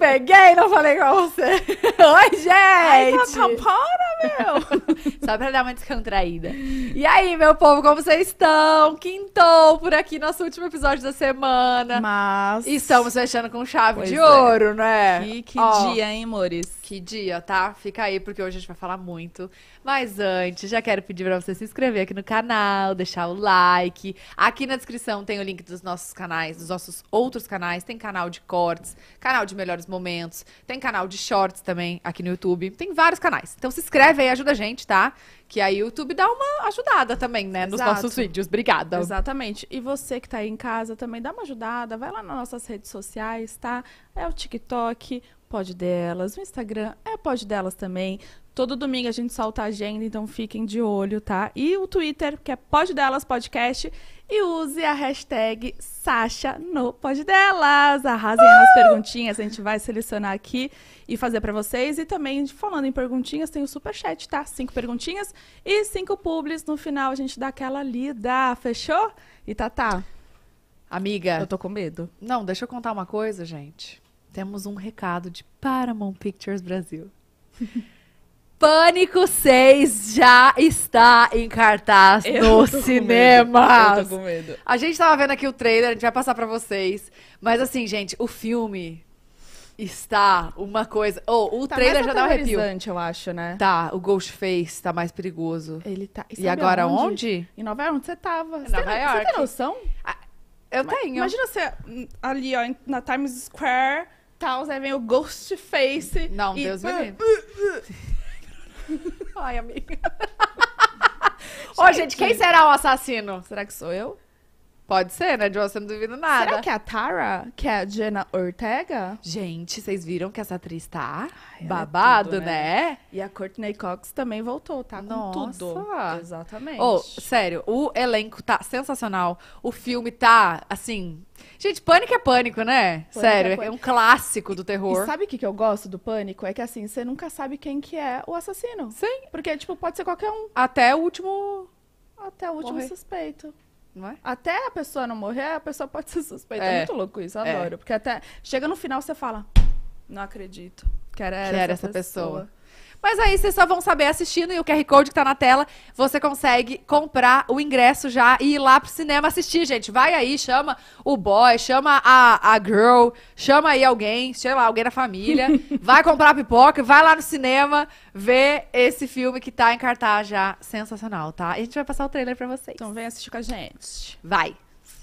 peguei, não falei com você. Oi, gente! Ai, tá meu! Só pra dar uma descontraída. E aí, meu povo, como vocês estão? Quintou por aqui, nosso último episódio da semana. Mas... E estamos fechando com chave Pois de é. ouro, né? Que Ó, dia, hein, amores? Que dia, tá? Fica aí, porque hoje a gente vai falar muito. Mas antes, já quero pedir pra você se inscrever aqui no canal, deixar o like. Aqui na descrição tem o link dos nossos canais, dos nossos outros canais. Tem canal de cortes, canal de melhores momentos, tem canal de shorts também aqui no YouTube. Tem vários canais. Então se inscreve aí, ajuda a gente, tá? Que aí o YouTube dá uma ajudada também, né? Nos Exato. nossos vídeos. Obrigada. Exatamente. E você que tá aí em casa também dá uma ajudada. Vai lá nas nossas redes sociais, tá? É o TikTok, Pod Delas. O Instagram é Pod Delas também. Todo domingo a gente solta a agenda, então fiquem de olho, tá? E o Twitter, que é Pod Delas Podcast. E use a hashtag Sasha no Pod Delas. Arrasem nas perguntinhas, a gente vai selecionar aqui e fazer pra vocês. E também, falando em perguntinhas, tem o Superchat, tá? 5 perguntinhas e 5 publis. No final a gente dá aquela lida, fechou? E Tatá, Amiga. eu tô com medo. Não, deixa eu contar uma coisa, gente. Temos um recado de Paramount Pictures Brasil. Pânico 6 já está em cartaz nos cinemas. Eu tô com medo. A gente tava vendo aqui o trailer, a gente vai passar pra vocês. Mas assim, gente, o filme está uma coisa... o Tá trailer mais já dá um arrepio. aterrorizante, eu acho, né? Tá, o Ghostface tá mais perigoso. Ele tá... E sabe agora onde? Em Nova York, onde você tava? Em Você Nova tem, York. Você tem noção? Eu tenho. Imagina você ali, ó, na Times Square, tal, aí vem o Ghostface. Não, e... Deus me livre. Ai, amiga. Ô, gente, quem será o assassino? Será que sou eu? Pode ser, né, Joe? Você não duvida nada. Será que é a Tara? Que é a Jenna Ortega? Gente, vocês viram que essa atriz tá ela é babado, tudo, né? E a Courtney Cox também voltou, tá? Com Nossa. tudo. Exatamente. Ô, sério, o elenco tá sensacional. O filme tá, assim... Gente, Pânico é Pânico, né? Pânico Sério, é Pânico. é um clássico do E terror. sabe o que eu gosto do Pânico? É que assim, você nunca sabe quem que é o assassino. Sim. Porque, tipo, pode ser qualquer um. Até o último... Até o último Morrer. suspeito. Não é? Até a pessoa não morrer, a pessoa pode ser suspeita. É. É muito louco isso, eu É. adoro. Porque até chega no final você fala, não acredito. Que era essa pessoa. Mas aí vocês só vão saber assistindo e o QR Code que tá na tela, você consegue comprar o ingresso já e ir lá pro cinema assistir, gente. Vai aí, chama o boy, chama a girl, chama aí alguém, sei lá, alguém da família, vai comprar pipoca, vai lá no cinema ver esse filme que tá em cartaz já, sensacional, tá? E a gente vai passar o trailer pra vocês. Então vem assistir com a gente. Vai!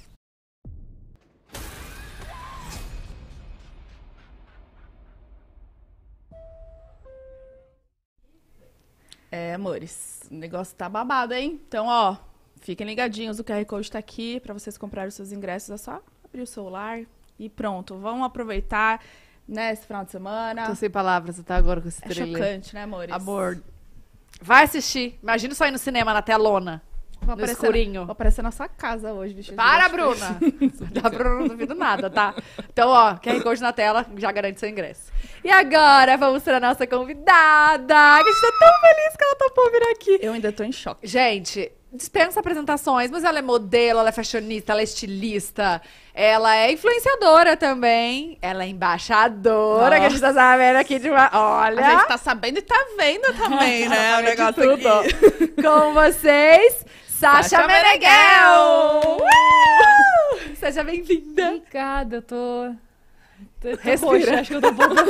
É, amores, o negócio tá babado, hein? Então, ó, fiquem ligadinhos, o QR Code tá aqui pra vocês comprarem os seus ingressos. É só abrir o celular e pronto. Vamos aproveitar, né, esse final de semana. Tô sem palavras, você tá agora com esse É trailer. chocante, né, amores? Amor, vai assistir. Imagina só ir no cinema, na telona, no escurinho. Vou aparecer na sua casa hoje, bicho. Para, Bruna! Da Bruna não duvido nada, tá? Então, ó, QR Code na tela, já garante seu ingresso. E agora, vamos para a nossa convidada, que a gente tá tão feliz que ela topou vir aqui. Eu ainda tô em choque. Gente, dispensa apresentações, mas ela é modelo, ela é fashionista, ela é estilista, ela é influenciadora também, ela é embaixadora, que a gente tá sabendo aqui de uma... Olha! A gente tá sabendo e tá vendo também, né? O negócio tudo. aqui. Com vocês, Sasha Sasha Meneghel! Seja bem-vinda! Obrigada, eu tô Respira. roxa, acho que eu tô um pouco...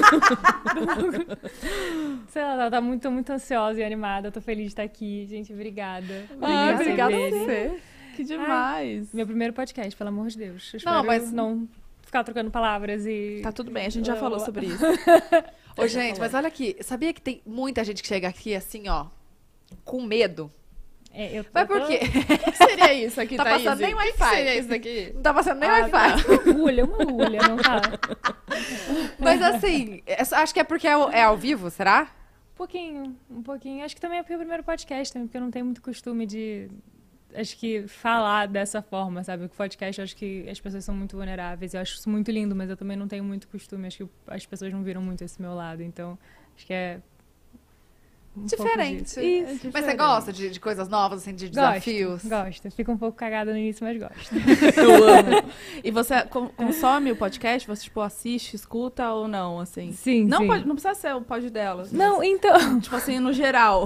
Sei lá, tá muito ansiosa e animada, tô feliz de estar aqui, gente, obrigada. Obrigada a Receberem. você. Que demais. Meu primeiro podcast, pelo amor de Deus. Eu Não, espero mas- não ficar trocando palavras e... Tá tudo bem, a gente já falou sobre isso. Ô, gente, mas olha aqui, sabia que tem muita gente que chega aqui assim, ó, com medo? É, Mas por quê? O que seria isso aqui, Tá Thaís? passando nem O que Wi-Fi. seria isso daqui? Não tá passando nem Ah, Wi-Fi. Uma agulha, não tá? Mas assim, acho que é porque é ao vivo, será? Um pouquinho. Acho que também é porque é o primeiro podcast, também, porque eu não tenho muito costume de... Acho que falar dessa forma, sabe? O podcast, eu acho que as pessoas são muito vulneráveis. Eu acho isso muito lindo, mas eu também não tenho muito costume. Acho que as pessoas não viram muito esse meu lado. Então, acho que é Diferente. Disso. Isso. Mas você gosta de coisas novas, assim, de desafios? Gosto. Fica um pouco cagada no início, mas gosto. Eu amo. E você consome o podcast? Você, tipo, assiste, escuta ou não, assim? Sim, Não, sim. não precisa ser o pod delas. Não, então... Tipo assim, no geral.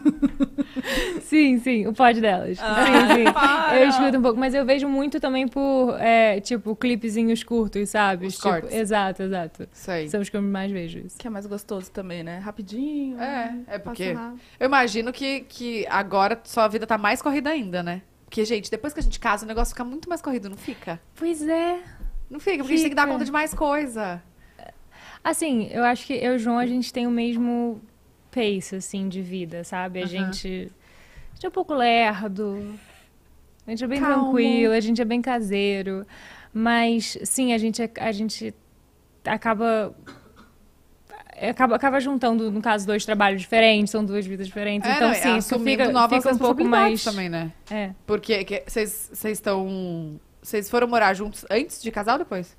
Sim, o pod delas. Sim. Para. Eu escuto um pouco, mas eu vejo muito também por, tipo, clipezinhos curtos, sabe? Os Tipo, cortes. Exato. Isso aí. São os que eu mais vejo isso. Que é mais gostoso também, né? Rapidinho. É passa porque rápido. eu imagino que agora sua vida tá mais corrida ainda, né? Porque, gente, depois que a gente casa, o negócio fica muito mais corrido, não fica? Pois é. Não fica, porque a gente tem que dar Fica. conta de mais coisa. Assim, eu acho que eu e o João, a gente tem o mesmo pace, assim, de vida, sabe? A Aham. gente é um pouco lerdo, a gente é bem Calmo. tranquilo, a gente é bem caseiro. Mas, sim, a gente acaba juntando, no caso, 2 trabalhos diferentes, são 2 vidas diferentes. Então, não, sim, assumindo fica novas um pouco responsabilidades mais... também, né? É. Porque vocês foram morar juntos antes de casar ou depois?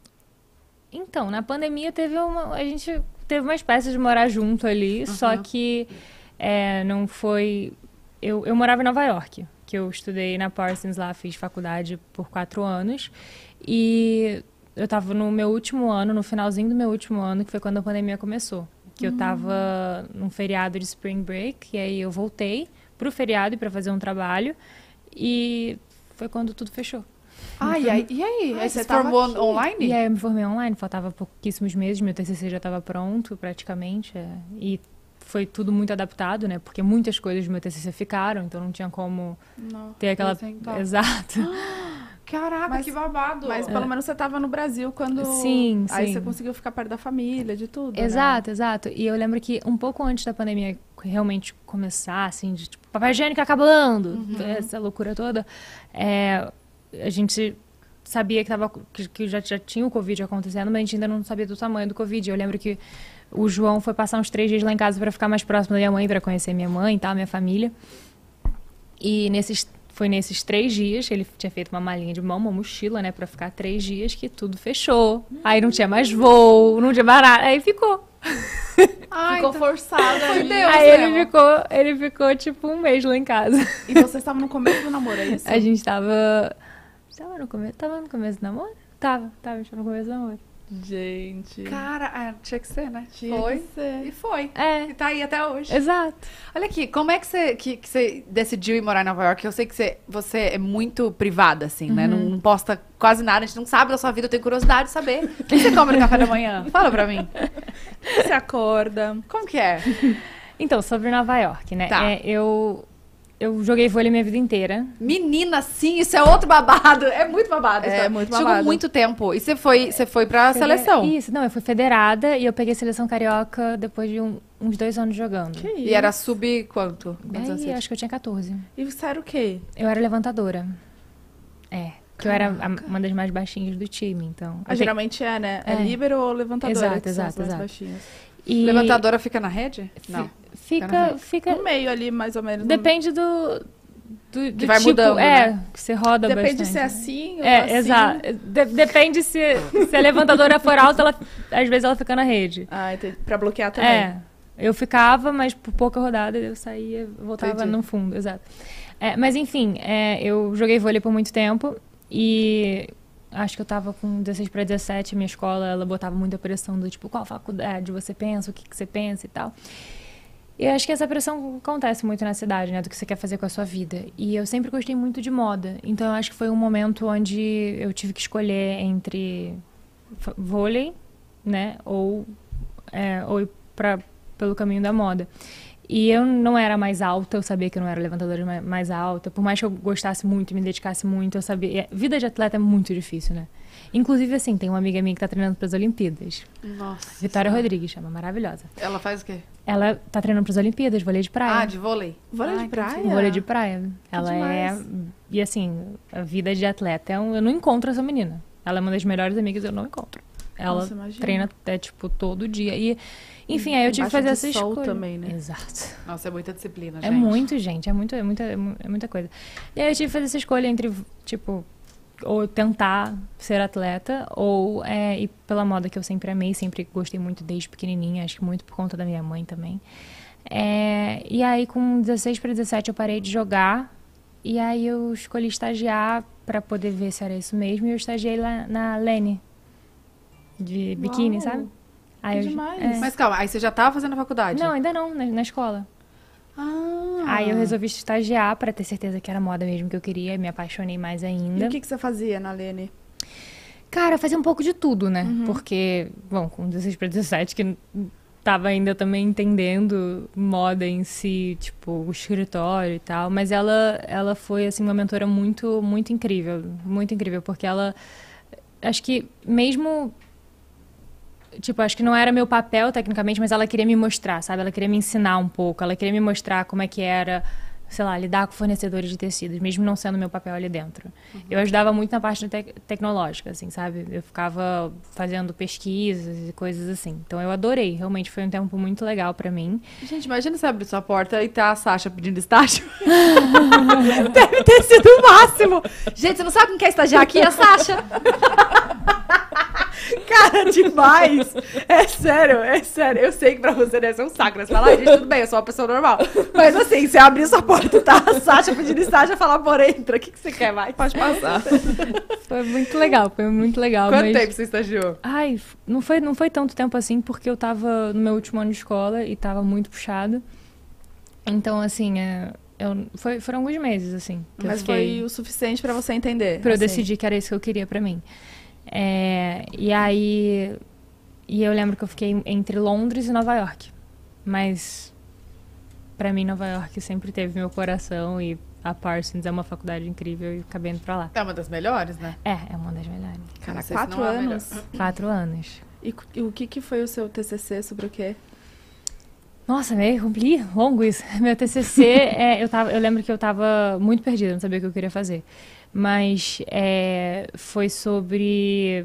Então, na pandemia a gente teve uma espécie de morar junto ali, só que não foi... Eu morava em Nova York, que eu estudei na Parsons lá, fiz faculdade por 4 anos, e eu tava no meu último ano, no finalzinho do meu último ano, que foi quando a pandemia começou. Que eu tava num feriado de Spring Break, e aí eu voltei pro feriado para fazer um trabalho, e foi quando tudo fechou. E aí? Aí Ai, você você tava formou aqui. online? E aí eu me formei online, faltava pouquíssimos meses, meu TCC já estava pronto praticamente, e foi tudo muito adaptado, né? Porque muitas coisas do meu TCC ficaram, então não tinha como Não. ter aquela... apresentar. Exato. Caraca, Mas- que babado. Mas pelo menos você tava no Brasil quando... Sim, Aí sim. você conseguiu ficar perto da família, de tudo, né? Exato. E eu lembro que um pouco antes da pandemia realmente começar, assim, de tipo, papel higiênico acabando, essa loucura toda, a gente sabia que já tinha o Covid acontecendo, mas a gente ainda não sabia do tamanho do Covid. Eu lembro que o João foi passar uns 3 dias lá em casa para ficar mais próximo da minha mãe, para conhecer minha mãe e tal, minha família. E foi nesses 3 dias que ele tinha feito uma malinha de mão, uma mochila, né, para ficar 3 dias, que tudo fechou. Aí não tinha mais voo, não tinha barato, aí ficou. Ficou forçado Foi ali. Deus. Aí mesmo. ele ficou tipo um mês lá em casa. E vocês estavam no começo do namoro, é isso? A gente tava no começo do namoro? Tava no começo do namoro. Gente. Cara, tinha que ser, né? Tinha Foi. que ser. E foi. É, E tá aí até hoje. exato. Olha aqui, como é que você decidiu ir morar em Nova York? Eu sei que você é muito privada, assim, né? Não posta quase nada, a gente não sabe da sua vida, eu tenho curiosidade de saber. O que você come no café da manhã? Fala pra mim. Você acorda. Como que é? Então, sobre Nova York, né? Tá. Eu joguei vôlei minha vida inteira. Menina, sim, isso é outro babado. É muito babado. É, isso. muito Chegou babado. muito tempo. E você foi pra seleção. Isso, não, eu fui federada e eu peguei seleção carioca depois de uns 2 anos jogando. Que E era sub quanto? Aí, acho que eu tinha 14. E você era o quê? Eu era levantadora. Que eu era uma das mais baixinhas do time, então. Geralmente é, né? É É. líbero ou levantadora, Exato, que são as exato, mais exato. baixinhas. E Levantadora fica na rede? Não. Fica No meio ali, mais ou menos. depende do Que vai tipo, mudando, né? que você roda Depende bastante. se é assim ou assim. Exato. Depende se a levantadora for alta, às vezes ela fica na rede. Ah, entendi. Pra bloquear também. Eu ficava, mas por pouca rodada eu saía, voltava Entendi. no fundo, exato. Mas enfim, eu joguei vôlei por muito tempo e acho que eu tava com 16 para 17, minha escola, ela botava muita pressão do tipo, qual faculdade você pensa, o que você pensa e tal. E eu acho que essa pressão acontece muito na cidade, né, do que você quer fazer com a sua vida. E eu sempre gostei muito de moda, então eu acho que foi um momento onde eu tive que escolher entre vôlei, né, ou ir pelo caminho da moda. E eu não era mais alta, eu sabia que eu não era levantadora mais alta. Por mais que eu gostasse muito, me dedicasse muito, eu sabia... Vida de atleta é muito difícil, né? Inclusive, assim, tem uma amiga minha que tá treinando para as Olimpíadas. Nossa. Vitória Rodrigues, chama, maravilhosa. Ela faz o quê? Ela tá treinando para as Olimpíadas, vôlei de praia. De vôlei. Vôlei de praia? Vôlei de praia. Ela demais. E assim, a vida de atleta eu não encontro essa menina. Ela é uma das melhores amigas, eu não encontro. Ela Nossa, imagina. treina até, tipo, todo dia. E, enfim, aí eu tive que fazer Embaixo essa de sol escolha. também, né? Exato. Nossa, é muita disciplina, gente. É muito, gente. É muita coisa. E aí eu tive que fazer essa escolha entre, tipo, ou tentar ser atleta, ou ir pela moda que eu sempre amei, sempre gostei muito desde pequenininha, acho que muito por conta da minha mãe também. E aí, com 16 para 17, eu parei de jogar. E aí, eu escolhi estagiar para poder ver se era isso mesmo. E eu estagiei lá na Lene, de biquíni, Uau, sabe? Que Aí demais. Mas calma, aí você já tava fazendo a faculdade? Não, ainda não, na escola. Ah. Aí eu resolvi estagiar para ter certeza que era moda mesmo que eu queria. E me apaixonei mais E ainda. o que você fazia na Lene? Cara, eu fazia um pouco de tudo, né? Porque, bom, com 16 para 17, que tava ainda também entendendo moda em si, tipo, o escritório e tal. Mas ela foi, assim, uma mentora muito, muito incrível. Muito incrível, porque ela... Acho que mesmo... Tipo, acho que não era meu papel, tecnicamente, mas ela queria me mostrar, sabe? Ela queria me ensinar um pouco. Ela queria me mostrar como é que era, sei lá, lidar com fornecedores de tecidos, mesmo não sendo meu papel ali dentro. Eu ajudava muito na parte tecnológica, assim, sabe? Eu ficava fazendo pesquisas e coisas assim. Então, eu adorei. Realmente foi um tempo muito legal pra mim. Gente, imagina você abrir sua porta e tá a Sasha pedindo estágio. Deve ter sido o máximo. Gente, você não sabe quem quer estagiar aqui? É a Sasha. Cara, demais. É sério, é sério. Eu sei que pra você deve ser um saco, né? Você fala, ai, gente, tudo bem, eu sou uma pessoa normal. Mas assim, você abrir sua porta e tá a Sasha pedindo estágio, falar, por entra, o que você quer mais? Pode passar. Foi muito legal, foi muito legal. Quanto mas... tempo você estagiou? Ai, não foi tanto tempo assim, porque eu tava no meu último ano de escola e tava muito puxado. Então, assim, foram alguns meses, assim. Que Mas eu fiquei, foi o suficiente pra você entender. pra eu assim. decidir que era isso que eu queria pra mim. E aí... E eu lembro que eu fiquei entre Londres e Nova York. Mas, pra mim, Nova York sempre teve meu coração e a Parsons é uma faculdade incrível e acabei indo pra lá. É uma das melhores, né? É uma das melhores. Cara, Não sei se 4 não é a anos. 4 anos. E o que foi o seu TCC sobre o quê? Nossa, meio longo isso. Meu TCC, eu lembro que eu tava muito perdida, não sabia o que eu queria fazer. Mas foi sobre...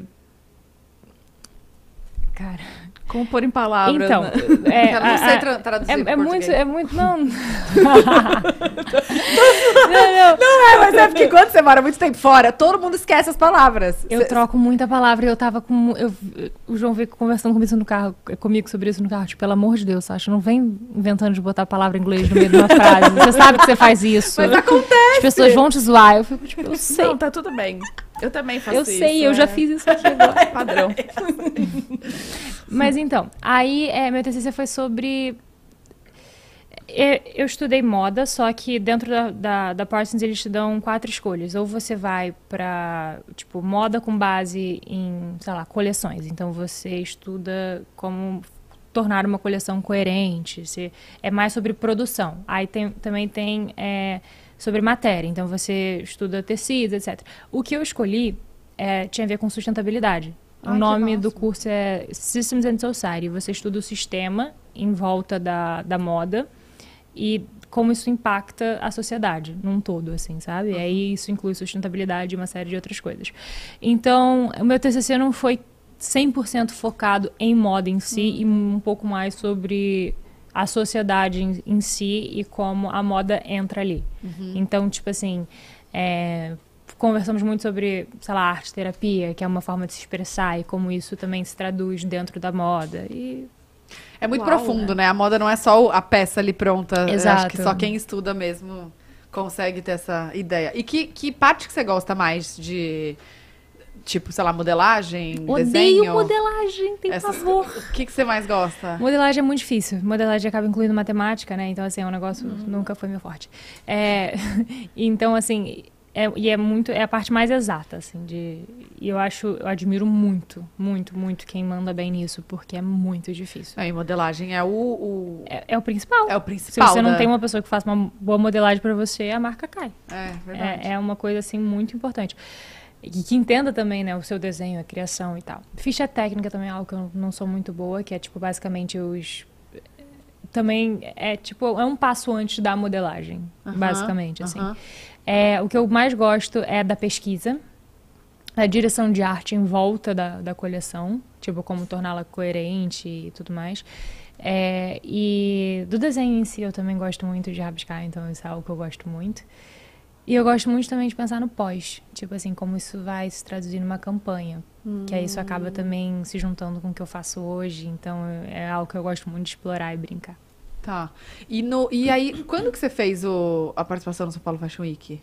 Cara... Como pôr em palavras, Então, né? Eu não sei traduzir pro português. não. Não, Mas é porque quando você mora muito tempo fora, todo mundo esquece as palavras. eu troco muita palavra e eu tava com... o João veio conversando comigo sobre isso no carro. Tipo, pelo amor de Deus, Sasha, não vem inventando de botar a palavra em inglês no meio de uma frase. Você sabe que você faz isso. Mas acontece. As pessoas vão te zoar. Eu fico, tipo, eu sei. Não, tá tudo bem. Eu também faço Eu isso. sei, eu já fiz isso aqui agora. Padrão. Mas então, aí meu TCC foi sobre... Eu estudei moda, só que dentro da Parsons eles te dão 4 escolhas. Ou você vai pra, tipo, moda com base em, sei lá, coleções. Então você estuda como tornar uma coleção coerente. É mais sobre produção. Aí também tem sobre matéria. Então você estuda tecidos, etc. O que eu escolhi tinha a ver com sustentabilidade. O nome do curso é Systems and Society. Você estuda o sistema em volta da moda e como isso impacta a sociedade num todo, assim, sabe? E aí isso inclui sustentabilidade e uma série de outras coisas. Então, o meu TCC não foi 100% focado em moda em si e um pouco mais sobre a sociedade em si e como a moda entra ali. Então, tipo assim... conversamos muito sobre, sei lá, arte-terapia, que é uma forma de se expressar e como isso também se traduz dentro da moda. E... É muito profundo, né? A moda não é só a peça ali pronta. Exato. Acho que só quem estuda mesmo consegue ter essa ideia. E que parte que você gosta mais de, tipo, sei lá, modelagem, desenho? Odeio modelagem, tem favor. O que você mais gosta? Modelagem é muito difícil. Modelagem acaba incluindo matemática, né? Então, assim, é um negócio nunca foi meu forte. Então, assim... é a parte mais exata, assim, e eu admiro muito, muito, muito quem manda bem nisso, porque é muito difícil. E modelagem é o principal. É o principal. Se você não tem uma pessoa que faça uma boa modelagem pra você, a marca cai. Verdade. É uma coisa, assim, muito importante. E que entenda também, né, o seu desenho, a criação e tal. Ficha técnica também é algo que eu não sou muito boa, que é, tipo, basicamente também é um passo antes da modelagem, basicamente, assim. O que eu mais gosto é da pesquisa, da direção de arte em volta da coleção, tipo, como torná-la coerente e tudo mais. E do desenho em si eu também gosto muito de rabiscar, então isso é algo que eu gosto muito. E eu gosto muito também de pensar no pós, tipo assim, como isso vai se traduzir numa campanha. Que aí isso acaba também se juntando com o que eu faço hoje, então é algo que eu gosto muito de explorar e brincar. Tá. E aí, quando que você fez a participação no São Paulo Fashion Week?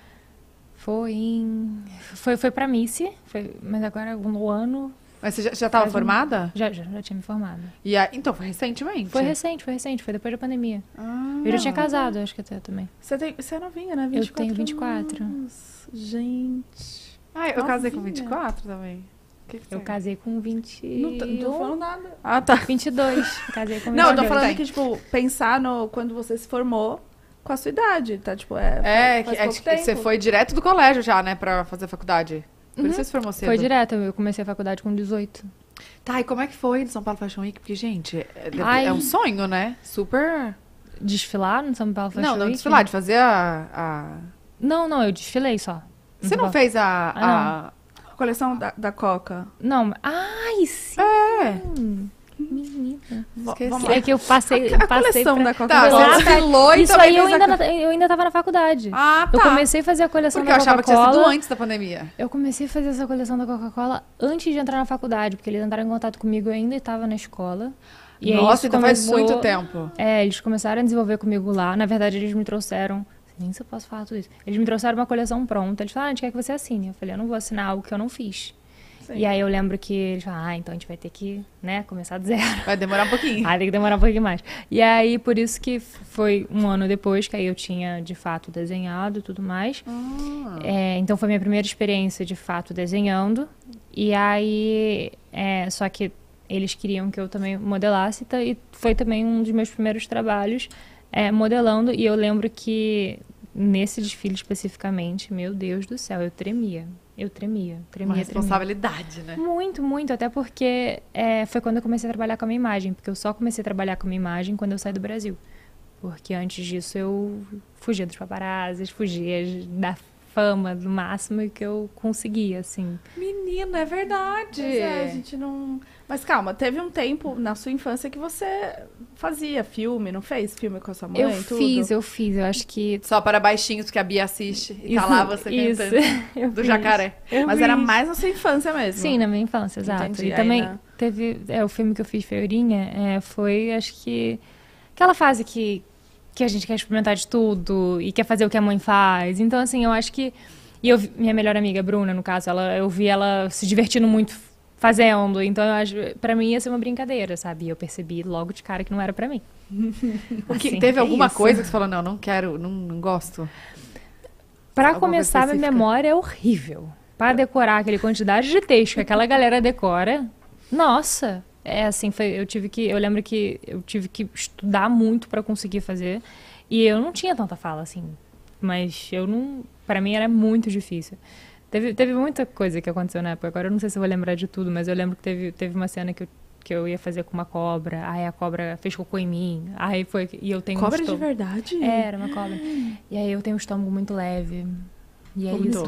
Foi pra Missy, mas agora no ano... Mas você já estava formada? Já tinha me formado. Então, foi recentemente? Foi recente, foi depois da pandemia. Ah, Eu já tinha casado, acho que até também. Você é novinha, né? Eu tenho 24. anos. Gente. eu casei com 24 também. Eu casei com 20... Não tô falando nada. Ah, tá. 22. Casei com 22. Não, eu tô falando que, tipo, pensar quando você se formou com a sua idade, tá? Tipo, faz pouco você foi direto do colégio já, né, pra fazer faculdade. Por isso você se formou cedo. Foi direto, eu comecei a faculdade com 18. Tá, e como é que foi no São Paulo Fashion Week? Porque, gente, é um sonho, né? Super... Desfilar no São Paulo Fashion Week? Não desfilar, de fazer a... Não, eu desfilei só. Você não fez a coleção da Coca? Não, sim! É! Menina. Esqueci. É que eu passei... A coleção da Tá, Coca-Cola. você desfilou e Isso também aí eu fez ainda tava na faculdade. Ah, tá. Eu comecei a fazer a coleção Porque da eu achava que Coca-Cola. tinha sido antes da pandemia. Eu comecei a fazer essa coleção da Coca-Cola antes de entrar na faculdade, porque eles entraram em contato comigo, eu ainda estava na escola. E Nossa, aí então faz muito tempo. Eles começaram a desenvolver comigo lá. Na verdade, eles me trouxeram... Nem se eu posso falar tudo isso. Eles me trouxeram uma coleção pronta. Eles falaram, a gente quer que você assine. Eu falei, eu não vou assinar algo que eu não fiz. Sim. E aí eu lembro que eles falaram, então a gente vai ter que, né, começar do zero. Vai demorar um pouquinho. Tem que demorar um pouquinho mais. E aí, por isso que foi um ano depois, que aí eu tinha, de fato, desenhado e tudo mais. Então foi minha primeira experiência, de fato, desenhando. E aí, só que eles queriam que eu também modelasse, e foi também um dos meus primeiros trabalhos modelando. E eu lembro que nesse desfile especificamente, meu Deus do céu, eu tremia. Uma responsabilidade, né? Muito, muito. Até porque foi quando eu comecei a trabalhar com a minha imagem. Porque eu só comecei a trabalhar com a minha imagem quando eu saí do Brasil. Porque antes disso eu fugia dos paparazzis, fugia da fama do máximo que eu conseguia, assim. Menina, é verdade. Pois a gente não... Mas calma, teve um tempo na sua infância que você fazia filme, não fez filme com a sua mãe? Eu fiz. Eu acho que... Só para baixinhos que a Bia assiste. E tá lá você cantando do Jacaré. Mas era mais na sua infância mesmo. Sim, na minha infância, exato. Entendi. E também teve... o filme que eu fiz, Feirinha, foi, acho que... Aquela fase que a gente quer experimentar de tudo e quer fazer o que a mãe faz. Então, assim, eu acho que... E minha melhor amiga, Bruna, no caso, eu vi ela se divertindo muito fazendo. Então, eu acho, pra mim ia ser uma brincadeira, sabe? E eu percebi logo de cara que não era pra mim. Assim, teve alguma coisa que você falou, não quero, não gosto? Pra começar, minha memória é horrível. Pra decorar aquela quantidade de texto que aquela galera decora, nossa... assim, eu lembro que eu tive que estudar muito pra conseguir fazer. E eu não tinha tanta fala, assim. Mas pra mim era muito difícil. Teve muita coisa que aconteceu na época. Agora eu não sei se eu vou lembrar de tudo, mas eu lembro que teve uma cena que eu ia fazer com uma cobra. Aí a cobra fez cocô em mim. Aí foi... E eu tenho cobra de verdade? Era uma cobra. E aí eu tenho um estômago muito leve. E é isso.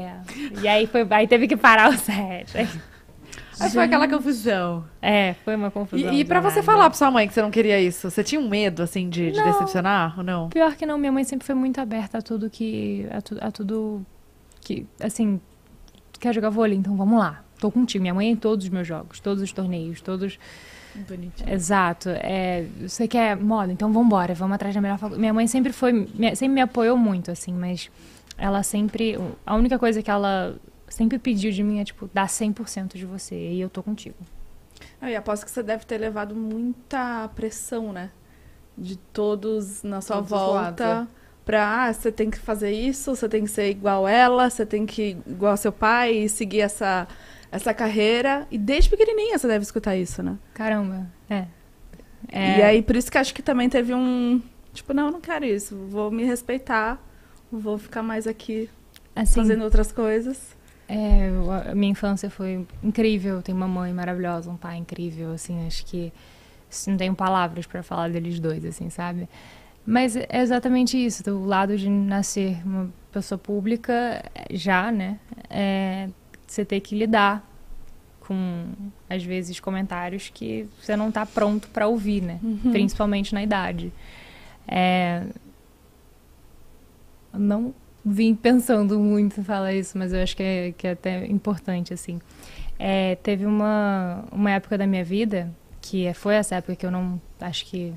E aí teve que parar o set. Aí foi aquela confusão. Foi uma confusão. E pra você falar pra sua mãe que você não queria isso, você tinha um medo, assim, de decepcionar ou não? Pior que não, minha mãe sempre foi muito aberta a tudo a tudo que, assim, quer jogar vôlei? Então vamos lá, tô contigo. Minha mãe é em todos os meus jogos, todos os torneios, todos... Bonitinho. Exato. Você quer moda? Então vambora, vamos atrás da melhor faculdade. Minha mãe sempre me apoiou muito, assim, mas ela sempre... A única coisa que ela... sempre pediu de mim tipo, dá 100% de você e eu tô contigo. E aposto que você deve ter levado muita pressão, né? De todos na sua volta. Você tem que fazer isso, você tem que ser igual ela, você tem que igual seu pai e seguir essa carreira. E desde pequenininha você deve escutar isso, né? Caramba, E aí, por isso que acho que também teve um... Tipo, não, eu não quero isso. Vou me respeitar, vou ficar mais aqui assim, fazendo outras coisas. A minha infância foi incrível, tenho uma mãe maravilhosa, um pai incrível, assim, acho que não tenho palavras para falar deles dois, assim, sabe? Mas é exatamente isso, do lado de nascer uma pessoa pública, já, né, você ter que lidar com, às vezes, comentários que você não tá pronto para ouvir, né, principalmente na idade. Não vim pensando muito em falar isso, mas eu acho que é até importante, assim. Teve uma época da minha vida, que foi essa época que eu não... Acho que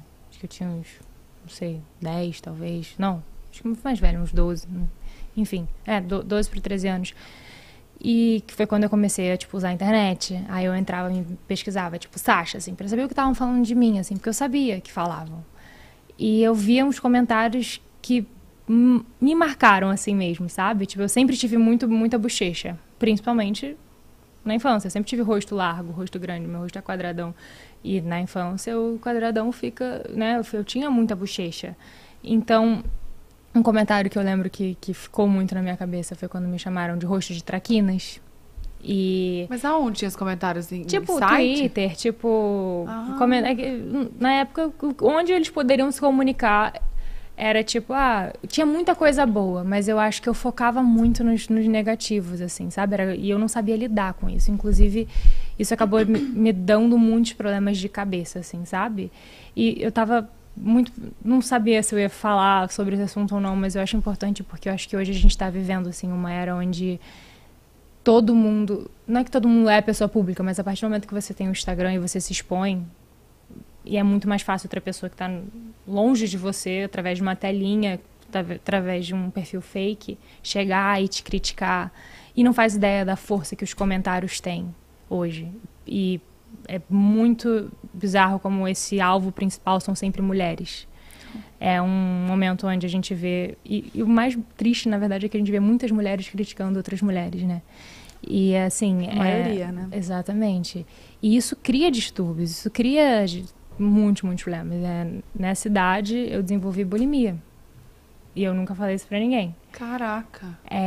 que eu tinha uns, não sei, 10 talvez. Não, acho que mais velho, uns 12. Enfim, 12 para 13 anos. E que foi quando eu comecei a, tipo, usar a internet. Aí eu entrava e pesquisava, tipo, Sasha, assim, pra saber o que estavam falando de mim, assim, porque eu sabia que falavam. E eu via uns comentários que me marcaram assim mesmo, sabe? Tipo, eu sempre tive muita bochecha, principalmente na infância. Eu sempre tive rosto largo, rosto grande, meu rosto é quadradão. E na infância o quadradão fica, né? Eu tinha muita bochecha. Então, um comentário que eu lembro que ficou muito na minha cabeça foi quando me chamaram de rosto de traquinas. Mas aonde tinha os comentários? Tipo, em site? Twitter, tipo... Na época, onde eles poderiam se comunicar era tipo, tinha muita coisa boa, mas eu acho que eu focava muito nos negativos, assim, sabe? E eu não sabia lidar com isso. Inclusive, isso acabou me dando muitos problemas de cabeça, assim, sabe? E eu tava não sabia se eu ia falar sobre esse assunto ou não, mas eu acho importante porque eu acho que hoje a gente tá vivendo, assim, uma era onde todo mundo... Não é que todo mundo é pessoa pública, mas a partir do momento que você tem o Instagram e você se expõe, e é muito mais fácil outra pessoa que está longe de você, através de uma telinha, através de um perfil fake, chegar e te criticar. E não faz ideia da força que os comentários têm hoje. E é muito bizarro como esse alvo principal são sempre mulheres. É um momento onde a gente vê... E o mais triste, na verdade, é que a gente vê muitas mulheres criticando outras mulheres, né? E, assim... A maioria, né? Exatamente. E isso cria distúrbios, isso cria muitos problemas. Nessa idade, eu desenvolvi bulimia. E eu nunca falei isso pra ninguém. Caraca.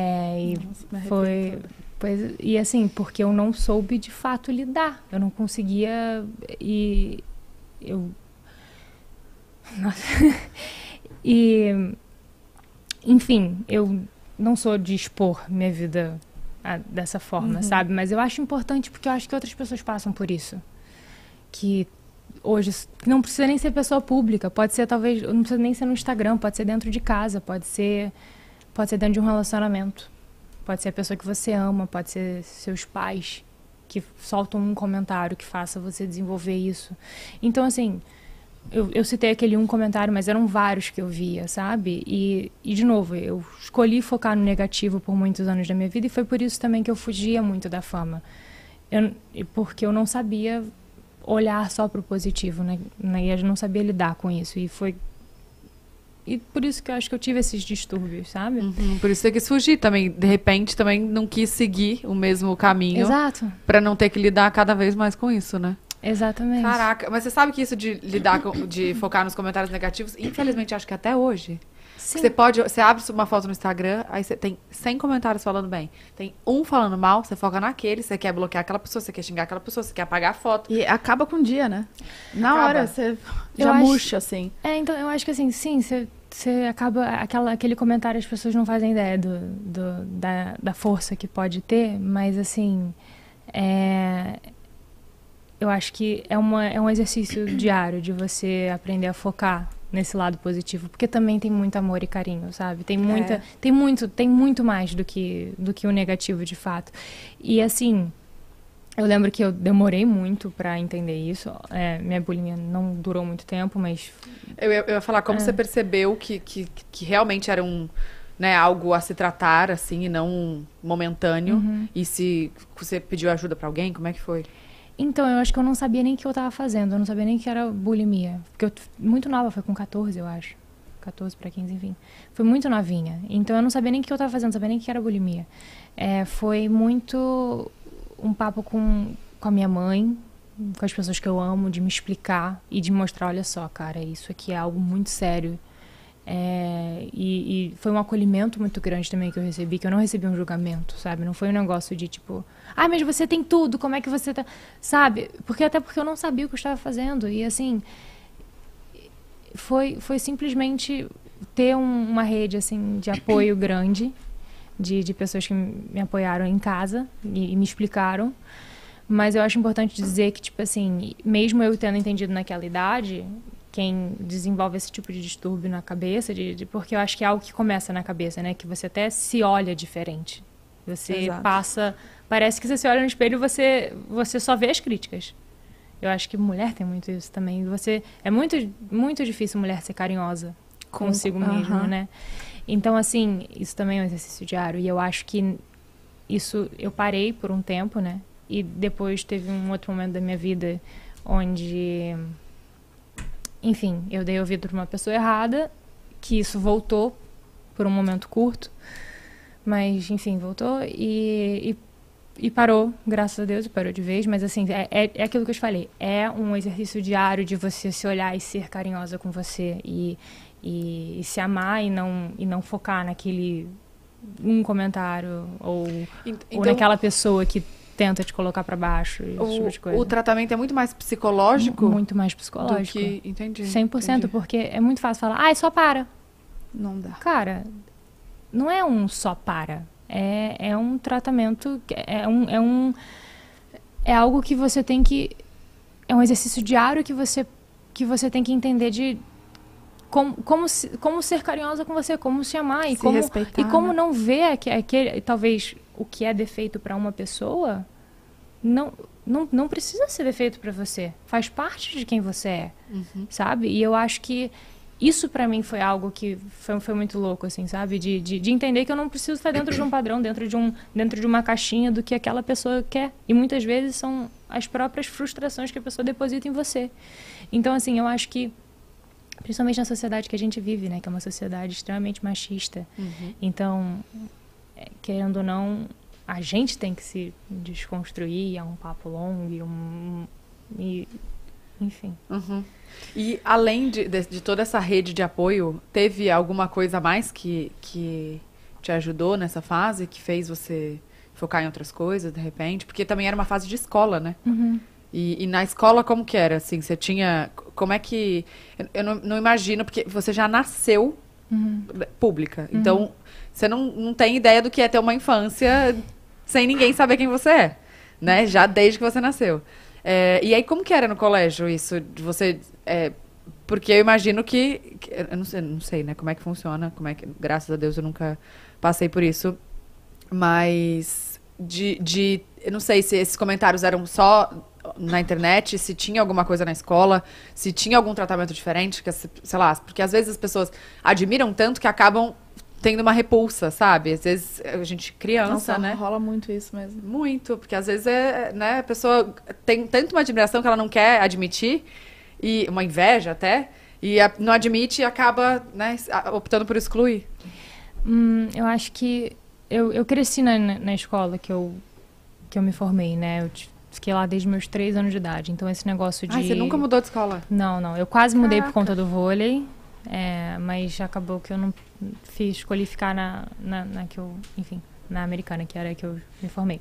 E assim, porque eu não soube, de fato, lidar. Eu não conseguia... Enfim, eu não sou de expor minha vida dessa forma, sabe? Mas eu acho importante porque eu acho que outras pessoas passam por isso. Que hoje não precisa nem ser pessoa pública, pode ser talvez, não precisa nem ser no Instagram, pode ser dentro de casa, pode ser dentro de um relacionamento. Pode ser a pessoa que você ama, pode ser seus pais que soltam um comentário que faça você desenvolver isso. Então, assim... Eu citei aquele um comentário, mas eram vários que eu via, sabe? E, de novo, eu escolhi focar no negativo por muitos anos da minha vida e foi por isso também que eu fugia muito da fama. Porque eu não sabia olhar só para o positivo, né? E eu não sabia lidar com isso. E por isso que eu acho que eu tive esses distúrbios, sabe? Por isso você quis fugir também. De repente, também não quis seguir o mesmo caminho. Exato. Para não ter que lidar cada vez mais com isso, né? Exatamente. Caraca, mas você sabe que isso de lidar de focar nos comentários negativos, infelizmente, acho que até hoje. Sim. Você abre uma foto no Instagram, aí você tem 100 comentários falando bem. Tem um falando mal, você foca naquele, você quer bloquear aquela pessoa, você quer xingar aquela pessoa, você quer apagar a foto. E acaba com o dia, né? Na hora, você Eu já acho- murcha, assim. Então eu acho que assim, sim, você acaba. Aquele comentário, as pessoas não fazem ideia da força que pode ter, mas assim. Eu acho que é um exercício diário de você aprender a focar nesse lado positivo, porque também tem muito amor e carinho, sabe? Tem muito mais do que o negativo, de fato. E assim, eu lembro que eu demorei muito pra entender isso. Minha bulimia não durou muito tempo, mas... Eu ia falar, como você percebeu que realmente era algo a se tratar, assim, e não momentâneo, e se você pediu ajuda pra alguém, como é que foi? Então, eu acho que eu não sabia nem o que eu tava fazendo. Eu não sabia nem que era bulimia. Porque eu muito nova, foi com 14, eu acho. 14 para 15, enfim. Foi muito novinha. Então, eu não sabia nem o que eu tava fazendo, não sabia nem que era bulimia. Foi muito um papo com a minha mãe, com as pessoas que eu amo, de me explicar e de mostrar, olha só, cara, isso aqui é algo muito sério. E foi um acolhimento muito grande também que eu recebi, que eu não recebi um julgamento, sabe? Não foi um negócio de tipo, mas você tem tudo, como é que você tá... Sabe? Até porque eu não sabia o que eu estava fazendo. E assim, foi simplesmente ter uma rede assim, de apoio grande, de pessoas que me apoiaram em casa e me explicaram. Mas eu acho importante dizer que, tipo assim, mesmo eu tendo entendido naquela idade... Quem desenvolve esse tipo de distúrbio na cabeça, porque eu acho que é algo que começa na cabeça, né? Que você até se olha diferente. Você Exato. parece que você se olha no espelho e você só vê as críticas. Eu acho que mulher tem muito isso também. É muito, muito difícil mulher ser carinhosa consigo mesma, né? Então, assim, isso também é um exercício diário. E eu acho que isso, eu parei por um tempo, né? E depois teve um outro momento da minha vida onde, enfim, eu dei ouvido para uma pessoa errada, que isso voltou por um momento curto, mas, enfim, voltou e parou, graças a Deus, e parou de vez. Mas, assim, é aquilo que eu te falei, é um exercício diário de você se olhar e ser carinhosa com você e se amar e não focar naquele um comentário ou naquela pessoa que tenta te colocar pra baixo, esse tipo de coisa. O tratamento é muito mais psicológico? Muito mais psicológico. Entendi. 100%, entendi. porque é muito fácil falar, só para. Não dá. Cara, não é um só para. É um tratamento, é algo que você tem que... É um exercício diário que você tem que entender de como ser carinhosa com você, como se amar e como respeitar, como não ver aquele, talvez o que é defeito para uma pessoa não precisa ser defeito para você, faz parte de quem você é, sabe? E eu acho que isso para mim foi algo que foi muito louco, assim, sabe? De entender que eu não preciso estar dentro de um padrão, dentro de uma caixinha do que aquela pessoa quer. E muitas vezes são as próprias frustrações que a pessoa deposita em você. Então, assim, eu acho que principalmente na sociedade que a gente vive, né? Que é uma sociedade extremamente machista. Então, querendo ou não, a gente tem que se desconstruir, é um papo longo enfim. E além de toda essa rede de apoio, teve alguma coisa a mais que te ajudou nessa fase, que fez você focar em outras coisas, de repente? Porque também era uma fase de escola, né? E na escola, como que era? Assim, você tinha... Como é que... Eu não imagino, porque você já nasceu pública. Então, você não tem ideia do que é ter uma infância sem ninguém saber quem você é, né? Já desde que você nasceu. E aí, como que era no colégio isso? De você... porque eu imagino que... Eu não sei, né? Como é que funciona. Graças a Deus, eu nunca passei por isso. Mas... eu não sei se esses comentários eram só na internet, se tinha alguma coisa na escola, se tinha algum tratamento diferente, sei lá, porque às vezes as pessoas admiram tanto que acabam tendo uma repulsa, sabe? Às vezes a gente criança, Nossa, né? Rola muito isso mesmo. Muito, porque às vezes né, a pessoa tem tanto uma admiração que ela não quer admitir, e uma inveja até, e não admite e acaba, né, optando por excluir. Eu acho que eu cresci na escola que eu me formei, né? Eu fiquei lá desde meus 3 anos de idade. Então, esse negócio de... Você nunca mudou de escola? Não. Eu quase mudei por conta do vôlei. Mas acabou que eu não escolhi ficar na que eu... Enfim, na americana, que era a que eu me formei.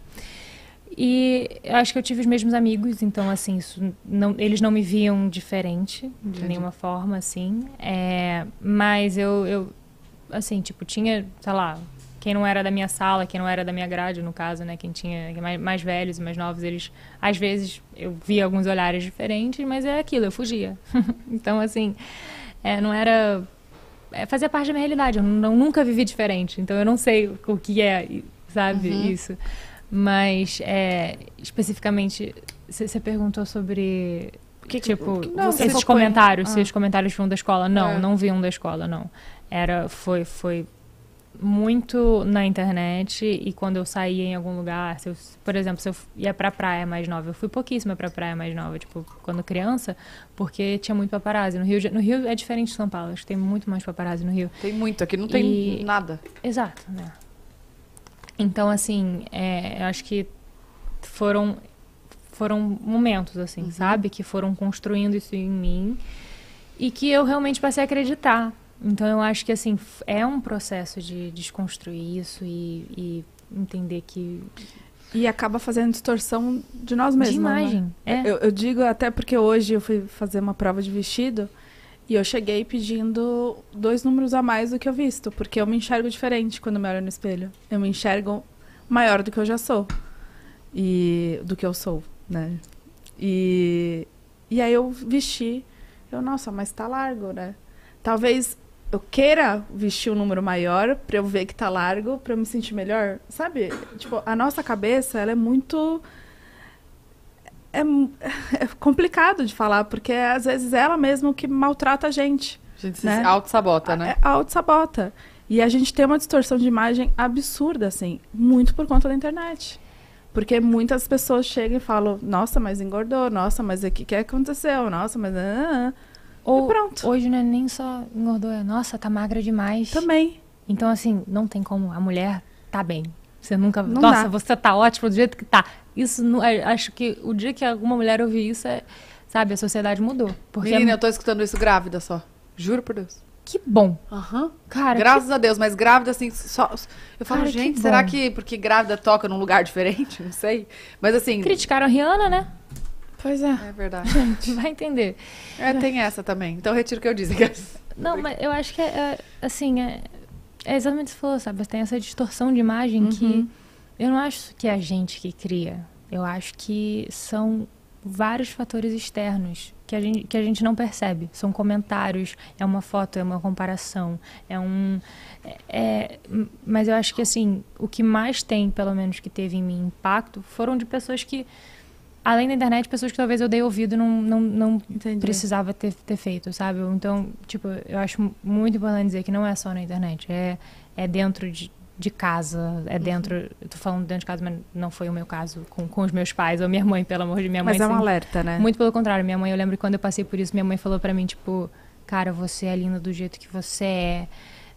E eu acho que eu tive os mesmos amigos. Então, assim, eles não me viam diferente de nenhuma forma, assim. Mas eu assim, tipo, tinha, sei lá... Quem não era da minha sala, quem não era da minha grade, no caso, né? Quem tinha mais velhos e mais novos, eles... Às vezes, eu via alguns olhares diferentes, mas é aquilo, eu fugia. Então, assim, não era... fazia parte da minha realidade, eu nunca vivi diferente. Então, eu não sei o que é, sabe, isso. Mas, especificamente, você perguntou sobre... se esses comentários vinham da escola. Não vinham da escola, não. Foi muito na internet, e quando eu saía em algum lugar, por exemplo, se eu ia pra praia mais nova, eu fui pouquíssima pra praia mais nova, tipo, quando criança, porque tinha muito paparazzi. No Rio é diferente de São Paulo, acho que tem muito mais paparazzi no Rio. Tem muito, aqui não tem nada. Exato, né? Então, assim, eu acho que foram momentos, assim, sabe? Que foram construindo isso em mim, e que eu realmente passei a acreditar. Então, eu acho que, assim, é um processo de desconstruir isso e entender que... E acaba fazendo distorção de nós mesmos, de imagem, né? Eu digo até porque hoje eu fui fazer uma prova de vestido e eu cheguei pedindo 2 números a mais do que eu visto, porque eu me enxergo diferente quando eu me olho no espelho. Eu me enxergo maior do que eu já sou. E do que eu sou, né? E aí eu vesti. Nossa, mas tá largo, né? Talvez... eu queira vestir um número maior pra eu ver que tá largo, pra eu me sentir melhor, sabe? Tipo, a nossa cabeça, ela é muito... é complicado de falar, porque às vezes ela mesma que maltrata a gente. A gente se né? auto-sabota, né? Auto-sabota. E a gente tem uma distorção de imagem absurda, assim, muito por conta da internet. Porque muitas pessoas chegam e falam, nossa, mas engordou, nossa, mas o que aconteceu? Nossa, mas... Ou e pronto. hoje não é nem só engordou, é nossa, tá magra demais. Também. Então, assim, não tem como. A mulher tá bem. Você nunca... Não nossa, dá. você tá ótima do jeito que tá. Isso, acho que o dia que alguma mulher ouvir isso, sabe, a sociedade mudou. Porque Menina, eu tô escutando isso grávida só. Juro por Deus. que bom. Aham. Cara, Graças a Deus, mas grávida, assim, só... Eu falo, Cara, que gente, bom. será que porque grávida toca num lugar diferente? Não sei. Mas assim... criticaram a Rihanna, né? Pois é. É verdade. Vai entender. Tem essa também. Então retiro o que eu disse. Não, mas eu acho que assim, é exatamente o que você falou, sabe? Tem essa distorção de imagem que eu não acho que é a gente que cria. Eu acho que são vários fatores externos que a gente não percebe. São comentários, é uma foto, é uma comparação, mas eu acho que, assim, o que mais tem, pelo menos que teve em mim impacto, foram de pessoas que, além da internet, pessoas que talvez eu dei ouvido e não Entendi. precisava ter feito, sabe? Então, tipo, eu acho muito importante dizer que não é só na internet, é dentro de casa, é dentro... Eu tô falando dentro de casa, mas não foi o meu caso com os meus pais ou minha mãe, pelo amor de minha mãe. Mas é um sempre- alerta, né? Muito pelo contrário, minha mãe, eu lembro que quando eu passei por isso, minha mãe falou pra mim, tipo, cara, você é linda do jeito que você é.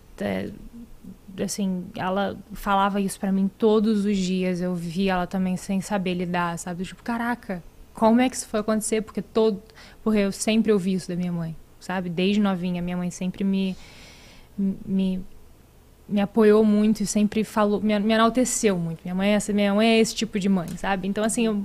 Assim, ela falava isso pra mim todos os dias, eu via ela também sem saber lidar, sabe? Tipo, caraca, como é que isso foi acontecer? Porque eu sempre ouvi isso da minha mãe, sabe? Desde novinha, minha mãe sempre me apoiou muito e sempre falou, me enalteceu muito. Minha mãe é esse tipo de mãe, sabe? Então, assim,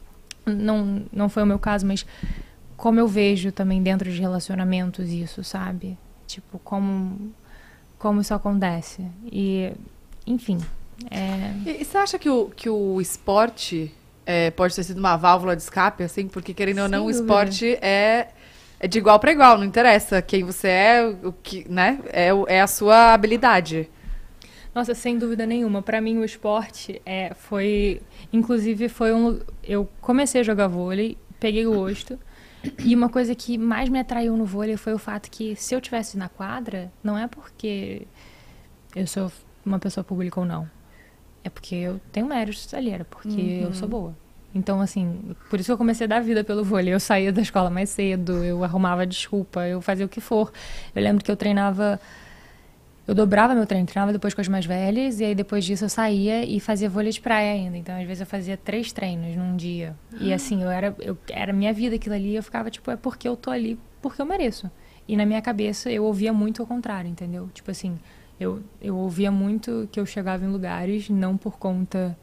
não foi o meu caso, mas como eu vejo também dentro de relacionamentos isso, sabe? Tipo, como isso acontece. E, enfim. E você acha que o esporte pode ter sido uma válvula de escape, assim? Porque, querendo ou não, o Sem dúvida. esporte é de igual para igual, não interessa quem você é, o que, né? É a sua habilidade. Nossa, sem dúvida nenhuma. Pra mim, o esporte foi... Inclusive, eu comecei a jogar vôlei, peguei o gosto. E uma coisa que mais me atraiu no vôlei foi o fato que, se eu tivesse na quadra, não é porque eu sou uma pessoa pública ou não. É porque eu tenho méritos ali, era porque eu sou boa. Então, assim, por isso que eu comecei a dar vida pelo vôlei. Eu saía da escola mais cedo, eu arrumava desculpa, eu fazia o que for. Eu lembro que eu treinava... Eu dobrava meu treino, treinava depois com as mais velhas, e aí depois disso eu saía e fazia vôlei de praia ainda. Então, às vezes, eu fazia 3 treinos num dia. E assim, era minha vida aquilo ali, eu ficava, tipo, é porque eu tô ali, porque eu mereço. E na minha cabeça, eu ouvia muito ao contrário, entendeu? Tipo assim, eu ouvia muito que eu chegava em lugares não por conta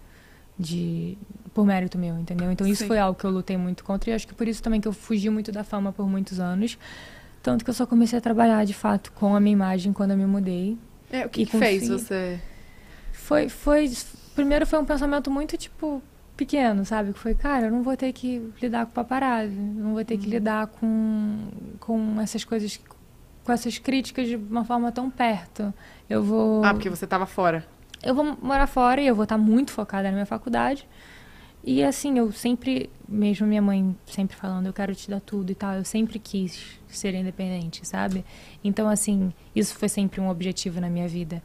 por mérito meu, entendeu? Então, isso Sim. foi algo que eu lutei muito contra, e acho que por isso também que eu fugi muito da fama por muitos anos. Tanto que eu só comecei a trabalhar, de fato, com a minha imagem quando eu me mudei. O que E fez consegui. você... Primeiro foi um pensamento muito, tipo, pequeno, sabe? Que foi, cara, eu não vou ter que lidar com paparazzi, não vou ter que lidar com essas coisas, com essas críticas de uma forma tão perto. Eu vou... porque você tava fora. Eu vou morar fora e eu vou estar muito focada na minha faculdade. E assim, eu sempre, mesmo minha mãe sempre falando, eu quero te dar tudo e tal, eu sempre quis ser independente, sabe? Então, assim, isso foi sempre um objetivo na minha vida.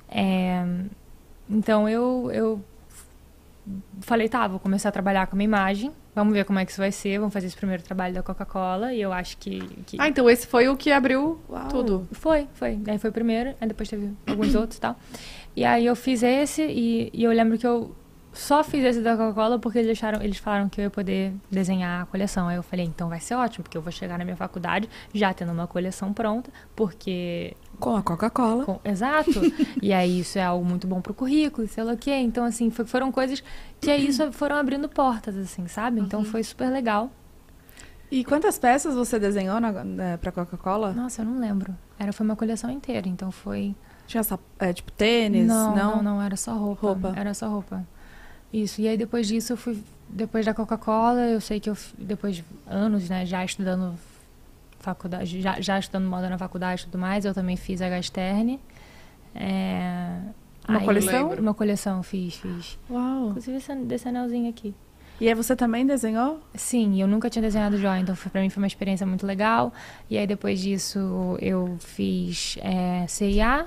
Então, eu falei, tá, vou começar a trabalhar com a minha imagem, vamos ver como é que isso vai ser, vamos fazer esse primeiro trabalho da Coca-Cola, e eu acho que... Então esse foi o que abriu tudo. Foi. Aí foi o primeiro, aí depois teve alguns outros e tal. E aí eu fiz esse, e eu lembro que eu só fiz esse da Coca-Cola porque eles falaram que eu ia poder desenhar a coleção. Aí eu falei, então vai ser ótimo, porque eu vou chegar na minha faculdade já tendo uma coleção pronta, porque... Com a Coca-Cola. Exato. E aí isso é algo muito bom pro currículo, sei lá o quê. Então, assim, foram coisas que aí isso foram abrindo portas, assim, sabe? Então foi super legal. E quantas peças você desenhou pra Coca-Cola? Nossa, eu não lembro. Foi uma coleção inteira, então foi... Tinha tipo tênis? Não, era só Roupa. Era só roupa. Isso, e aí depois disso eu fui... Depois da Coca-Cola, eu sei que depois de anos, né, já estudando faculdade, já estudando moda na faculdade e tudo mais, eu também fiz a Gasterne. Uma coleção? Uma coleção, fiz. Uau. Inclusive desse anelzinho aqui. E aí você também desenhou? Sim, eu nunca tinha desenhado joia, então pra mim foi uma experiência muito legal. E aí depois disso eu fiz CIA.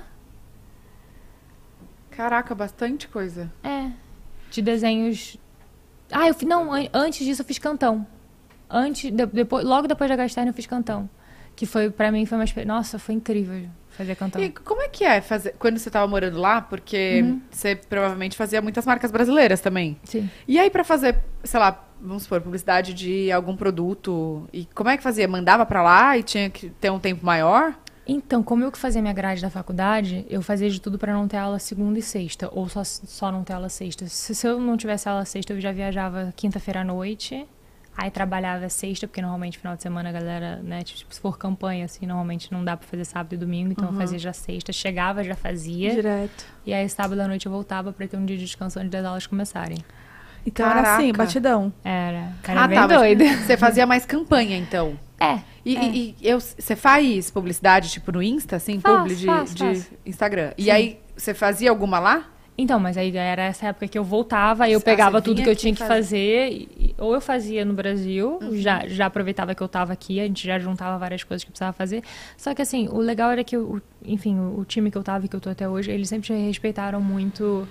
Caraca, bastante coisa. De desenhos... antes disso eu fiz cantão. Logo depois da Gastarne eu fiz cantão. Que pra mim foi uma experiência... Nossa, foi incrível fazer cantão. E como é que é fazer quando você tava morando lá? Porque você provavelmente fazia muitas marcas brasileiras também. Sim. E aí pra fazer, sei lá, vamos supor, publicidade de algum produto, e como é que fazia? Mandava pra lá e tinha que ter um tempo maior? Então, como eu que fazia minha grade da faculdade, eu fazia de tudo pra não ter aula segunda e sexta, ou só não ter aula sexta. Se eu não tivesse aula sexta, eu já viajava quinta-feira à noite, aí trabalhava sexta, porque normalmente final de semana a galera, né, tipo, se for campanha, assim, normalmente não dá pra fazer sábado e domingo, então eu fazia já sexta, chegava, já fazia. Direto. E aí sábado à noite eu voltava pra ter um dia de descanso antes das aulas começarem. Então era assim, batidão. Era Ah, bem tá, mas doido. você fazia mais campanha, então? E você faz publicidade, tipo, no Insta, assim, publi de Instagram? E aí, você fazia alguma lá? Então, mas aí era essa época que eu voltava, aí eu Você pegava tudo vinha que eu aqui tinha que fazer, ou eu fazia no Brasil, já aproveitava que eu tava aqui, a gente já juntava várias coisas que precisava fazer. Só que assim, o legal era que, enfim, o time que eu tava e que eu tô até hoje, eles sempre respeitaram muito...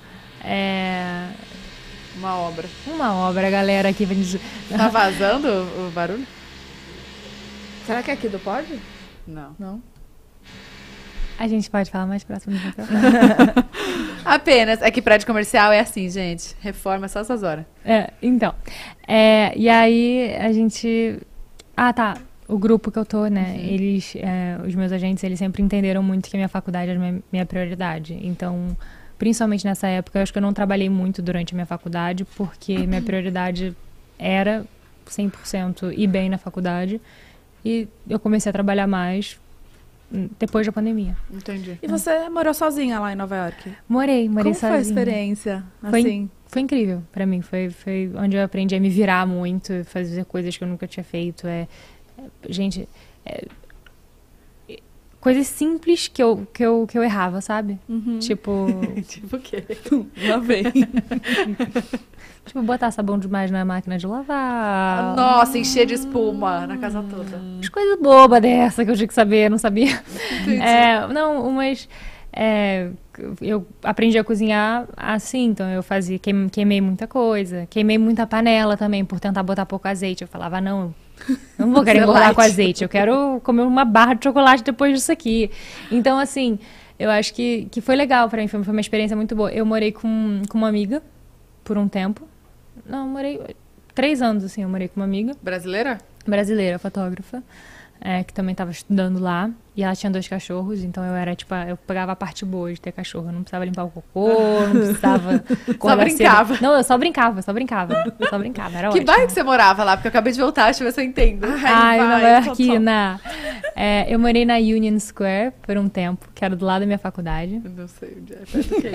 Uma obra, a galera aqui. Tá vazando o barulho? Será que é aqui do Pod? Não. A gente pode falar mais próximo do microfone. Apenas. É que prédio comercial é assim, gente. Reforma só essas horas. Então. E aí, a gente... Ah, tá. O grupo que eu tô, né? Eles, os meus agentes, eles sempre entenderam muito que a minha faculdade era minha prioridade. Então, principalmente nessa época, eu acho que eu não trabalhei muito durante a minha faculdade, porque minha prioridade era 100% ir bem na faculdade. E eu comecei a trabalhar mais depois da pandemia. Entendi. E você morou sozinha lá em Nova York? Morei Como sozinha. foi a experiência? Assim? Foi incrível pra mim. Foi onde eu aprendi a me virar muito, fazer coisas que eu nunca tinha feito. Coisas simples que eu errava, sabe? Tipo... Tipo o quê? Lá vem. Tipo, botar sabão demais na máquina de lavar. Nossa, encher de espuma na casa toda. As coisas bobas dessa que eu tinha que saber, não sabia. Eu aprendi a cozinhar assim, então eu fazia, queimei muita coisa. Queimei muita panela também, por tentar botar pouco azeite. Eu falava, não vou querer engordar com azeite, eu quero comer uma barra de chocolate depois disso aqui. Então, assim, eu acho que foi legal pra mim, foi uma experiência muito boa. Eu morei com uma amiga por um tempo. Não, morei 3 anos, assim, eu morei com uma amiga. Brasileira, fotógrafa, que também estava estudando lá. E ela tinha 2 cachorros, então eu era, tipo, eu pegava a parte boa de ter cachorro. Eu não precisava limpar o cocô, não precisava... Só brincava. Não, eu só brincava. Era ótimo. Que bairro que você morava lá? Porque eu acabei de voltar, deixa eu ver se eu entendo. Nova Yorkina. Eu morei na Union Square por um tempo, que era do lado da minha faculdade. Eu não sei onde é, perto do quê?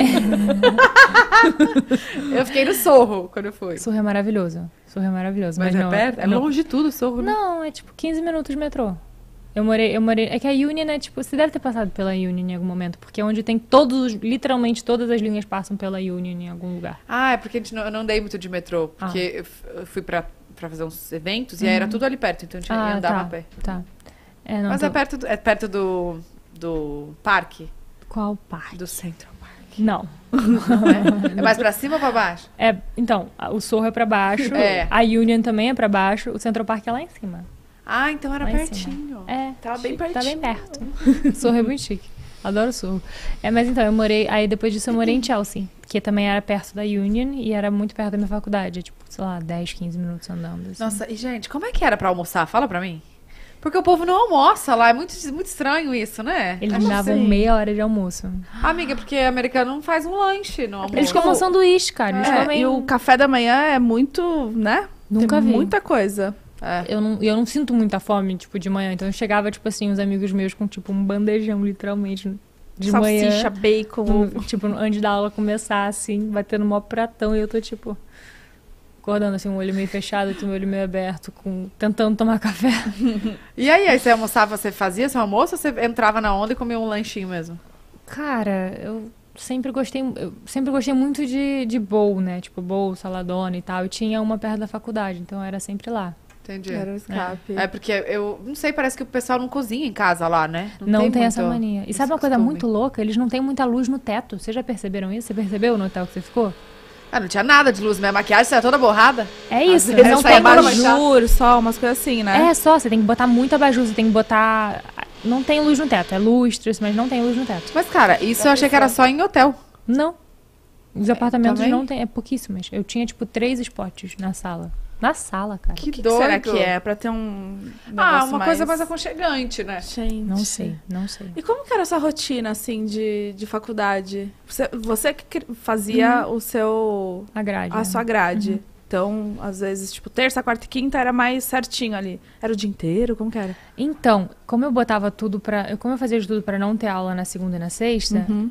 Eu fiquei no Sorro quando eu fui. Sorro é maravilhoso. Mas é perto? É longe de tudo, Sorro, né? Não, é tipo 15 minutos de metrô. Eu morei... É que a Union é tipo... Você deve ter passado pela Union em algum momento, porque é onde tem literalmente todas as linhas passam pela Union em algum lugar. É porque eu não andei muito de metrô, porque eu fui pra fazer uns eventos e aí era tudo ali perto, então eu andava a pé. Tá. Mas é perto do parque? Qual parque? Do Central Park. Não. Não é? É mais pra cima ou pra baixo? Então, o Sorro é pra baixo, a Union também é pra baixo, o Central Park é lá em cima. Então era pertinho. Tava bem pertinho. Tá bem perto. Sorro é muito chique. Adoro Sorro. Mas então, eu morei... Aí depois disso eu morei em Chelsea, que também era perto da Union e era muito perto da minha faculdade. Tipo, sei lá, 10, 15 minutos andando. Assim. Nossa, e gente, como é que era pra almoçar? Fala pra mim. Porque o povo não almoça lá, é muito estranho isso, né? Eles me davam meia hora de almoço. Amiga, porque americano não faz um lanche no almoço. Eles comem um sanduíche, cara. Eles comem... E o café da manhã é muito, né? Nunca vi. Muita coisa. Eu não sinto muita fome, tipo, de manhã. Então eu chegava, tipo assim, uns amigos meus com, tipo, um bandejão, literalmente, de manhã. Salsicha, bacon. Tipo, antes da aula começar, assim, batendo o maior pratão. E eu tô, tipo, acordando, assim, um olho meio fechado, outro olho meio aberto, tentando tomar café. E aí você fazia seu almoço ou você entrava na onda e comia um lanchinho mesmo? Cara, sempre gostei muito de bowl, né? Tipo, bowl, saladona e tal. E tinha uma perto da faculdade, então eu era sempre lá. Entendi. Era o escape. É porque eu não sei, parece que o pessoal não cozinha em casa lá, né? Não tem muito essa mania. E sabe uma coisa costume. muito louca? Eles não têm muita luz no teto. Vocês já perceberam isso? Você percebeu no hotel que você ficou? Ah, não tinha nada de luz. Minha maquiagem saiu toda borrada. É isso. vezes Não sai tem abaixo, luz. mas- Abajur, só umas coisas assim, né? É só, você tem que botar muito abajur, você tem que botar... Não tem luz no teto, é lustre, mas não tem luz no teto. Mas, cara, isso eu achei que era só em hotel. Não. Os apartamentos também? não tem, é pouquíssimas. Eu tinha, tipo, 3 spots na sala. Na sala, cara. Que O que doido. será que é? Pra ter um Ah, negócio uma coisa mais aconchegante, né? Gente. Não sei. E como que era a sua rotina, assim, de faculdade? Você que fazia o seu... A grade. a né? sua grade. Então, às vezes, tipo, terça, quarta e quinta era mais certinho ali. Era o dia inteiro? Como que era? Então, como eu botava tudo pra... Como eu fazia de tudo pra não ter aula na segunda e na sexta, Uhum.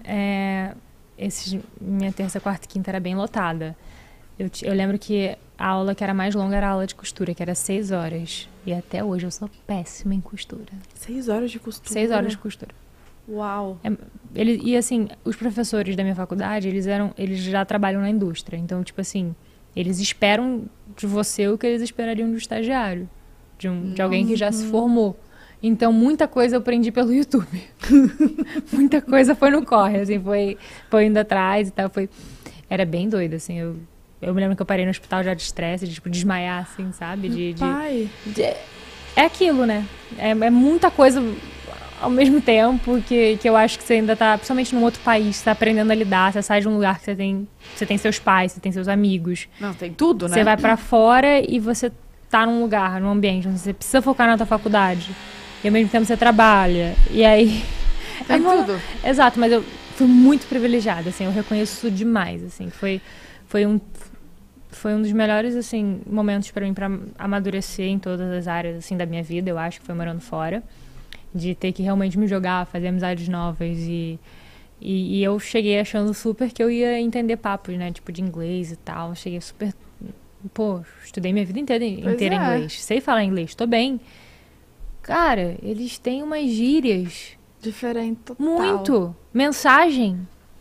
minha terça, quarta e quinta era bem lotada. Eu lembro que a aula que era mais longa era a aula de costura, que era 6 horas. E até hoje eu sou péssima em costura. 6 horas de costura. 6 horas de costura. Uau. E assim, os professores da minha faculdade, eles já trabalham na indústria. Então, tipo assim, eles esperam de você o que eles esperariam do estagiário. De alguém que já se formou. Então, muita coisa eu aprendi pelo YouTube. Muita coisa foi no corre, assim, foi indo atrás e tal. Era bem doido, assim. Eu me lembro que eu parei no hospital já de estresse, de tipo, desmaiar, assim, sabe? Pai. É aquilo, né? É muita coisa ao mesmo tempo que eu acho que você ainda tá, principalmente num outro país, você tá aprendendo a lidar, você sai de um lugar que você tem seus pais, você tem seus amigos. Não, tem tudo, né? Você vai pra fora e você tá num lugar, num ambiente onde você precisa focar na tua faculdade. E ao mesmo tempo você trabalha. E aí... Tem tudo. Exato, mas eu fui muito privilegiada, assim, eu reconheço isso demais, assim. Foi um dos melhores, assim, momentos pra mim pra amadurecer em todas as áreas, assim, da minha vida, eu acho que foi morando fora. De ter que realmente me jogar, fazer amizades novas e eu cheguei achando super que eu ia entender papos, né? Tipo, de inglês e tal. Eu cheguei super... Pô, estudei minha vida inteira é. inglês. Sei falar inglês, tô bem. Cara, eles têm umas gírias. Diferente total. Muito. Mensagem.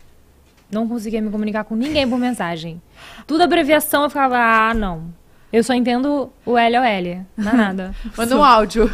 Não conseguia me comunicar com ninguém por mensagem. Tudo abreviação, eu ficava, não. Eu só entendo o L ou L. Não é nada. Manda um áudio.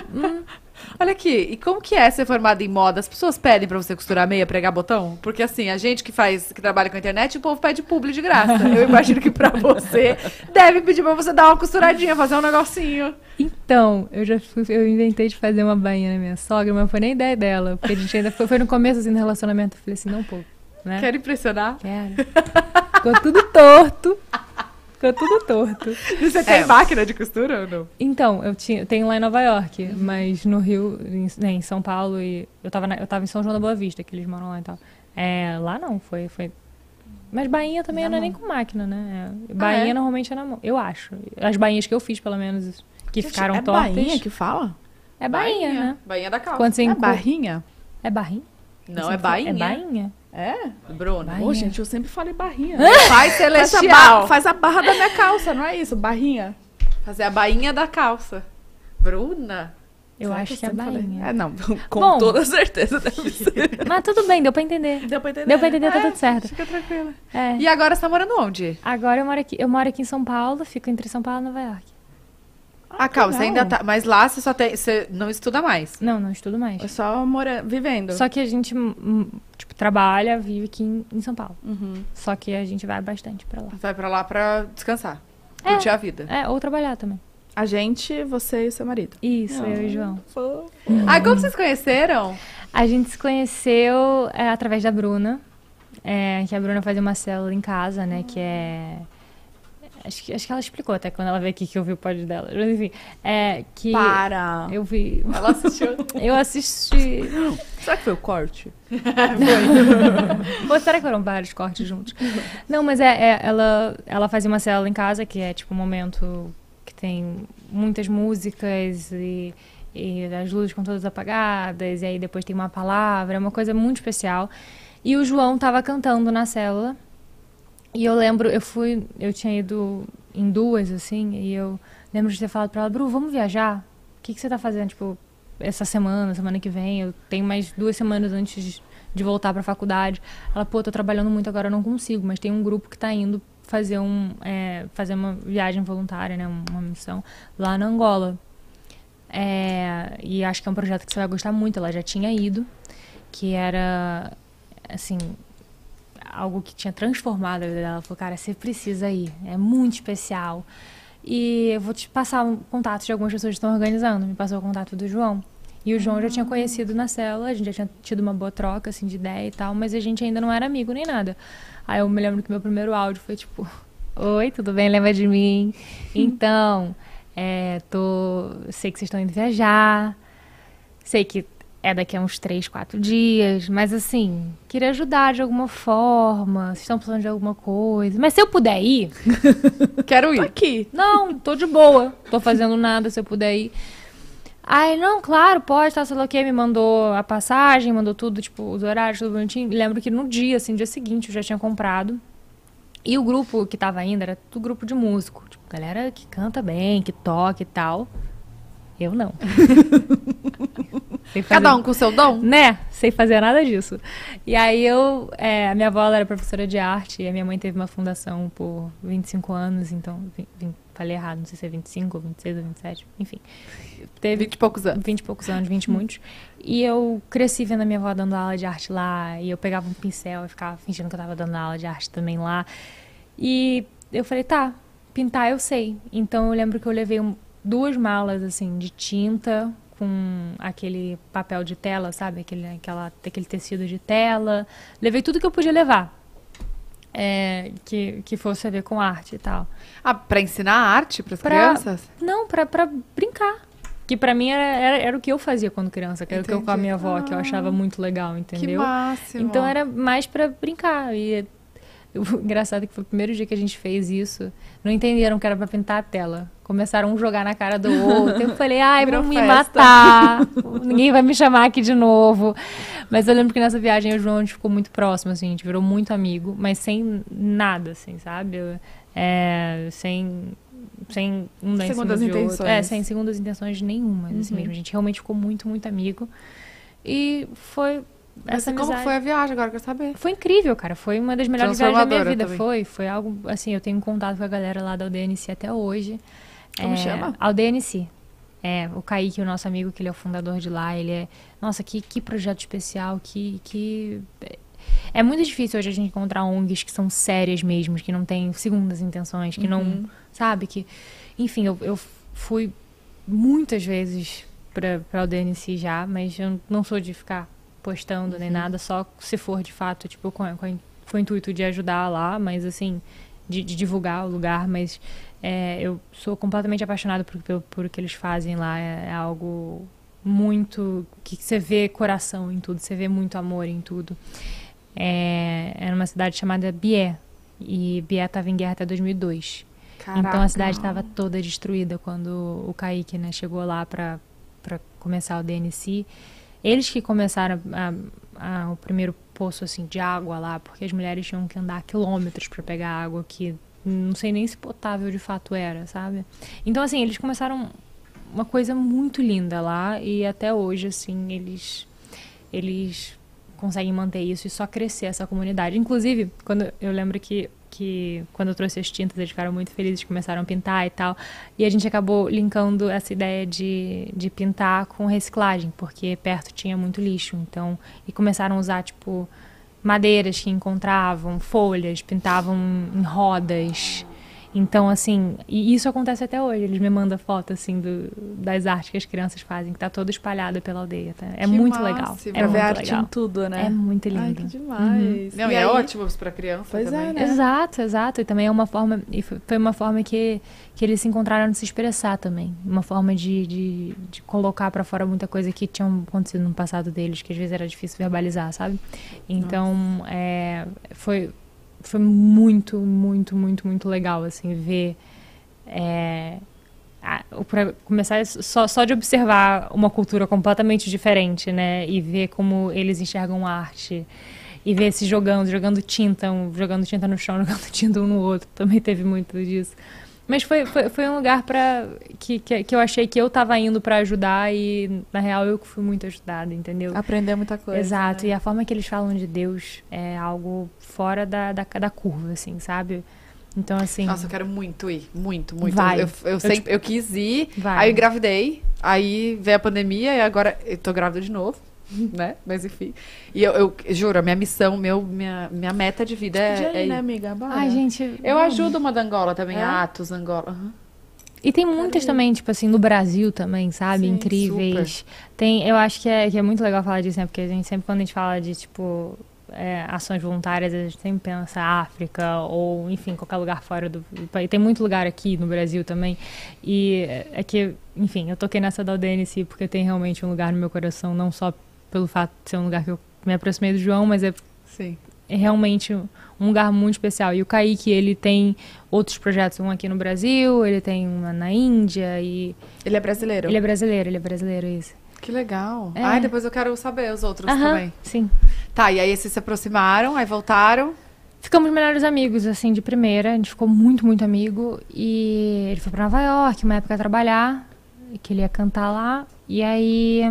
Olha aqui, e como que é ser formada em moda? As pessoas pedem pra você costurar meia, pregar botão? Porque assim, a gente que trabalha com a internet, o povo pede publi de graça. Eu imagino que pra você deve pedir pra você dar uma costuradinha, fazer um negocinho. Então, eu inventei de fazer uma bainha na minha sogra, mas não foi nem ideia dela. Porque a gente ainda foi no começo assim, do relacionamento. Eu falei assim, não, pô, né? Quero impressionar? Quero. Ficou tudo torto. Ficou tudo torto. E você tem máquina de costura ou não? Então, eu tenho lá em Nova York, mas no Rio, em São Paulo, e eu tava em São João da Boa Vista, que eles moram lá e tal. Lá não, foi... Mas bainha também não é nem com máquina, né? Bainha normalmente é na mão, eu acho. As bainhas que eu fiz, pelo menos, que ficaram tortas... É bainha que fala? É bainha, né? Bainha da calça. Quando você É barrinha? É barrinha? Não, Você é bainha. É bainha? É? Bruna. Bainha. Ô, gente, eu sempre falei barrinha. Pai celestial. Faz a barra da minha calça, não é isso? Barrinha. Fazer a bainha da calça. Bruna. Eu Será acho que é sempre falei? bainha. É, não. Com Bom. toda certeza deve ser. Mas tudo bem, deu pra entender. Deu pra entender? Deu pra entender, tá tudo certo. Fica tranquila. É. E agora você tá morando onde? Agora eu moro aqui em São Paulo, fico entre São Paulo e Nova York. Calma, você legal. ainda tá... Mas lá você não estuda mais. Não estudo mais. É só vivendo. Só que a gente, tipo, trabalha, vive aqui em São Paulo. Uhum. Só que a gente vai bastante pra lá. Vai pra lá pra descansar. Curtir a vida. Ou trabalhar também. A gente, você e seu marido. Isso, eu e o João. Ai, como vocês conheceram? A gente se conheceu através da Bruna. Que a Bruna fazia uma célula em casa, né? Que é... Acho que ela explicou até quando ela veio aqui que eu vi o pod dela. Mas enfim, que Para! eu vi... Ela assistiu. Eu assisti... Será que foi o corte? Ou será que foram vários cortes juntos? Não, mas ela fazia uma célula em casa, que é tipo um momento que tem muitas músicas e as luzes com todas apagadas, e aí depois tem uma palavra, é uma coisa muito especial. E o João tava cantando na célula, e eu lembro, eu tinha ido em 2, assim, e eu lembro de ter falado pra ela, Bru, vamos viajar? O que você tá fazendo, tipo, essa semana que vem? Eu tenho mais 2 semanas antes de voltar pra faculdade. Ela, pô, tô trabalhando muito agora, eu não consigo, mas tem um grupo que tá indo fazer uma viagem voluntária, né, uma missão lá na Angola. E acho que é um projeto que você vai gostar muito. Ela já tinha ido, que era, assim, algo que tinha transformado a vida dela. Ela falou, cara, você precisa ir, é muito especial. E eu vou te passar um contato de algumas pessoas que estão organizando. Me passou o contato do João. E o João eu já tinha conhecido na célula, a gente já tinha tido uma boa troca, assim, de ideia e tal, mas a gente ainda não era amigo nem nada. Aí eu me lembro que meu primeiro áudio foi tipo, oi, tudo bem? Lembra de mim? Então, sei que vocês estão indo viajar, sei que é daqui a uns 3, 4 dias, mas assim, queria ajudar de alguma forma, vocês estão precisando de alguma coisa, mas se eu puder ir... Quero ir. Tô aqui. Não, tô de boa, tô fazendo nada, se eu puder ir. Aí, não, claro, pode, tá, sei lá o quê, me mandou a passagem, mandou tudo, tipo, os horários, tudo bonitinho. Lembro que no dia, assim, dia seguinte, eu já tinha comprado. E o grupo que tava indo era tudo grupo de músico. Tipo, galera que canta bem, que toca e tal. Eu não. Cada um com o seu dom? Né? Sem fazer nada disso. E aí a minha avó ela era professora de arte e a minha mãe teve uma fundação por 25 anos, então, falei errado, não sei se é 25, ou 26 ou 27, enfim. Teve 20 e poucos anos. 20 e poucos anos, 20 e muitos. E eu cresci vendo a minha avó dando aula de arte lá, e eu pegava um pincel e ficava fingindo que eu tava dando aula de arte também lá. E eu falei, tá, pintar eu sei. Então eu lembro que eu levei 2 malas, assim, de tinta, com aquele papel de tela, sabe? Aquele tecido de tela. Levei tudo que eu podia levar. Que fosse a ver com arte e tal. Ah, pra ensinar arte pras crianças? Não, pra brincar. Que pra mim era o que eu fazia quando criança, que era o que eu com a minha avó, que eu achava muito legal, entendeu? Que máximo. Então era mais pra brincar. E o engraçado é que foi o primeiro dia que a gente fez isso. Não entenderam que era pra pintar a tela. Começaram a jogar na cara do outro. Eu falei, ai, Virou vão me festa. matar. Ninguém vai me chamar aqui de novo. Mas eu lembro que nessa viagem o João, a gente ficou muito próximo, assim. A gente virou muito amigo, mas sem nada, assim, sabe? Sem um dar em cima Segundas de outro. intenções. Sem segundas intenções nenhumas, assim mesmo. A gente realmente ficou muito, muito amigo. E foi Mas essa como amizade. foi a viagem? Agora eu quero saber. Foi incrível, cara. Foi uma das melhores viagens da minha vida. Transformadora Foi algo, assim, eu tenho contato com a galera lá da UDNC até hoje. Como chama? A UDNC. O Kaique, o nosso amigo, que ele é o fundador de lá, ele é... Nossa, que projeto especial, que... É muito difícil hoje a gente encontrar ONGs que são sérias mesmo, que não têm segundas intenções, que não... Sabe? Que... Enfim, eu fui muitas vezes pra UDNC já, mas eu não sou de ficar postando nem nada, só se for de fato, tipo, com o intuito de ajudar lá, mas assim, de divulgar o lugar, mas eu sou completamente apaixonada por o que eles fazem lá, é algo muito, que você vê coração em tudo, você vê muito amor em tudo. É numa cidade chamada Bié, e Bié estava em guerra até 2002. Caraca. Então a cidade estava toda destruída quando o Kaique, né, chegou lá para começar o DNC. Eles que começaram o primeiro poço assim, de água lá, porque as mulheres tinham que andar quilômetros para pegar água que não sei nem se potável de fato era, sabe? Então, assim, eles começaram uma coisa muito linda lá e até hoje, assim, eles conseguem manter isso e só crescer essa comunidade. Inclusive, quando eu lembro que quando eu trouxe as tintas, eles ficaram muito felizes, começaram a pintar e tal. E a gente acabou linkando essa ideia de pintar com reciclagem, porque perto tinha muito lixo. Então, e começaram a usar, tipo, madeiras que encontravam, folhas, pintavam em rodas. Então, assim, e isso acontece até hoje. Eles me mandam foto, assim, das artes que as crianças fazem, que tá toda espalhada pela aldeia. Tá? É Que muito legal. máximo. É Pra ver muito arte legal. em tudo, né? É muito lindo. Ai, que demais. Não, e é ótimo pra criança Pois também. é, né? Exato. E também é uma forma... E foi uma forma que eles se encontraram de se expressar também. Uma forma de colocar pra fora muita coisa que tinha acontecido no passado deles, que às vezes era difícil verbalizar, sabe? Então, foi muito, muito, muito, muito legal, assim, ver... Pra começar só de observar uma cultura completamente diferente, né? E ver como eles enxergam arte. E ver se jogando tinta no chão, jogando tinta um no outro. Também teve muito disso. Mas foi um lugar que eu achei que eu tava indo pra ajudar e, na real, eu que fui muito ajudada, entendeu? Aprender muita coisa. Exato, né? e a forma que eles falam de Deus é algo fora da curva, assim, sabe? Então, assim... Nossa, eu quero muito ir. Muito, muito. Vai. Eu quis ir, Vai. aí eu engravidei, aí veio a pandemia e agora eu tô grávida de novo, né? Mas enfim. E eu juro, a minha missão, minha meta de vida Podia é ir, né, ir. amiga? Bora. Ai, gente... Eu ajudo uma da Angola também, É? Atos, Angola. Uhum. E tem muitas também, tipo assim, no Brasil também, sabe? Sim, Incríveis. Tem, eu acho que é muito legal falar disso, né? Porque a gente sempre, quando a gente fala de, tipo, ações voluntárias, a gente sempre pensa África ou, enfim, qualquer lugar fora do país. Tem muito lugar aqui no Brasil também. E é que, enfim, eu toquei nessa da UDNC porque tem realmente um lugar no meu coração, não só pelo fato de ser um lugar que eu me aproximei do João, mas Sim. é realmente um lugar muito especial. E o Kaique, ele tem outros projetos, um aqui no Brasil, ele tem uma na Índia e... Ele é brasileiro? Ele é brasileiro, isso. Que legal. É. Ai, depois eu quero saber os outros Aham, também. sim. Tá, e aí vocês se aproximaram, aí voltaram. Ficamos melhores amigos, assim, de primeira. A gente ficou muito, muito amigo. E ele foi pra Nova York, uma época, trabalhar, que ele ia cantar lá. E aí...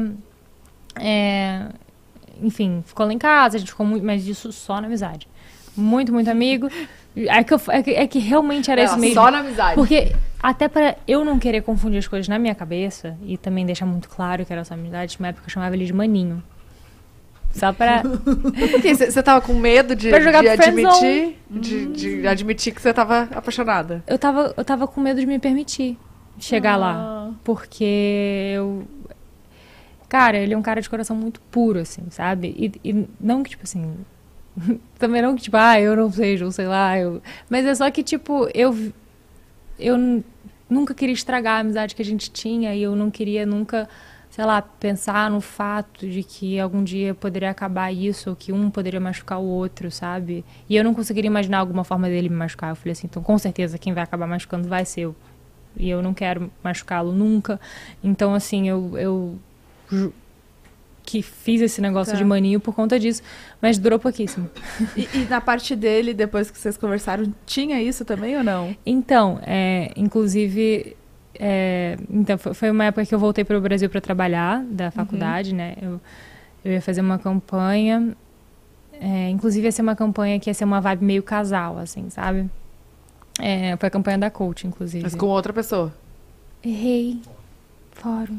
enfim, ficou lá em casa, a gente ficou muito... Mas isso só na amizade. Muito, muito amigo. É que realmente era esse mesmo. Só na amizade. Porque até pra eu não querer confundir as coisas na minha cabeça, e também deixar muito claro que era só amizade, uma época eu chamava ele de Maninho. Só pra... Porque você tava com medo de Pra jogar pro admitir, de admitir que você tava apaixonada. Eu tava com medo de me permitir chegar lá. Porque eu... Cara, ele é um cara de coração muito puro, assim, sabe? E não que, tipo assim... Também não que, tipo, eu não seja, ou sei lá, Mas é só que, tipo, eu nunca queria estragar a amizade que a gente tinha e eu não queria nunca, sei lá, pensar no fato de que algum dia poderia acabar isso ou que um poderia machucar o outro, sabe? E eu não conseguiria imaginar alguma forma dele me machucar. Eu falei assim, então com certeza quem vai acabar machucando vai ser eu. E eu não quero machucá-lo nunca. Então, assim, eu que fiz esse negócio de maninho por conta disso, mas durou pouquíssimo. E na parte dele, depois que vocês conversaram, tinha isso também ou não? Então, inclusive, então foi uma época que eu voltei para o Brasil para trabalhar, da faculdade, né? Eu ia fazer uma campanha, inclusive ia ser uma campanha que ia ser uma vibe meio casal, assim, sabe? Foi a campanha da Coach, inclusive. Mas com outra pessoa. Errei. Fórum.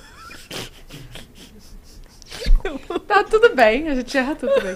Tá tudo bem, a gente erra tudo bem.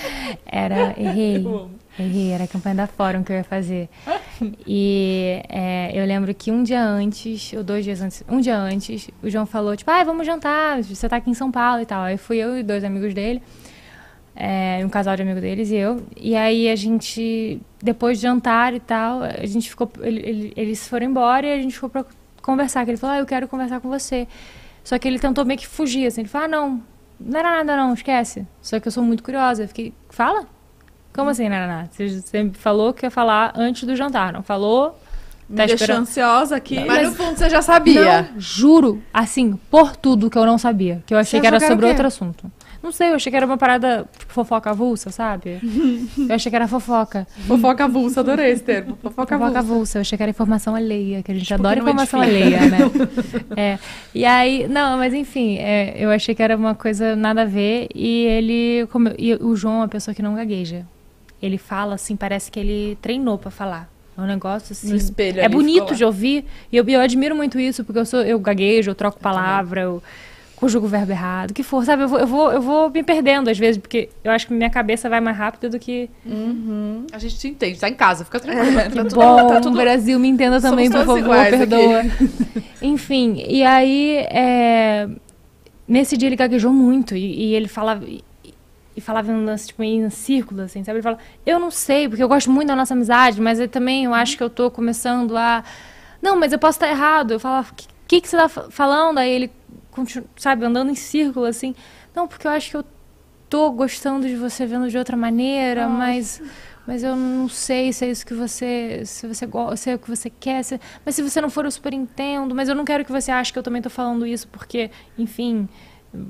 Errei, era a campanha da Fórum que eu ia fazer. E eu lembro que um dia antes, ou 2 dias antes, um dia antes, o João falou, tipo, vamos jantar, você tá aqui em São Paulo e tal. Aí fui eu e 2 amigos dele, um casal de amigos deles e eu. E aí a gente, depois de jantar e tal, a gente ficou, eles foram embora e a gente ficou pra conversar. Que ele falou, eu quero conversar com você. Só que ele tentou meio que fugir, assim, ele falou, não era nada não, esquece. Só que eu sou muito curiosa, eu fiquei, fala? Como assim, não era nada? Você me falou que ia falar antes do jantar, não falou? Me deixou ansiosa aqui. Mas no fundo você já sabia. Não, juro, assim, por tudo que eu não sabia. Que eu achei Você que era achou que era sobre o quê? outro assunto. Não sei, eu achei que era uma parada, tipo, fofoca avulsa, sabe? Eu achei que era fofoca. Fofoca avulsa, adorei esse termo. Fofoca Fofoca avulsa. avulsa, eu achei que era informação alheia, que a gente Tipo, adora que não informação edifica. alheia, né? E aí, não, mas enfim, eu achei que era uma coisa nada a ver e e o João é uma pessoa que não gagueja. Ele fala assim, parece que ele treinou pra falar. É um negócio assim. No espelho é ali, bonito ficou lá. de ouvir e eu admiro muito isso, porque eu gaguejo, eu troco palavra, eu conjugo o verbo errado, o que for, sabe? Eu vou me perdendo às vezes, porque eu acho que minha cabeça vai mais rápido do que... A gente te entende, tá em casa, fica tranquila. Que bom, o Brasil me entenda também, por todos favor, iguais perdoa. Enfim, e aí, nesse dia ele gaguejou muito, e ele falava... E falava em um lance, tipo, em círculo, assim, sabe? Ele fala, eu não sei, porque eu gosto muito da nossa amizade, mas eu também eu acho que eu tô começando a... Não, mas eu posso estar errado. Eu falava, o que você tá falando? Aí ele, sabe, andando em círculo, assim. Não, porque eu acho que eu tô gostando de você vendo de outra maneira, mas eu não sei se é isso que se você gosta, se é o que você quer, mas se você não for, eu super entendo, mas eu não quero que você ache que eu também tô falando isso, porque, enfim...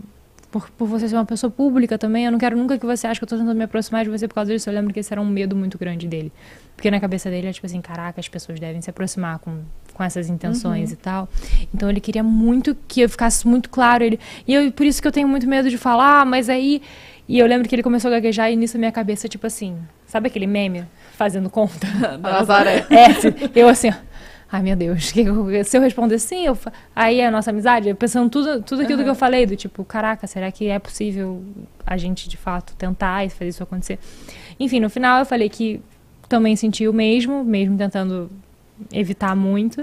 por você ser uma pessoa pública também, eu não quero nunca que você ache que eu tô tentando me aproximar de você por causa disso. Eu lembro que esse era um medo muito grande dele. Porque na cabeça dele é tipo assim, caraca, as pessoas devem se aproximar com essas intenções e tal. Então ele queria muito que eu ficasse muito claro. Por isso que eu tenho muito medo de falar, mas aí... E eu lembro que ele começou a gaguejar e nisso a minha cabeça, tipo assim, sabe aquele meme? Fazendo conta? Nazaré. Eu assim, ó. Ai, meu Deus, se eu responder sim, aí é a nossa amizade, pensando tudo aquilo que eu falei, do tipo, caraca, será que é possível a gente, de fato, tentar e fazer isso acontecer? Enfim, no final eu falei que também senti o mesmo tentando evitar muito.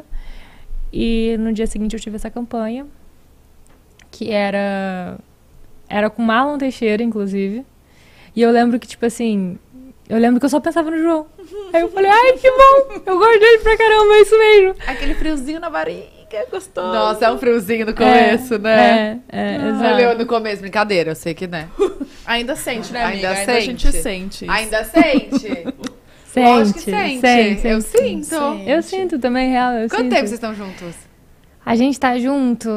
E no dia seguinte eu tive essa campanha, que era com Marlon Teixeira, inclusive. E eu lembro que, tipo assim... Eu lembro que eu só pensava no João. Aí eu falei, ai, que bom! Eu gosto dele pra caramba, é isso mesmo. Aquele friozinho na barriga, gostoso. Nossa, é um friozinho no começo, né? Exato. No começo, brincadeira, eu sei que, né? Ainda sente, né, amiga? Ainda A gente sente isso. Ainda sente? Lógico que sente. Eu sinto. Eu sinto também, real. Quanto tempo vocês estão juntos? A gente tá junto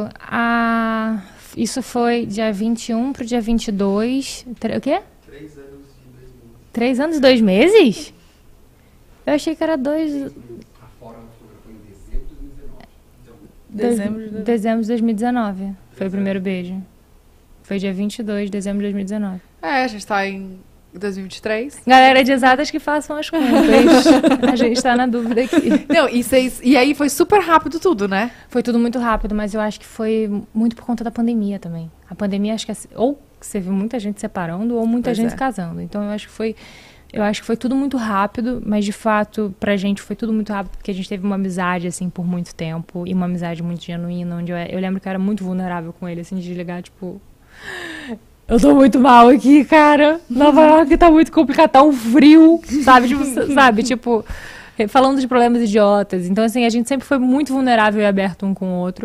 isso foi dia 21 pro dia 22. O quê? 3 anos e 2 meses. 3 anos e 2 meses? Eu achei que era 2... A Fora foi em dezembro de 2019. Dezembro de 2019. Foi o primeiro beijo. Foi dia 22 de dezembro de 2019. A gente tá em 2023. Galera de exatas que façam as contas. A gente tá na dúvida aqui. Não, e aí foi super rápido tudo, né? Foi tudo muito rápido, mas eu acho que foi muito por conta da pandemia também. A pandemia, acho que ou você viu muita gente separando, ou muita gente casando. Então eu acho que foi tudo muito rápido, mas de fato, pra gente foi tudo muito rápido, porque a gente teve uma amizade, assim, por muito tempo, e uma amizade muito genuína, onde eu lembro que eu era muito vulnerável com ele, assim, de ligar, tipo... Eu tô muito mal aqui, cara. Nova York tá muito complicado, tá um frio, sabe? Tipo, falando de problemas idiotas. Então, assim, a gente sempre foi muito vulnerável e aberto um com o outro.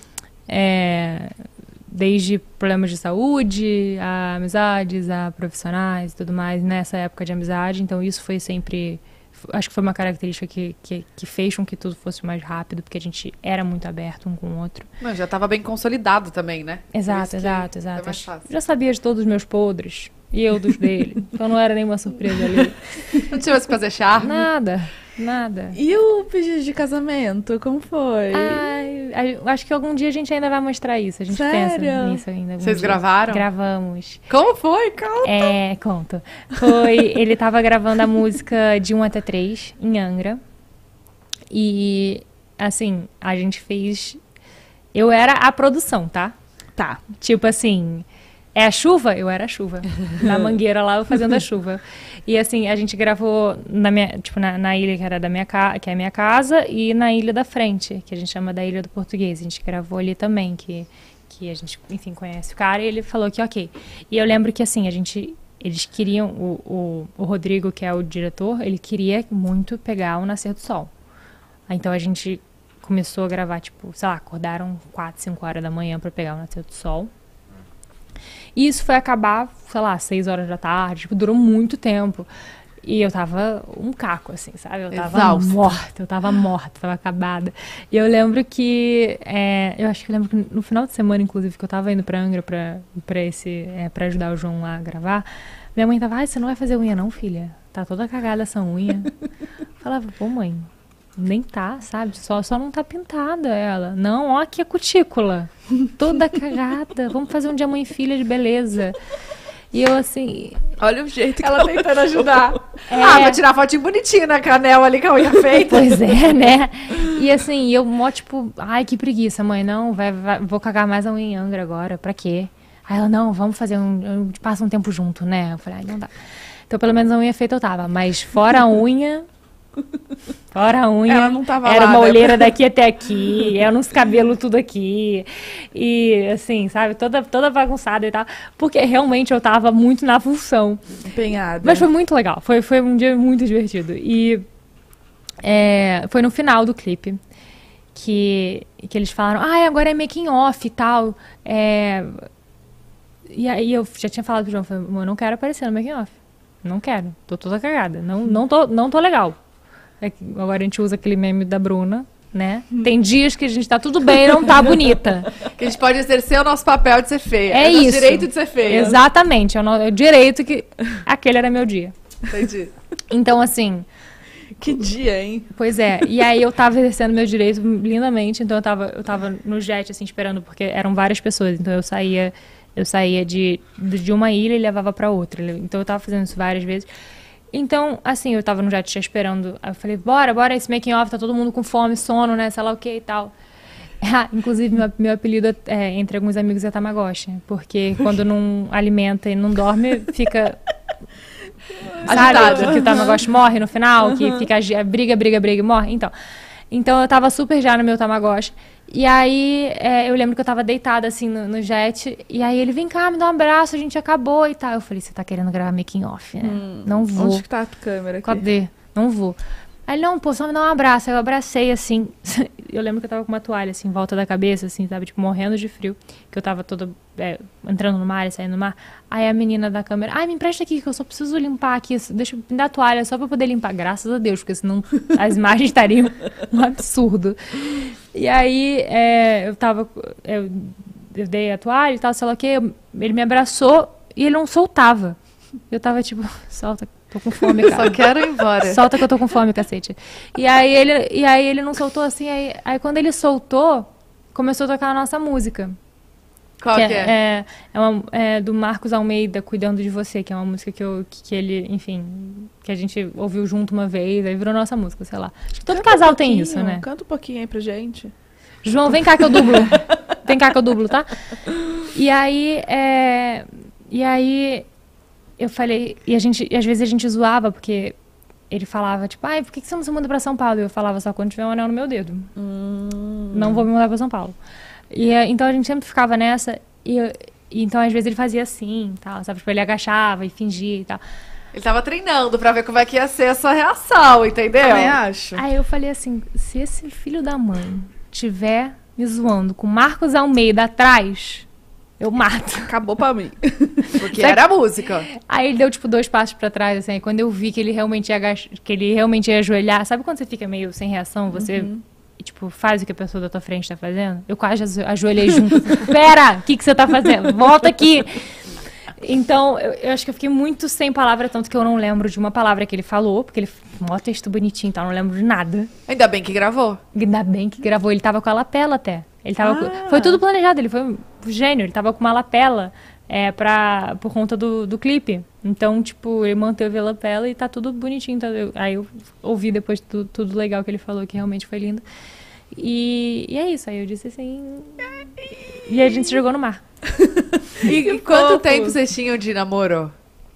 Desde problemas de saúde, a amizades, a profissionais e tudo mais, nessa época de amizade. Então, isso foi sempre... Acho que foi uma característica que fez com que tudo fosse mais rápido, porque a gente era muito aberto um com o outro. Não, já tava bem consolidado também, né? Exato. É mais fácil. Já sabia de todos os meus podres, e eu dos dele. Então não era nenhuma surpresa ali. Não tinha mais que fazer charme? Nada. E o pedido de casamento, como foi? Acho que algum dia a gente ainda vai mostrar isso. A gente pensa nisso ainda. Vocês gravaram? Gravamos. Como foi? Conta. Conto. Ele tava gravando a música de 1 até 3 em Angra. E, assim, a gente fez... Eu era a produção, tá? Tá. Tipo assim... É a chuva? Eu era a chuva. Na mangueira lá, eu fazendo a chuva. E assim, a gente gravou na ilha que era que é a minha casa, e na ilha da frente, que a gente chama da Ilha do Português. A gente gravou ali também, que a gente, enfim, conhece o cara, e ele falou que ok. E eu lembro que assim, eles queriam, o Rodrigo, que é o diretor, ele queria muito pegar o Nascer do Sol. Então a gente começou a gravar, tipo, sei lá, acordaram 4, 5 horas da manhã pra pegar o Nascer do Sol. E isso foi acabar, sei lá, 6 horas da tarde, tipo, durou muito tempo. E eu tava um caco, assim, sabe? Eu tava morta, tava acabada. E eu lembro que, eu lembro que no final de semana, inclusive, que eu tava indo pra Angra pra ajudar o João lá a gravar, minha mãe tava, você não vai fazer unha não, filha? Tá toda cagada essa unha. Eu falava, pô, mãe, nem tá, sabe? Só não tá pintada ela. Não, ó aqui a cutícula. Toda cagada. Vamos fazer um dia mãe e filha de beleza. E eu assim... Olha o jeito que ela tentando ajudar. Vai tirar fotinho bonitinha na canela ali com a unha feita. Pois é, né? E assim, eu mó tipo... Ai, que preguiça, mãe. Não, vou cagar mais a unha em Angra agora. Pra quê? Aí ela, não, vamos fazer passa um tempo junto, né? Eu falei, ai, não dá. Então, pelo menos a unha feita eu tava. Mas fora a unha... Ela não tava era lá, uma né? olheira daqui até aqui, era uns cabelos tudo aqui, e assim, sabe, toda bagunçada e tal, porque realmente eu tava muito na função. Empenhada. Mas foi muito legal, foi um dia muito divertido. E foi no final do clipe que eles falaram, agora é making off e tal. E aí eu já tinha falado pro João, falei, eu não quero aparecer no making off. Não quero, tô toda cagada, não tô legal. Agora a gente usa aquele meme da Bruna, né? Tem dias que a gente tá tudo bem e não tá bonita. Que a gente pode exercer o nosso papel de ser feia. É nosso isso. direito de ser feia. Exatamente, é o direito que aquele era meu dia. Entendi. Então, assim, Que dia, hein? pois é. E aí eu tava exercendo meu direito lindamente, então eu tava no jet, assim, esperando, porque eram várias pessoas. Então eu saía de uma ilha e levava pra outra. Então eu tava fazendo isso várias vezes. Então, assim, eu tava no jet já esperando. Aí eu falei, bora, esse making off, tá todo mundo com fome, sono, né, sei lá o que e tal. Ah, inclusive, meu apelido entre alguns amigos é Tamagotchi, porque quando não alimenta e não dorme, fica... Agitado. Sabe, que o Tamagotchi morre no final, que fica briga e morre. Então eu tava super já no meu Tamagotchi. E aí eu lembro que eu tava deitada assim no jet. E aí ele, vem cá, me dá um abraço, a gente acabou e tal. Eu falei, você tá querendo gravar making off, né? Não vou. Onde que tá a câmera aqui? Cadê? Não vou. Aí ele, não, pô, só me dá um abraço. Aí eu abracei, assim. Eu lembro que eu tava com uma toalha, assim, em volta da cabeça, assim, tava, tipo, morrendo de frio. Que eu tava toda entrando no mar e saindo do mar. Aí a menina da câmera, ai, me empresta aqui, que eu só preciso limpar aqui. Deixa eu me dar a toalha só pra poder limpar. Graças a Deus, porque senão as imagens estariam um absurdo. E aí eu dei a toalha e tal, sei lá o quê. Ele me abraçou e ele não soltava. Eu tava, tipo, solta. Tô com fome, cara. Só quero ir embora. Solta que eu tô com fome, cacete. E aí ele não soltou assim. Aí quando ele soltou, começou a tocar a nossa música. Qual que é? É do Marcos Almeida, Cuidando de Você, que é uma música que ele, enfim, que a gente ouviu junto uma vez, aí virou nossa música, sei lá. Acho que todo Canta casal um tem pouquinho, isso, né? Canta um pouquinho aí pra gente. João, vem cá que eu dublo. Vem cá que eu dublo, tá? E aí eu falei, e às vezes a gente zoava, porque ele falava, tipo, ai, por que você não se muda pra São Paulo? E eu falava, só quando tiver um anel no meu dedo. Não vou me mudar pra São Paulo. E então a gente sempre ficava nessa, e então às vezes ele fazia assim, tal, sabe? Tipo, ele agachava e fingia e tal. Ele tava treinando pra ver como é que ia ser a sua reação, entendeu? Também acho. Aí eu falei assim, se esse filho da mãe tiver me zoando com Marcos Almeida atrás, eu mato. Acabou pra mim. Porque era a música. Aí ele deu, tipo, 2 passos pra trás, assim, aí quando eu vi que ele realmente ia ajoelhar, sabe quando você fica meio sem reação, você, tipo, faz o que a pessoa da tua frente tá fazendo? Eu quase ajoelhei junto. Pera, o que você tá fazendo? Volta aqui! Então, eu acho que eu fiquei muito sem palavra, tanto que eu não lembro de uma palavra que ele falou, porque ele mó texto bonitinho e tal, não lembro de nada. Ainda bem que gravou. Ainda bem que gravou, ele tava com a lapela até. Ele tava foi tudo planejado, ele foi um gênio, ele tava com uma lapela por conta do clipe. Então, tipo, ele manteve a lapela e tá tudo bonitinho. Tá, aí eu ouvi depois tudo legal que ele falou, que realmente foi lindo. E é isso, aí eu disse assim... E a gente se jogou no mar. E quanto tempo vocês tinham de namoro?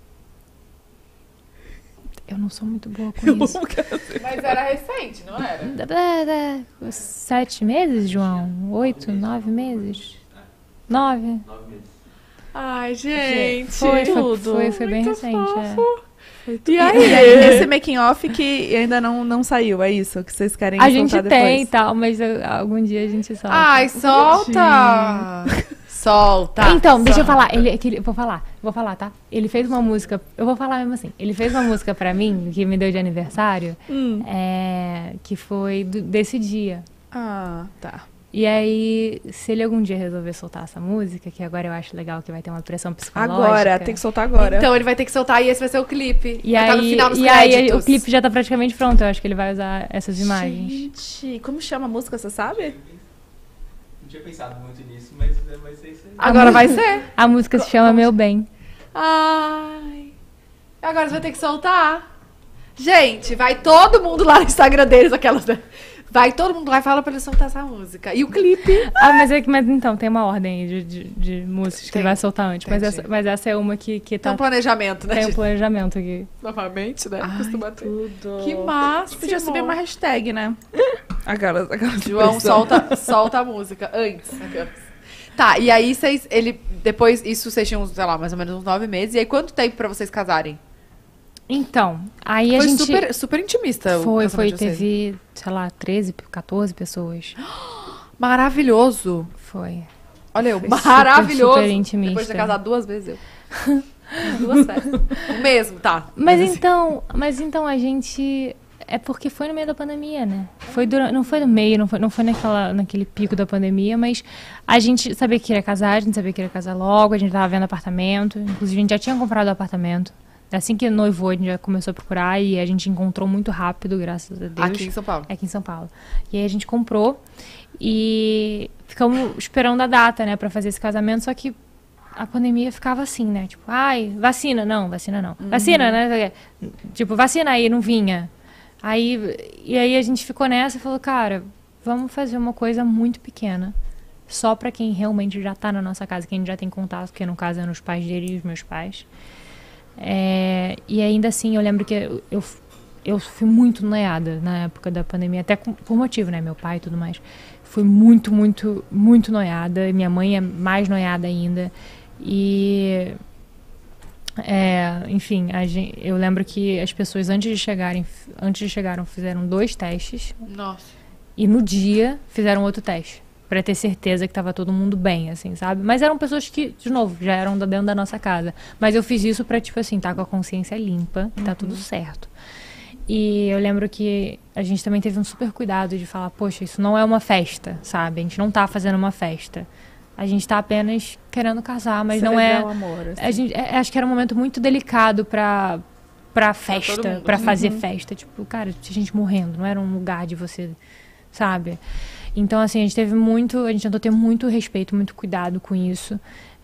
Eu não sou muito boa com isso. Mas era recente, não era? 7 meses, João? 8, 9 meses? 9. 9 meses. Ai, gente. Foi bem recente. E aí, esse making off que ainda não saiu, é isso que vocês querem A soltar gente depois? tem e tal, mas algum dia a gente solta. Ai, solta! Solta! Então, deixa eu falar. Vou falar, tá? Ele fez uma música, eu vou falar mesmo assim. Ele fez uma música pra mim, que me deu de aniversário, que foi desse dia. Ah, tá. E aí, se ele algum dia resolver soltar essa música, que agora eu acho legal que vai ter uma pressão psicológica. Agora, tem que soltar agora. Então ele vai ter que soltar e esse vai ser o clipe. E vai aí, tá no final nos e aí créditos. o clipe já tá praticamente pronto. Eu acho que ele vai usar essas imagens. Gente, como chama a música, você sabe? Não tinha pensado muito nisso, mas vai ser isso aí. Agora vai ser. A música se chama Meu Bem. Ai. Agora você vai ter que soltar. Gente, vai todo mundo lá no Instagram deles, aquelas... Vai todo mundo lá e fala pra ele soltar essa música. E o clipe? Mas então, tem uma ordem aí de músicas que ele vai soltar antes. Mas essa é uma que Tem tá... um planejamento, né? Tem um planejamento aqui. Novamente, né? Ai, Costuma ter. tudo. Que massa. Podia subir uma hashtag, né? Aquelas João solta a música antes. Tá, e aí depois, isso vocês tinham, sei lá, mais ou menos uns 9 meses. E aí quanto tempo pra vocês casarem? Então, aí Foi a gente... super, super intimista. Foi, de vocês. teve, sei lá, 13, 14 pessoas. Maravilhoso. Foi. Olha eu, Foi maravilhoso. super intimista. Depois de ter casado 2 vezes eu. 2 festas. O mesmo, tá. Mas então a gente... É porque foi no meio da pandemia, né? Não foi no meio, não foi naquele pico da pandemia, mas a gente sabia que queria casar, a gente sabia que queria casar logo, a gente tava vendo apartamento, inclusive a gente já tinha comprado o apartamento. Assim que noivou, a gente já começou a procurar e a gente encontrou muito rápido, graças a Deus. Aqui em São Paulo. Aqui em São Paulo. E aí a gente comprou e ficamos esperando a data, né, pra fazer esse casamento, só que a pandemia ficava assim, né? Tipo, ai, vacina não. Vacina, né? Tipo, vacina aí, não vinha. E aí a gente ficou nessa e falou, cara, vamos fazer uma coisa muito pequena. Só pra quem realmente já tá na nossa casa, quem já tem contato, porque no caso eram os pais dele e os meus pais. E ainda assim, eu lembro que eu fui muito noiada na época da pandemia, até por motivo, né? Meu pai e tudo mais. Fui muito, muito, muito noiada. Minha mãe é mais noiada ainda. E, enfim, eu lembro que as pessoas antes de chegarem fizeram 2 testes. Nossa. E no dia fizeram outro teste, pra ter certeza que tava todo mundo bem, assim, sabe? Mas eram pessoas que, de novo, já eram dentro da nossa casa. Mas eu fiz isso pra, tipo assim, tá com a consciência limpa, tá tudo certo. E eu lembro que a gente também teve um super cuidado de falar, poxa, isso não é uma festa, sabe? A gente não tá fazendo uma festa. A gente tá apenas querendo casar, mas não é... o amor, assim. Acho que era um momento muito delicado pra festa, pra fazer festa. Tipo, cara, tinha gente morrendo, não era um lugar de você, sabe? Então, assim, a gente tentou ter muito respeito, muito cuidado com isso.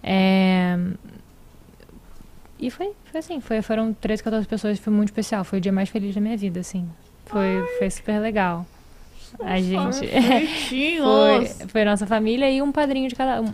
E foi assim, foram 13, 14 pessoas, foi muito especial. Foi o dia mais feliz da minha vida, assim. Foi super legal. A gente... foi nossa família e um padrinho de cada...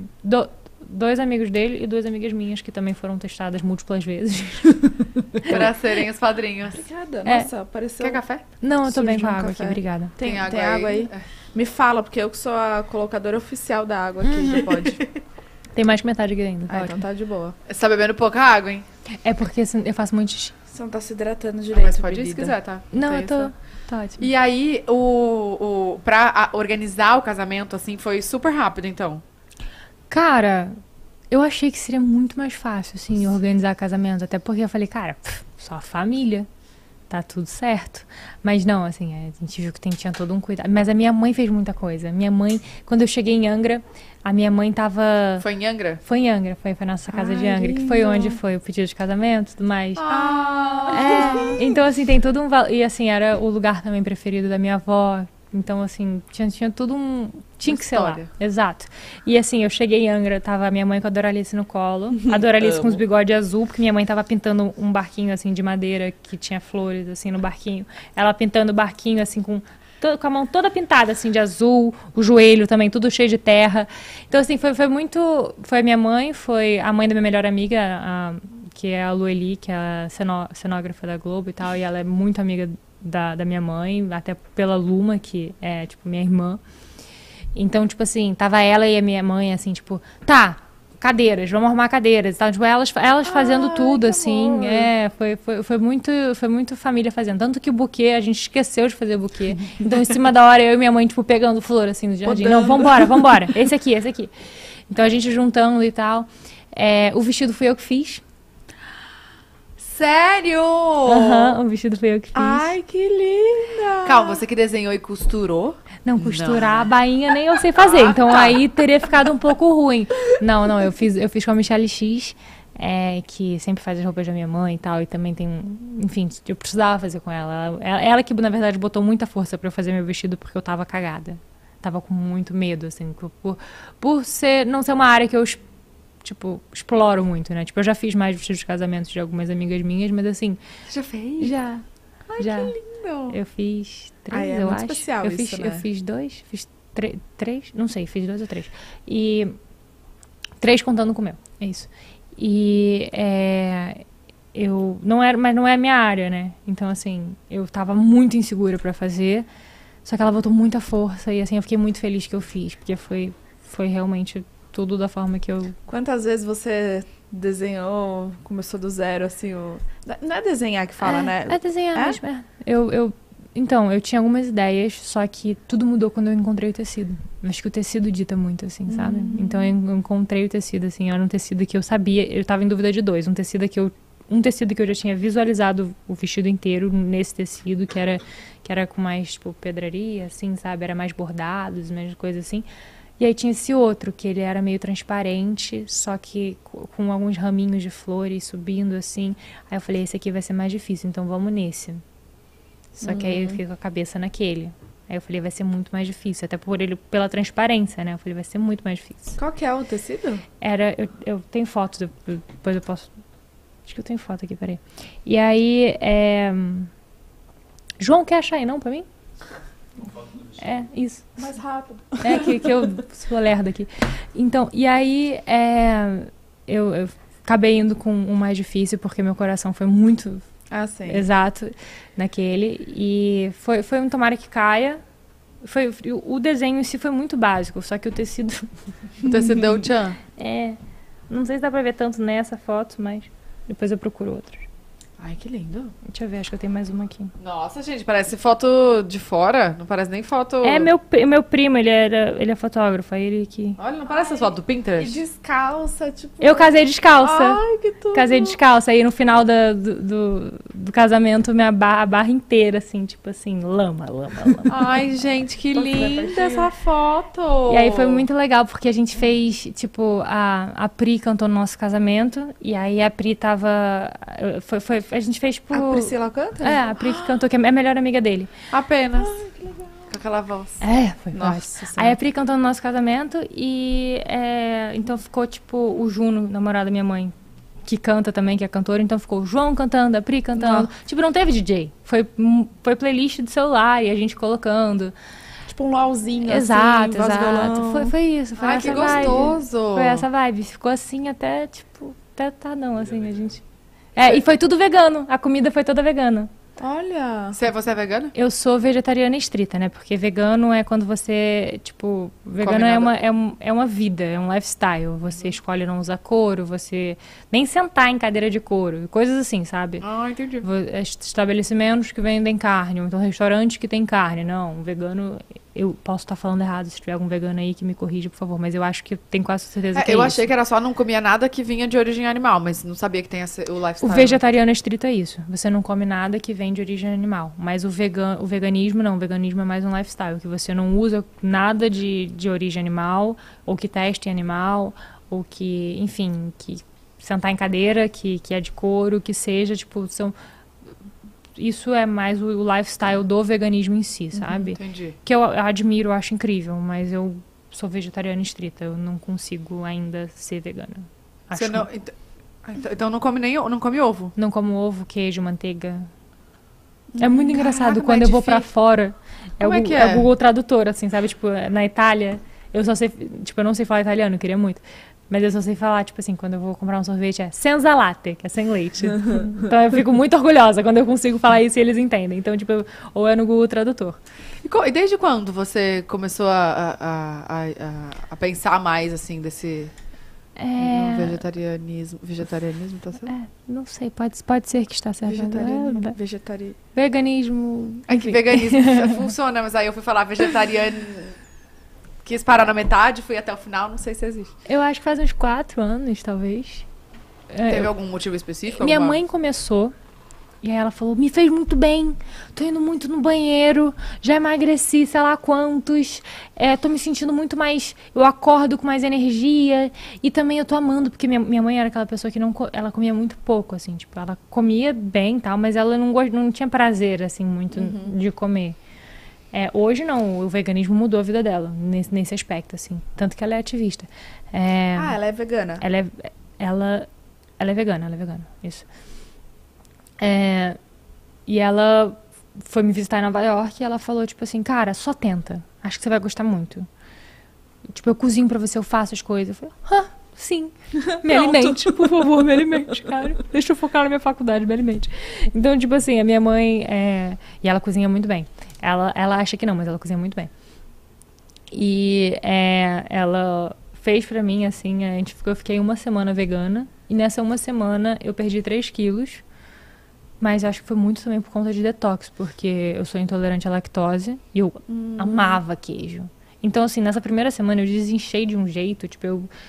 2 amigos dele e 2 amigas minhas, que também foram testadas múltiplas vezes. Pra serem os padrinhos. Obrigada. Nossa, apareceu... Quer café? Não, eu tô bem com a Surgiu um água café. aqui, obrigada. Tem água aí? Me fala, porque eu que sou a colocadora oficial da água aqui, já pode. Tem mais que metade aqui ainda. Ah, então tá de boa. Você tá bebendo pouca água, hein? É porque assim, eu faço muito xixi. Você não tá se hidratando direito, Mas pode ir se bebida. quiser, tá? Não, Tem eu tô... essa- Tá ótimo. E aí, pra organizar o casamento, assim, foi super rápido, então. Cara, eu achei que seria muito mais fácil, assim, organizar casamento. Até porque eu falei, cara, só família. Tá tudo certo. Mas não, assim, a gente viu que tinha todo um cuidado. Mas a minha mãe fez muita coisa. Minha mãe, quando eu cheguei em Angra, a minha mãe tava... Foi em Angra? Foi em Angra, foi a nossa casa de Ai, Angra, que foi lindo. onde foi o pedido de casamento e tudo mais. Ah! Então, assim, tem todo um... E, assim, era o lugar também preferido da minha avó. Então, assim, tinha tudo um... Tinha Uma que ser lá. história. Exato. E, assim, eu cheguei em Angra, tava a minha mãe com a Doralice no colo. A Doralice com os bigodes azul, porque minha mãe tava pintando um barquinho, assim, de madeira, que tinha flores, assim, no barquinho. Ela pintando o barquinho, assim, com a mão toda pintada, assim, de azul. O joelho também, tudo cheio de terra. Então, assim, foi muito... Foi a minha mãe, foi a mãe da minha melhor amiga, que é a Lueli, que é a cenógrafa da Globo e tal. E ela é muito amiga da minha mãe, até pela Luma, que é, tipo, minha irmã. Então, tipo assim, tava ela e a minha mãe, assim, tipo, tá, cadeiras, vamos arrumar cadeiras e tal. Tipo, elas fazendo tudo, que assim. amor. Foi muito família fazendo. Tanto que o buquê, a gente esqueceu de fazer o buquê. Então, em cima da hora, eu e minha mãe, tipo, pegando flor, assim, no jardim. Podando. Não, vambora. Esse aqui. Então, a gente juntando e tal. O vestido fui eu que fiz. Sério? Aham, o vestido foi eu que fiz. Ai, que linda! Calma, você que desenhou e costurou? Não, costurar a bainha nem eu sei fazer. Então aí teria ficado um pouco ruim. Não, eu fiz com a Michelle X, que sempre faz as roupas da minha mãe e tal. E também tem, enfim, eu precisava fazer com ela. Ela que, na verdade, botou muita força pra eu fazer meu vestido porque eu tava cagada. Tava com muito medo, assim, por não ser uma área que eu, tipo, exploro muito, né? Tipo, eu já fiz mais vestidos de casamento de algumas amigas minhas, mas assim... Você já fez? Já. Ai, já. que lindo. Eu fiz 3, Ai, é eu muito acho. especial eu isso, fiz, né? Eu fiz 2, fiz 3, não sei, fiz 2 ou 3. E 3 contando com o meu, é isso. E mas não é a minha área, né? Então, assim, eu tava muito insegura pra fazer, só que ela botou muita força e, assim, eu fiquei muito feliz que eu fiz, porque foi realmente tudo da forma que eu... Quantas vezes você desenhou, começou do zero, assim, Não é desenhar que fala, né? É desenhar É? mesmo, Então, eu tinha algumas ideias, só que tudo mudou quando eu encontrei o tecido. Acho que o tecido dita muito, assim, sabe? Então, eu encontrei o tecido, assim, era um tecido que eu sabia, eu tava em dúvida de 2. Um tecido que eu um tecido que eu já tinha visualizado o vestido inteiro nesse tecido, que era com mais, tipo, pedraria, assim, sabe? Era mais bordados, mais coisa assim. E aí tinha esse outro, que ele era meio transparente, só que com alguns raminhos de flores subindo, assim. Aí eu falei, esse aqui vai ser mais difícil, então vamos nesse. Só que aí eu fiquei com a cabeça naquele. Aí eu falei, vai ser muito mais difícil, até pela transparência, né? Eu falei, vai ser muito mais difícil. Qual que é o tecido? Eu tenho foto, depois eu posso... Acho que eu tenho foto aqui, peraí. E aí, João, quer achar aí não pra mim? É, isso. Mais rápido. É, que eu sou lerda aqui. Então, e aí, eu acabei indo com o mais difícil, porque meu coração foi muito Sim. exato naquele. E foi um tomara que caia. O desenho em si foi muito básico, só que o tecido... O tecido deu tchan. Não sei se dá pra ver tanto nessa foto, mas depois eu procuro outras. Ai, que lindo. Deixa eu ver, acho que eu tenho mais uma aqui. Nossa, gente, parece foto de fora. Não parece nem foto... É, meu primo, ele é fotógrafo, aí ele que... Olha, não parece as fotos do E Pinterest? descalça, tipo... Eu casei descalça. Ai, que tudo. Casei descalça, aí no final do casamento, a barra inteira, assim, tipo assim, lama. Ai, gente, que linda essa foto. E aí foi muito legal, porque a gente fez, tipo, a Pri cantou no nosso casamento, e aí a Pri tava... a gente fez, tipo... A Priscila canta? A Pri que cantou, que é a melhor amiga dele. Apenas. Com aquela voz. Foi Nossa Aí Senhora. a Pri cantou no nosso casamento, e então ficou, tipo, o Juno, namorado da minha mãe, que canta também, que é cantora, então ficou o João cantando, a Pri cantando. Nossa. Tipo, não teve DJ. Foi playlist do celular e a gente colocando. Tipo um LOLzinho, Exato, assim, voz exato. violão. Foi isso, foi Ai, essa que vibe. gostoso. Foi essa vibe. Ficou assim até, tipo, até tardão, assim, a gente... e foi tudo vegano. A comida foi toda vegana. Olha. Você é vegana? Eu sou vegetariana estrita, né? Porque vegano é quando você, tipo... Vegano é uma vida, é um lifestyle. Você escolhe não usar couro, você... Nem sentar em cadeira de couro. Coisas assim, sabe? Ah, entendi. Estabelecimentos que vendem carne, ou então restaurantes que tem carne. Não, vegano... Eu posso estar falando errado, se tiver algum vegano aí que me corrija, por favor. Mas eu acho que tenho quase certeza que é eu isso. achei que era só não comia nada que vinha de origem animal, mas não sabia que tem o O lifestyle. vegetariano estrito é isso. Você não come nada que vem de origem animal. Mas o veganismo não. O veganismo é mais um lifestyle. Que você não usa nada de origem animal, ou que teste em animal, ou que, enfim, que sentar em cadeira, que é de couro, que seja, tipo, são... Isso é mais o lifestyle do veganismo em si, sabe? Entendi. Que eu admiro, eu acho incrível, mas eu sou vegetariana estrita. Eu não consigo ainda ser vegana. Acho Você não... Então não come não come ovo? Não como ovo, queijo, manteiga. É muito engraçado. caraca, Quando mas eu vou pra difícil. fora, Como é que é é? o Google Tradutor, assim, sabe? Tipo, na Itália, eu só sei... Tipo, eu não sei falar italiano, eu queria muito. Mas eu só sei falar, tipo assim, quando eu vou comprar um sorvete, é senza latte, que é sem leite. Então eu fico muito orgulhosa quando eu consigo falar isso e eles entendem. Então, tipo, ou é no Google Tradutor. E desde quando você começou a pensar mais, assim, desse... No vegetarianismo. Vegetarianismo, tá certo? Não sei, pode ser que está certo. Veganismo. É que veganismo funciona, mas aí eu fui falar vegetariano... Quis parar na metade, fui até o final, não sei se existe. Eu acho que faz uns 4 anos, talvez. Teve algum motivo específico? Minha mãe começou, e aí ela falou, me fez muito bem, tô indo muito no banheiro, já emagreci, sei lá quantos, tô me sentindo muito mais, eu acordo com mais energia, e também eu tô amando, porque minha mãe era aquela pessoa que ela comia muito pouco, assim, tipo, ela comia bem e tal, mas ela não tinha prazer, assim, muito de comer. Hoje não, o veganismo mudou a vida dela, nesse aspecto, assim, tanto que ela é ativista. Ela é vegana? Ela é vegana, isso. E ela foi me visitar em Nova York e ela falou, tipo assim, cara, só tenta. Acho que você vai gostar muito. Tipo, eu cozinho pra você, eu faço as coisas. Eu falei, sim. Me alimente, por favor, me alimente, cara. Deixa eu focar na minha faculdade, me alimente. Então, tipo assim, a minha mãe... E ela cozinha muito bem. Ela acha que não, mas ela cozinha muito bem. E ela fez pra mim, assim, eu fiquei 1 semana vegana. E nessa 1 semana eu perdi 3 quilos. Mas acho que foi muito também por conta de detox, porque eu sou intolerante à lactose e eu amava queijo. Então, assim, nessa primeira semana eu desinchei de um jeito, tipo,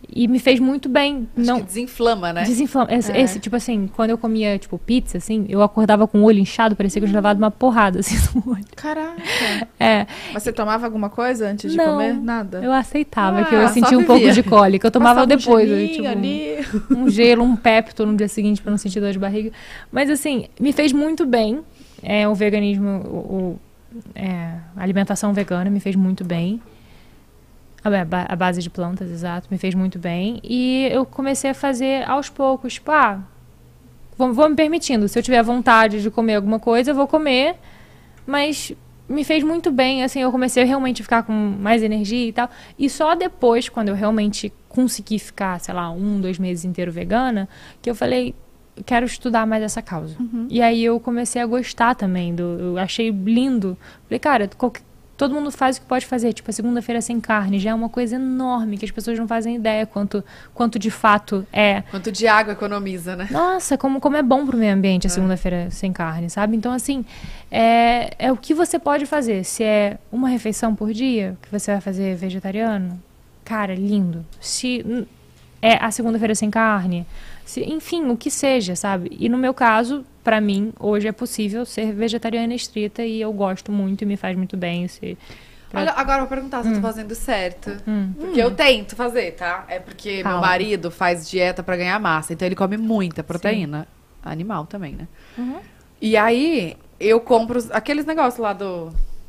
E me fez muito bem. Acho Não que desinflama, né? desinflama. Esse, tipo assim, quando eu comia, tipo, pizza, assim, eu acordava com o olho inchado, parecia que eu tinha levado uma porrada, assim, no olho. Caraca. É, Mas você tomava alguma coisa antes de Não. comer? Nada? eu aceitava Ah, que eu só sentia um vivia. pouco de cólica. Eu tomava Passava um depois, gelinho tipo, ali. um gelo, um Pepto no dia seguinte pra não sentir dor de barriga. Mas assim, me fez muito bem. O veganismo, a alimentação vegana me fez muito bem. A base de plantas, exato, me fez muito bem. E eu comecei a fazer aos poucos, tipo, vou me permitindo. Se eu tiver vontade de comer alguma coisa, eu vou comer. Mas me fez muito bem, assim, eu comecei realmente a ficar com mais energia e tal. E só depois, quando eu realmente consegui ficar, sei lá, 2 meses inteiro vegana, que eu falei, quero estudar mais essa causa. E aí eu comecei a gostar também, eu achei lindo. Falei, cara, todo mundo faz o que pode fazer. Tipo, a segunda-feira sem carne já é uma coisa enorme, que as pessoas não fazem ideia quanto de fato é. Quanto de água economiza, né? Nossa, como é bom pro meio ambiente a segunda-feira sem carne, sabe? Então, assim, é o que você pode fazer. Se é uma refeição por dia, que você vai fazer vegetariano, cara, lindo. Se é a segunda-feira sem carne, enfim, o que seja, sabe? E no meu caso, pra mim, hoje é possível ser vegetariana estrita e eu gosto muito e me faz muito bem. Olha, agora eu vou perguntar se eu tô fazendo certo. Porque eu tento fazer, tá? É porque Calma. meu marido faz dieta pra ganhar massa, então ele come muita proteína. Animal também, né? E aí, eu compro aqueles negócios lá do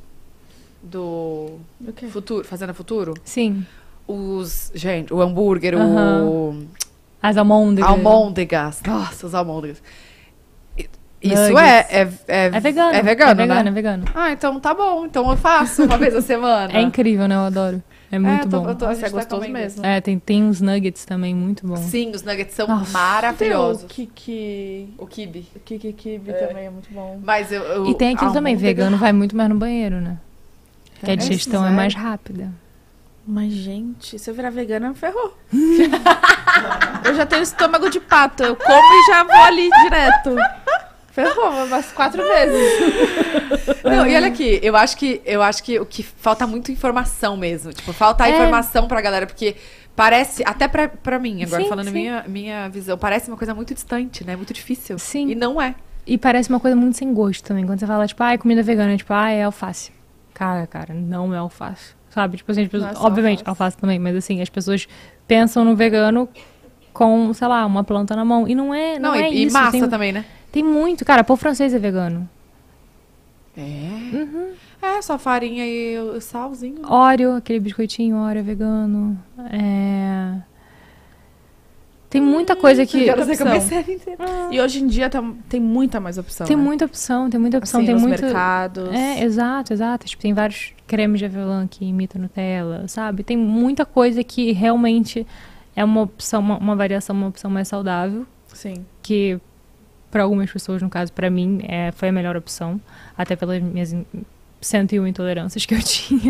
quê? Futuro, Fazenda Futuro. Sim. Gente, o hambúrguer, As almôndegas. almôndegas. Nossa, os almôndegas. Isso Nuggets. é vegano. É vegano, é né? vegano. Ah, então tá bom. Então eu faço uma vez a semana. É incrível, né? Eu adoro. É muito bom. a Nossa, gente é tá gostoso comendo. mesmo. Tem uns nuggets também muito bom. Sim, os nuggets são Nossa. maravilhosos. O kibe O kibe. também é muito bom. Mas eu E tem aquilo também, almôndega- vegano vai muito mais no banheiro, né? Que a digestão é sério? mais rápida. Mas, gente, se eu virar vegana, ferrou. Eu já tenho estômago de pato. Eu como e já vou ali direto. Ferrou, umas 4 vezes. Não, e olha aqui, eu acho que o que falta muito informação mesmo. Tipo, falta informação pra galera, porque parece, até pra mim, agora Sim, falando sim. minha visão, parece uma coisa muito distante, né? Muito difícil. Sim. E não é. E parece uma coisa muito sem gosto também. Quando você fala, tipo, comida vegana, tipo, é alface. Cara, não é alface. Sabe? Tipo assim, as pessoas, Não é só obviamente, alface também, mas assim, as pessoas pensam no vegano com, sei lá, uma planta na mão. E não é E isso. massa também, né? Tem muito. Cara, pão francês é vegano. É, só farinha e o salzinho. Oreo, aquele biscoitinho Oreo é vegano. Tem muita coisa que... Quero ser cabeça inteira. E hoje em dia tem muita mais opção. Tem né? muita opção, tem muita opção. Assim, tem nos muito... mercados. Exato. Tipo, tem vários cremes de avelã que imitam Nutella, sabe? Tem muita coisa que realmente é uma opção, uma variação, uma opção mais saudável. Sim. Que, para algumas pessoas, no caso, para mim, foi a melhor opção. Até pelas minhas 101 intolerâncias que eu tinha.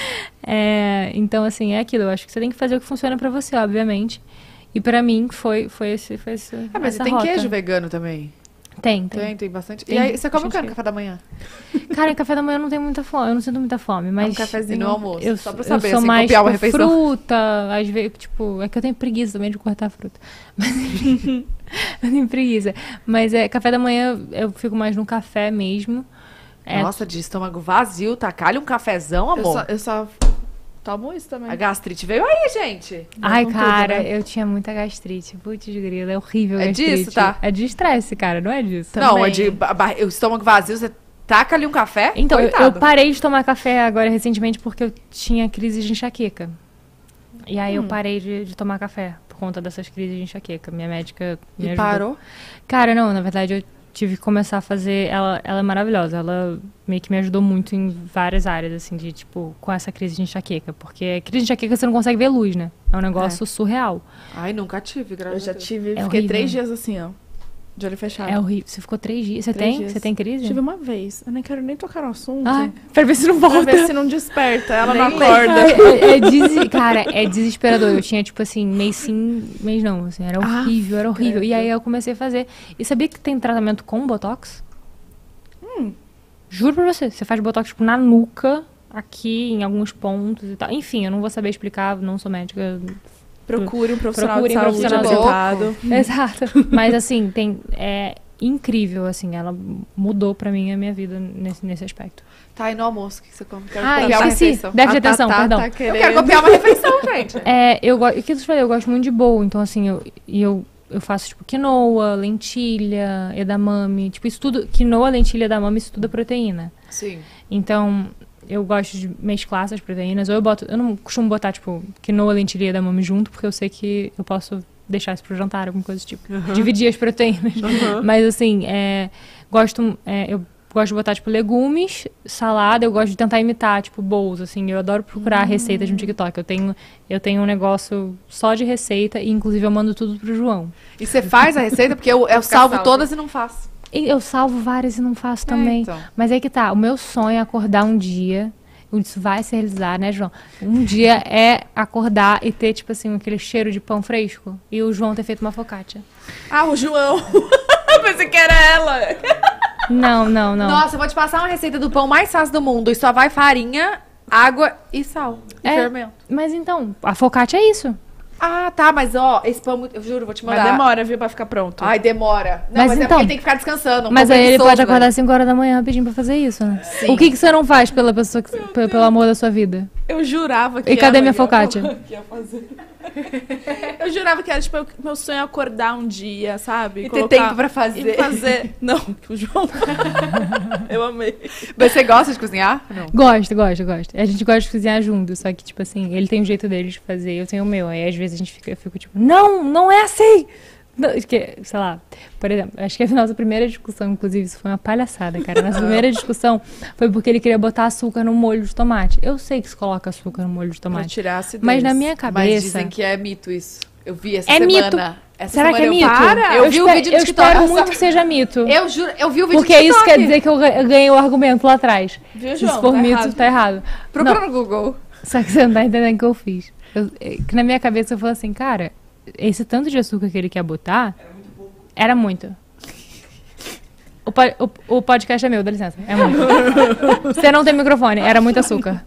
Então, assim, é aquilo. Eu acho que você tem que fazer o que funciona para você, obviamente. E pra mim foi esse Mas essa tem rota. queijo vegano também. Tem. Tem bastante. Tem E aí, você come o que no bastante café da manhã? Cara, em café da manhã eu não tenho muita fome, eu não sinto muita fome, mas Um cafezinho no almoço, eu, só pra eu saber, sou assim, mais copiar uma tipo, refeição. fruta, às vezes, tipo, é que eu tenho preguiça também de cortar fruta. Mas eu tenho preguiça. Mas café da manhã eu fico mais no café mesmo. Nossa, de estômago vazio, tacar-lhe um cafezão, amor. Eu só tomo isso também. A gastrite veio aí, gente. Ai, com tudo, cara, né? eu tinha muita gastrite. Putz grila, é horrível É gastrite. disso, tá? É de estresse, cara, não é disso. Não, Também. é de o estômago vazio, você taca ali um café, Então, eu coitado. parei de tomar café agora recentemente porque eu tinha crise de enxaqueca. E aí eu parei de tomar café por conta dessas crises de enxaqueca. Minha médica me E ajudou. parou? Cara, não, na verdade eu tive que começar a fazer... Ela é maravilhosa, ela meio que me ajudou muito em várias áreas, assim, de tipo, com essa crise de enxaqueca. Porque crise de enxaqueca você não consegue ver luz, né? É um negócio surreal. Ai, nunca tive, Eu graças já a Deus. tive, É fiquei horrível. 3 dias assim, ó. De olho fechado. É horrível. Você ficou 3 dias. Você 3 tem? dias. Você tem crise? Tive uma vez. Eu nem quero nem tocar no assunto. Ai, pra ver se não Pra volta. ver se não desperta. Ela não Nem acorda. Cara, é desesperador. Eu tinha, tipo assim, mês sim, mês não. Assim, era horrível, era horrível. E aí eu comecei a fazer. E sabia que tem tratamento com Botox? Juro pra você. Você faz Botox, tipo, na nuca, aqui, em alguns pontos e tal. Enfim, eu não vou saber explicar, não sou médica. Procure um profissional Procure de um saúde profissional habilitado. Exato. Mas assim, é incrível, assim, ela mudou pra mim a minha vida nesse aspecto. Tá aí no almoço, o que você come? Quero Ah, copiar uma esqueci. refeição. Deve ter atenção, perdão. Tá Eu querendo. quero copiar uma refeição, gente. O que eu te falei, eu gosto muito de bowl, então assim, eu faço, tipo, quinoa, lentilha, edamame, tipo, isso tudo, quinoa, lentilha, edamame, isso tudo é proteína. Sim. Então, eu gosto de mesclar essas proteínas, ou eu não costumo botar, tipo, quinoa, lentilha e edamame junto, porque eu sei que eu posso deixar isso pro jantar, alguma coisa do tipo. Dividir as proteínas. Mas, assim, eu gosto de botar, tipo, legumes, salada, eu gosto de tentar imitar, tipo, bowls, assim. Eu adoro procurar receitas no TikTok. Eu tenho um negócio só de receita e, inclusive, eu mando tudo pro João. E você faz a receita? Porque eu salvo todas e não faço. E eu salvo várias e não faço também. Então. Mas aí que tá, o meu sonho é acordar um dia, isso vai se realizar, né, João? Um dia é acordar e ter, tipo assim, aquele cheiro de pão fresco. E o João ter feito uma focaccia. Ah, o João. Eu pensei que era ela. Não. Nossa, eu vou te passar uma receita do pão mais fácil do mundo. E só vai farinha, água e sal. E fermento. Mas então, a focaccia é isso. Ah, tá, mas ó, esse pão, eu juro, vou te mandar. Mas demora, viu, pra ficar pronto. Ai, demora. Não, mas é então, porque tem que ficar descansando. Mas aí ele pode acordar às 5 horas da manhã rapidinho pra fazer isso, né? Sim. O que você não faz pela pessoa, pelo amor da sua vida? Eu jurava que E cadê ela minha ia focaccia? falar que ia fazer. Eu jurava que era, tipo, meu sonho é acordar um dia, sabe? E ter tempo pra fazer. E fazer. Não, o João. Eu amei. Mas você gosta de cozinhar? Não. Gosto. A gente gosta de cozinhar junto, só que, tipo assim, ele tem um jeito dele de fazer, eu tenho o meu. Aí, às vezes, eu fico tipo, não é assim! Não, sei lá, por exemplo, acho que a nossa primeira discussão, inclusive, isso foi uma palhaçada, cara. Nossa primeira discussão foi porque ele queria botar açúcar no molho de tomate. Eu sei que se coloca açúcar no molho de Pra tomate, tirar a acidez. mas na minha Mas cabeça... dizem que é mito isso. Eu vi essa É semana. mito. Essa Será semana que é eu mito? Para? Eu vi o vídeo no Eu TikTok. espero muito que seja mito. Eu juro, eu vi o vídeo Porque no TikTok. isso quer dizer que eu ganhei o argumento lá atrás. Viu, Se João? for Tá mito, errado. tá errado. Procura Não, no Google. só que você não tá entendendo o que eu fiz. Que na minha cabeça eu falei assim, cara, esse tanto de açúcar que ele quer botar... Era muito. O podcast é meu, dá licença. É muito. Você não tem microfone, era muito açúcar.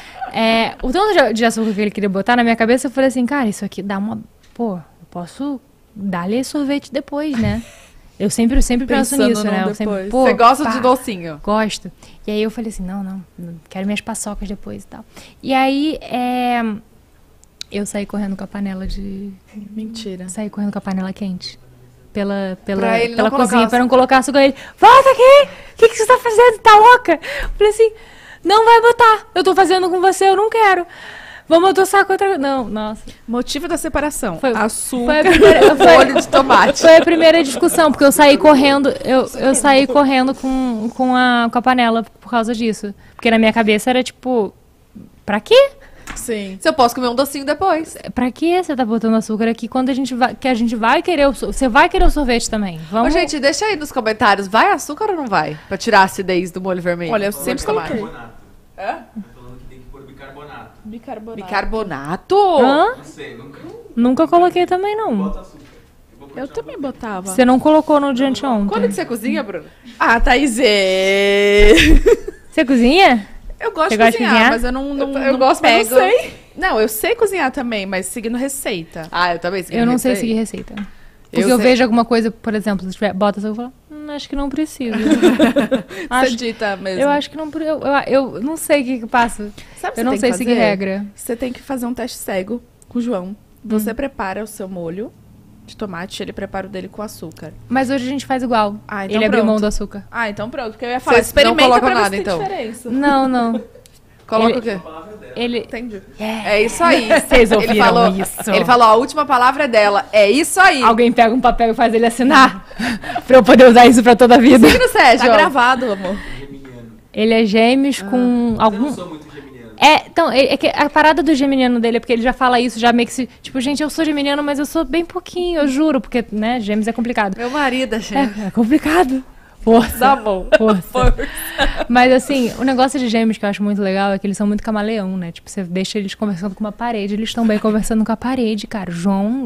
O tanto de açúcar que ele queria botar na minha cabeça, eu falei assim, cara, isso aqui dá uma... Pô, eu posso dar-lhe sorvete depois, né? Eu sempre penso Pensando nisso, no né? Eu sempre, depois. pô, Você gosta pá, de docinho? Gosto. E aí eu falei assim, não, quero minhas paçocas depois e tal. E aí, eu saí correndo com a panela de... Mentira. Saí correndo com a panela quente. Pela Pra ele não cozinha, colocar pra não colocar açúcar. Ele, volta aqui! O que você tá fazendo? Tá louca? Eu falei assim, não vai botar. Eu tô fazendo com você, eu não quero. Vamos adoçar com outra... Não, nossa. Motivo da separação. Foi Açúcar. a primeira, Molho de tomate. foi a primeira discussão, porque eu saí correndo, eu saí correndo com a panela por causa disso. Porque na minha cabeça era tipo, pra quê? Sim. Se eu posso comer um docinho depois. Pra que você tá botando açúcar aqui quando a gente vai querer você vai querer o sorvete também? Vamos. Ô, gente, deixa aí nos comentários. Vai açúcar ou não vai? Pra tirar a acidez do molho vermelho. Olha, eu sempre coloquei. Bicarbonato. Hã? Tô falando que tem que pôr bicarbonato. Bicarbonato. Bicarbonato? Hã? Não sei, nunca Nunca coloquei também não. bota açúcar. vou Eu continuar também botava. Você não colocou no dia anteontem. Quando que você cozinha, Bruno? Ah, Thaizê! Você cozinha? Eu gosto Você de gosta de cozinhar, cozinhar? mas eu não Eu gosto, mas pego. não sei. Não, eu sei cozinhar também, mas seguindo receita. Ah, eu também sei. Eu não sei seguir receita. Porque eu sei. vejo alguma coisa, por exemplo, se tiver, bota açúcar, eu falo, acho que não preciso. Você Acho- dita mesmo. eu acho que não. Eu não sei o que passa. Sabe o que Eu não você sei tem que seguir fazer? regra. Você tem que fazer um teste cego com o João. Você prepara o seu molho de tomate, ele prepara o dele com açúcar. Mas hoje a gente faz igual. Ah, então Ele abriu pronto. mão do açúcar. Ah, então pronto. Porque eu ia falar, Vocês não experimenta colocam pra ver nada, se tem então? diferença. Não. Coloca Ele- o quê? Ele. Entendi. É isso aí. Vocês ouviram ele falou, isso? Ele falou, a última palavra é dela. É isso aí. Alguém pega um papel e faz ele assinar. Pra eu poder usar isso pra toda a vida. Signo Sérgio. Tá gravado, amor. geminiano. Ele é gêmeos com Eu algum. não sou muito geminiano. Então, é que a parada do geminiano dele é porque ele já fala isso, já meio que se. Tipo, gente, eu sou geminiano, mas eu sou bem pouquinho, eu juro, porque, né, gêmeos é complicado. Meu marido, gente. É complicado. Força. Tá bom. Força. Mas assim, o negócio de gêmeos que eu acho muito legal é que eles são muito camaleão, né? Tipo, você deixa eles conversando com uma parede, eles estão bem conversando com a parede, cara. O João,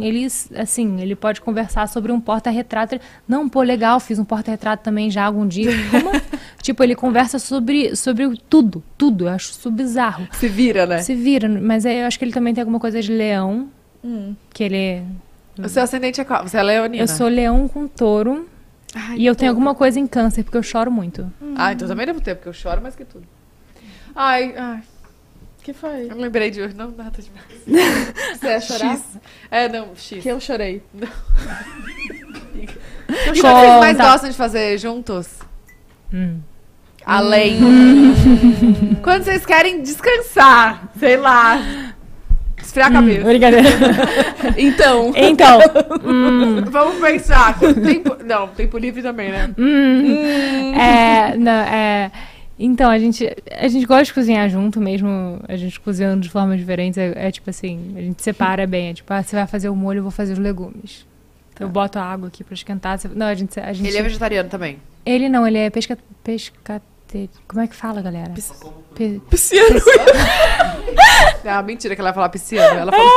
ele pode conversar sobre um porta-retrato. Não, pô, legal, fiz um porta-retrato também já algum dia. Como? Tipo, ele conversa sobre tudo. Eu acho isso bizarro. Se vira, né? Se vira, mas eu acho que ele também tem alguma coisa de leão. Que ele... O seu ascendente é qual? Você é leonina? Eu sou leão com touro. Ai, E eu tenho touro. alguma coisa em câncer, porque eu choro muito. Ah, então também devo ter, porque eu choro mais que tudo. Ai, Que foi? eu lembrei de hoje. Não, nada demais. Você ia chorar? X. É, não, X. Que eu chorei. O que vocês mais gostam de fazer juntos? Além. Quando vocês querem descansar, sei lá. Esfriar a cabeça. Brincadeira. Então. Então. Vamos pensar. Não, tempo livre também, né? Então, a gente gosta de cozinhar junto mesmo, a gente cozinhando de formas diferentes, é tipo assim, a gente separa bem, é tipo, você vai fazer o molho, eu vou fazer os legumes. Eu boto a água aqui pra esquentar, não, a gente... Ele é vegetariano também. Ele não, ele é como é que fala, galera? Pisciano. Ah, mentira que ela vai falar pisciano. Ela falou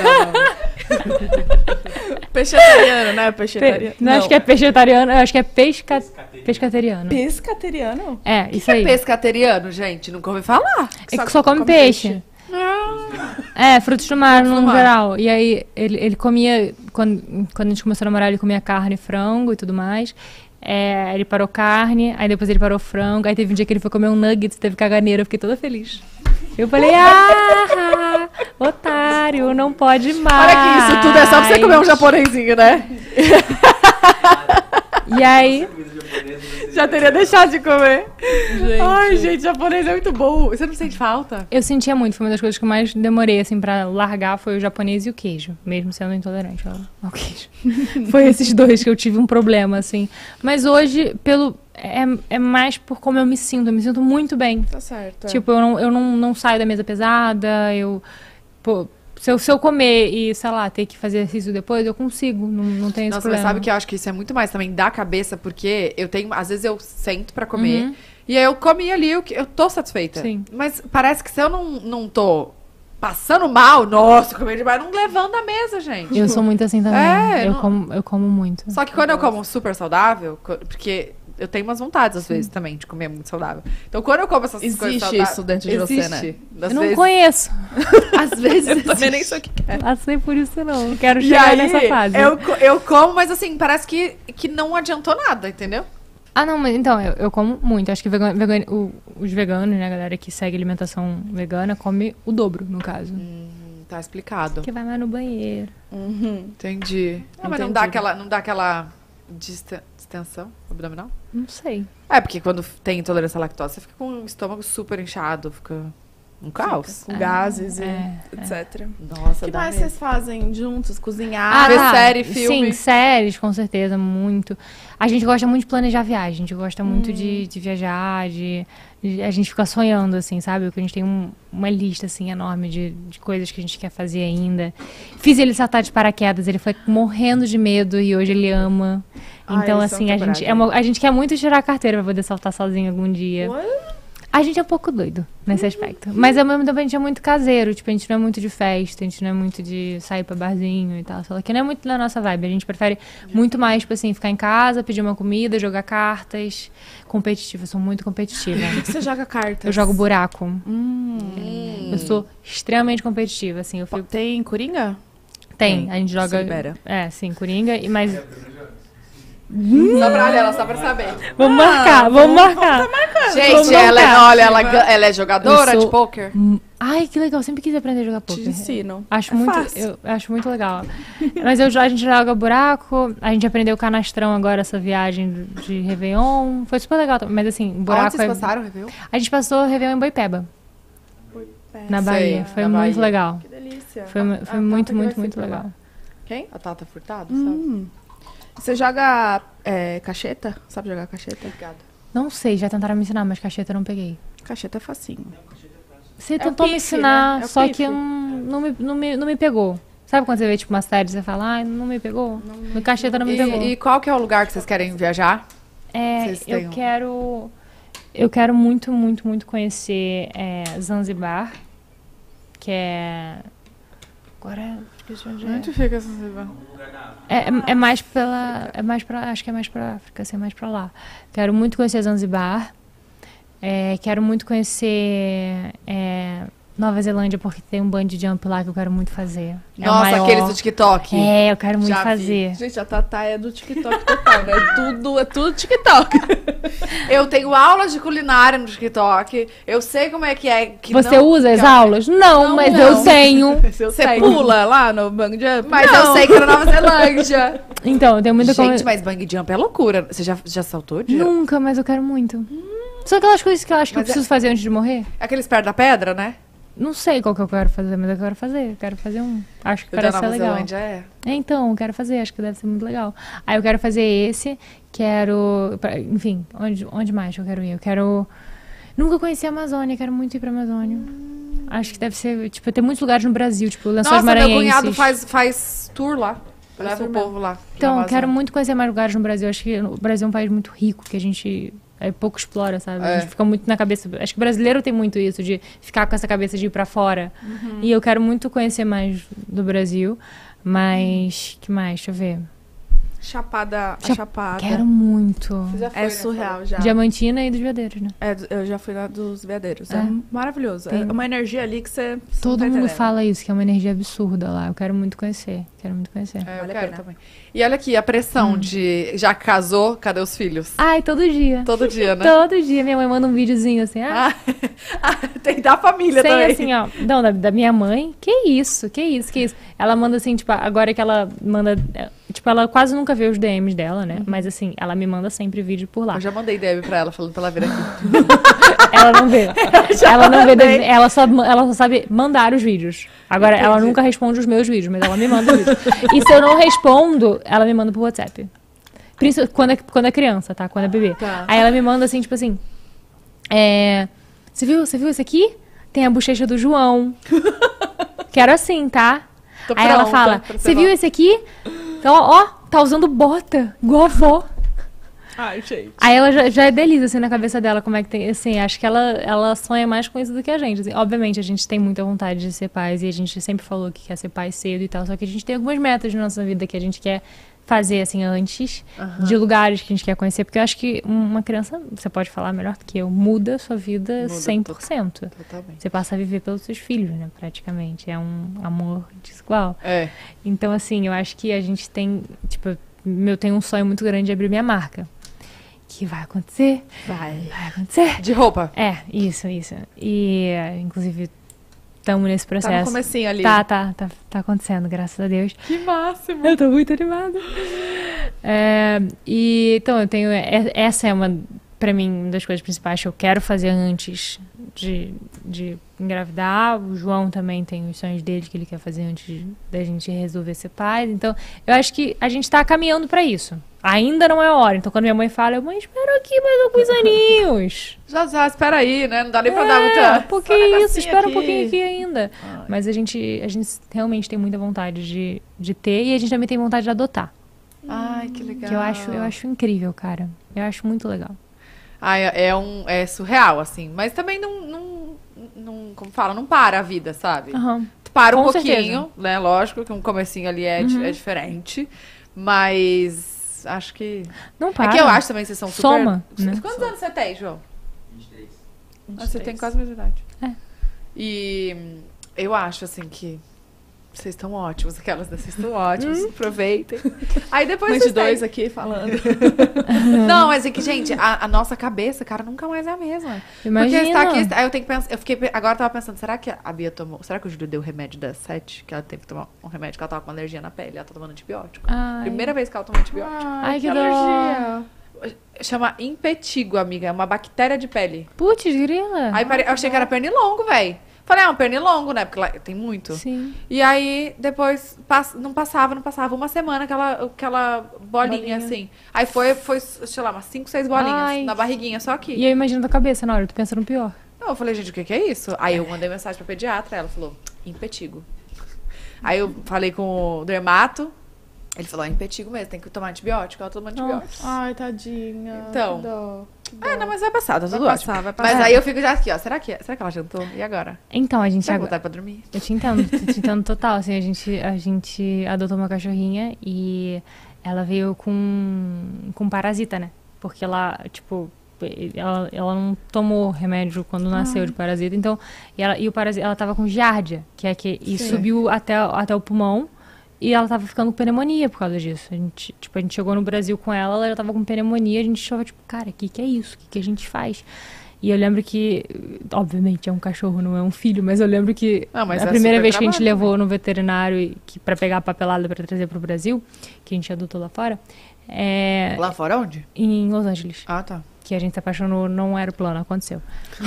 não. Peixetariano, né? Peixetariano. Não, acho que é pescetariano, eu acho que é pescateriano. Pescateriano? É, isso aí. Pescateriano, gente, nunca ouvi falar. É que só come peixe. Frutos do mar, Frutos do no mar. geral. E aí, ele comia, quando a gente começou a namorar, ele comia carne, frango e tudo mais. Ele parou carne, aí depois ele parou frango, aí teve um dia que ele foi comer um nuggets, teve caganeira, eu fiquei toda feliz. Eu falei, otário, não pode mais. Olha que isso tudo é só pra você comer um japonesinho, né? E aí... Já teria deixado de comer. Ai, gente, japonês é muito bom. Você não sente falta? Eu sentia muito, foi uma das coisas que eu mais demorei, assim, pra largar, foi o japonês e o queijo, mesmo sendo intolerante ao queijo. Foi esses dois que eu tive um problema, assim. Mas hoje, é mais por como eu me sinto muito bem. Tá certo. Tipo, eu não saio da mesa pesada, se eu comer e, sei lá, ter que fazer exercício depois, eu consigo, não tem esse Nossa, problema. mas sabe que eu acho que isso é muito mais também da cabeça, porque às vezes eu sento pra comer, e aí eu comi ali, eu tô satisfeita. Sim. Mas parece que se eu não tô passando mal, nossa, comer demais, não levando a mesa, gente. Eu sou muito assim também. É, Eu como muito. Só que quando eu como super saudável, porque eu tenho umas vontades, às vezes, também, de comer muito saudável. Então, quando eu como essas coisas Existe saudáveis... isso dentro de você, né? Às Eu não vezes, conheço. Às vezes Eu também nem sei o que é. Passei por isso, não. Não quero E chegar aí, nessa fase. eu como, mas assim, parece que não adiantou nada, entendeu? Não, mas então, eu como muito. Acho que os veganos, né, a galera que segue alimentação vegana, come o dobro, no caso. Tá explicado. Que vai mais no banheiro. Entendi. Mas não dá aquela distensão abdominal? Não sei. Porque quando tem intolerância à lactose, você fica com o estômago super inchado, fica um caos. Com gases e é. etc. Nossa, O que dá mais mesmo. vocês fazem juntos? Cozinhar? ver série, filme. Sim, séries, com certeza, muito. A gente gosta muito de planejar viagem, a gente gosta muito de viajar, a gente fica sonhando, assim, sabe? Porque a gente tem uma lista, assim, enorme de coisas que a gente quer fazer ainda. Fiz ele saltar de paraquedas, ele foi morrendo de medo e hoje ele ama. Então, isso é assim, uma a gente quer muito tirar a carteira pra poder saltar sozinho algum dia. A gente é um pouco doido nesse aspecto. Mas ao mesmo tempo a gente é muito caseiro. Tipo, a gente não é muito de festa, a gente não é muito de sair pra barzinho e tal. Só que não é muito da nossa vibe. A gente prefere muito mais, tipo assim, ficar em casa, pedir uma comida, jogar cartas. Competitiva, eu sou muito competitiva. O que você joga cartas? Eu jogo buraco. Eu sou extremamente competitiva, assim. Eu fico... Tem Coringa? Tem, a gente joga... Se libera. Sim, Coringa. Mas Só pra olhar ela, só pra saber. vamos marcar. Gente, Vamos ela, marcar. olha, ela é jogadora Eu sou- de pôquer? Ai, que legal. Sempre quis aprender a jogar Te poker. ensino. Acho É muito, fácil. eu acho muito legal. Mas a gente joga buraco, a gente aprendeu canastrão agora, essa viagem de Réveillon. Foi super legal. Mas assim, Onde buraco vocês passaram, Réveillon? A gente passou o Réveillon em Boipeba, na Bahia. Foi na muito Bahia. legal. Que delícia. Foi A muito, Tata muito, que vai muito, ser muito pra lá. legal. Quem? A Tata Furtado, sabe? Você joga cacheta? Sabe jogar cacheta? Obrigada. Não sei, já tentaram me ensinar, mas cacheta eu não peguei. Cacheta é facinho. Você o tentou me pife, ensinar, né? É o só pife. que não me pegou. Sabe quando você vê tipo uma série e você fala, ai, não me pegou? No cacheta não me pegou. E qual que é o lugar que vocês querem viajar? Vocês têm Eu quero muito, muito, muito conhecer Zanzibar, que é... Agora, esqueci onde é. Onde fica essa Zanzibar? É mais pra, acho que é mais pra África, assim, é mais pra lá. Quero muito conhecer Zanzibar. Quero muito conhecer Nova Zelândia, porque tem um bungee jump lá que eu quero muito fazer. É o Nossa, maior. aqueles do TikTok. É, eu quero muito Já vi. fazer. Gente, a Tatá é do TikTok total, né? É tudo TikTok. Eu tenho aulas de culinária no TikTok. Eu sei como é que é. Que Você não- usa as que- aulas? Não, mas não. eu tenho. Você pula lá no bungee jump? Mas Não. eu sei que era Nova Zelândia. Então, eu tenho muita Gente, mas bungee jump é loucura. Você já saltou de? Nunca, mas eu quero muito. São aquelas coisas que eu acho que eu Mas é- preciso fazer antes de morrer? Aqueles perto da pedra, né? Não sei qual que eu quero fazer, mas eu quero fazer. Eu quero fazer um. Acho que O da parece ser Nova legal. Zelândia é. Então, eu quero fazer, acho que deve ser muito legal. Aí eu quero fazer esse, enfim, onde mais eu quero ir? Eu quero. Nunca conheci a Amazônia, quero muito ir pra Amazônia. Acho que deve ser, tipo, tem muitos lugares no Brasil, tipo, Lençóis Nossa, meu Maranhenses. cunhado faz tour lá. Leva o povo lá. pra Então, eu Amazônia. quero muito conhecer mais lugares no Brasil. Acho que o Brasil é um país muito rico, que a gente pouco explora, sabe? A gente fica muito na cabeça. Acho que o brasileiro tem muito isso, de ficar com essa cabeça de ir pra fora. E eu quero muito conhecer mais do Brasil. Mas, que mais? Deixa eu ver. Chapada. Quero muito. Você já foi, É né, surreal já. Diamantina e dos Veadeiros, né? Eu já fui lá dos Veadeiros. É, É. maravilhoso. Tem- É uma energia ali que você. Todo não tá mundo entendendo. fala isso, que é uma energia absurda lá. Eu quero muito conhecer. Quero muito conhecer. É, eu Vale a quero pena. também. E olha aqui, a pressão de já casou, cadê os filhos? Ai, todo dia. Todo dia, né? Todo dia minha mãe manda um videozinho assim. Tem da família Sem também. assim, ó. Não, da minha mãe. Que isso? Ela manda assim, tipo, agora que ela manda. Tipo, ela quase nunca vê os DMs dela, né? Mas assim, ela me manda sempre vídeo por lá. Eu já mandei DM pra ela, falando pra ela vir aqui. Ela não vê. Ela não vê. mandei. Ela só sabe mandar os vídeos. Agora, ela Entendi. nunca responde os meus vídeos, mas ela me manda os vídeos. E se eu não respondo, ela me manda pro WhatsApp. Quando é criança, tá? Quando é bebê. Tá. Aí ela me manda assim, tipo assim. Você viu esse aqui? Tem a bochecha do João. Quero assim, tá? Tô Aí ela pronta fala: pra Você viu levar. esse aqui? Ó, tá usando bota, igual a avó. Ai, gente. Aí ela já é delícia, assim, na cabeça dela, como é que tem, assim, acho que ela sonha mais com isso do que a gente, assim. Obviamente, a gente tem muita vontade de ser pais, e a gente sempre falou que quer ser pai cedo e tal, só que a gente tem algumas metas na nossa vida que a gente quer fazer, assim, antes, de lugares que a gente quer conhecer, porque eu acho que uma criança, você pode falar melhor do que eu, muda a sua vida Muda 100%. Totalmente. Você passa a viver pelos seus filhos, né, praticamente, é um amor desigual. É. Então, assim, eu acho que a gente tem, tipo, eu tenho um sonho muito grande de abrir minha marca. Que vai acontecer. Vai acontecer. De roupa. É, isso. E, inclusive, estamos nesse Tá no processo. comecinho ali. Tá acontecendo, graças a Deus. Que máximo. Eu tô muito animada. Então, eu tenho... Essa é pra mim, uma das coisas principais que eu quero fazer antes de engravidar. O João também tem os sonhos dele que ele quer fazer antes da gente resolver ser pai. Então, eu acho que a gente tá caminhando pra isso. Ainda não é a hora. Então, quando minha mãe fala, mãe, espera aqui mais alguns aninhos. Já, espera aí, né? Não dá nem pra dar muita... Porque só um isso, negocinho espera um aqui. pouquinho aqui ainda. Mas a gente realmente tem muita vontade de ter, e a gente também tem vontade de adotar. Ai, que legal. Que eu acho incrível, cara. Eu acho muito legal. Ai, é surreal, assim. Mas também não como fala, não para a vida, sabe? Aham. Tu para um Com pouquinho, certeza. né? Lógico que um comecinho ali é diferente. Mas acho que... Não para. É que eu acho também que vocês são super... Soma, né? Quantos anos você tem, João? 23. Ah, você tem quase a mesma idade. É. E eu acho, assim, que vocês estão ótimos. Aquelas, né? Vocês estão ótimos. Aproveitem. Aí depois Mãe vocês de dois têm. aqui falando. Não, mas é que, gente, a nossa cabeça, cara, nunca mais é a mesma. Imagina. Porque está aqui, aí eu tenho que pensar, agora eu tava pensando, será que a Bia tomou, será que o Júlio deu o remédio das 7? Que ela teve que tomar um remédio que ela tava com alergia na pele, ela tá tomando antibiótico. Ai. Primeira vez que ela toma antibiótico. Ai, que alergia. Chama impetigo, amiga, é uma bactéria de pele. Putz, grila. Aí eu achei que era pernilongo, velho. Falei, um pernilongo, né? Porque lá tem muito. Sim. E aí, depois, não passava. Uma semana aquela bolinha, assim. Aí foi, sei lá, umas 5, 6 bolinhas Ai. na barriguinha, só aqui. E eu imagino da cabeça na hora, tu pensa no pior. Não, eu falei, gente, o que é isso? Aí eu mandei mensagem pra pediatra, ela falou, impetigo. Aí eu falei com o dermato, ele falou, impetigo mesmo, tem que tomar antibiótico. Ela tomou antibiótico. Ai, tadinha. Então. Que dó, que dó. Ah, não, mas vai passar, tá tudo Vai ótimo. passar, vai passar. Mas aí eu fico já aqui, ó, será que ela jantou? E agora? Então, a gente Vai agora... voltar pra dormir? Eu te entendo total, assim, a gente adotou uma cachorrinha e ela veio com parasita, né? Porque ela, tipo, tipo, ela não tomou remédio quando nasceu de parasita, então, e o parasita, ela tava com giardia, e subiu até o pulmão, e ela tava ficando com pneumonia por causa disso. A gente chegou no Brasil com ela já tava com pneumonia, a gente achava, tipo, cara, o que é isso? O que a gente faz? E eu lembro que, obviamente, é um cachorro, não é um filho, mas eu lembro que a primeira vez que a gente levou no veterinário pra pegar a papelada pra trazer pro Brasil, que a gente adotou lá fora. Lá fora onde? Em Los Angeles. Ah, tá. Que a gente se apaixonou, não era o plano, aconteceu.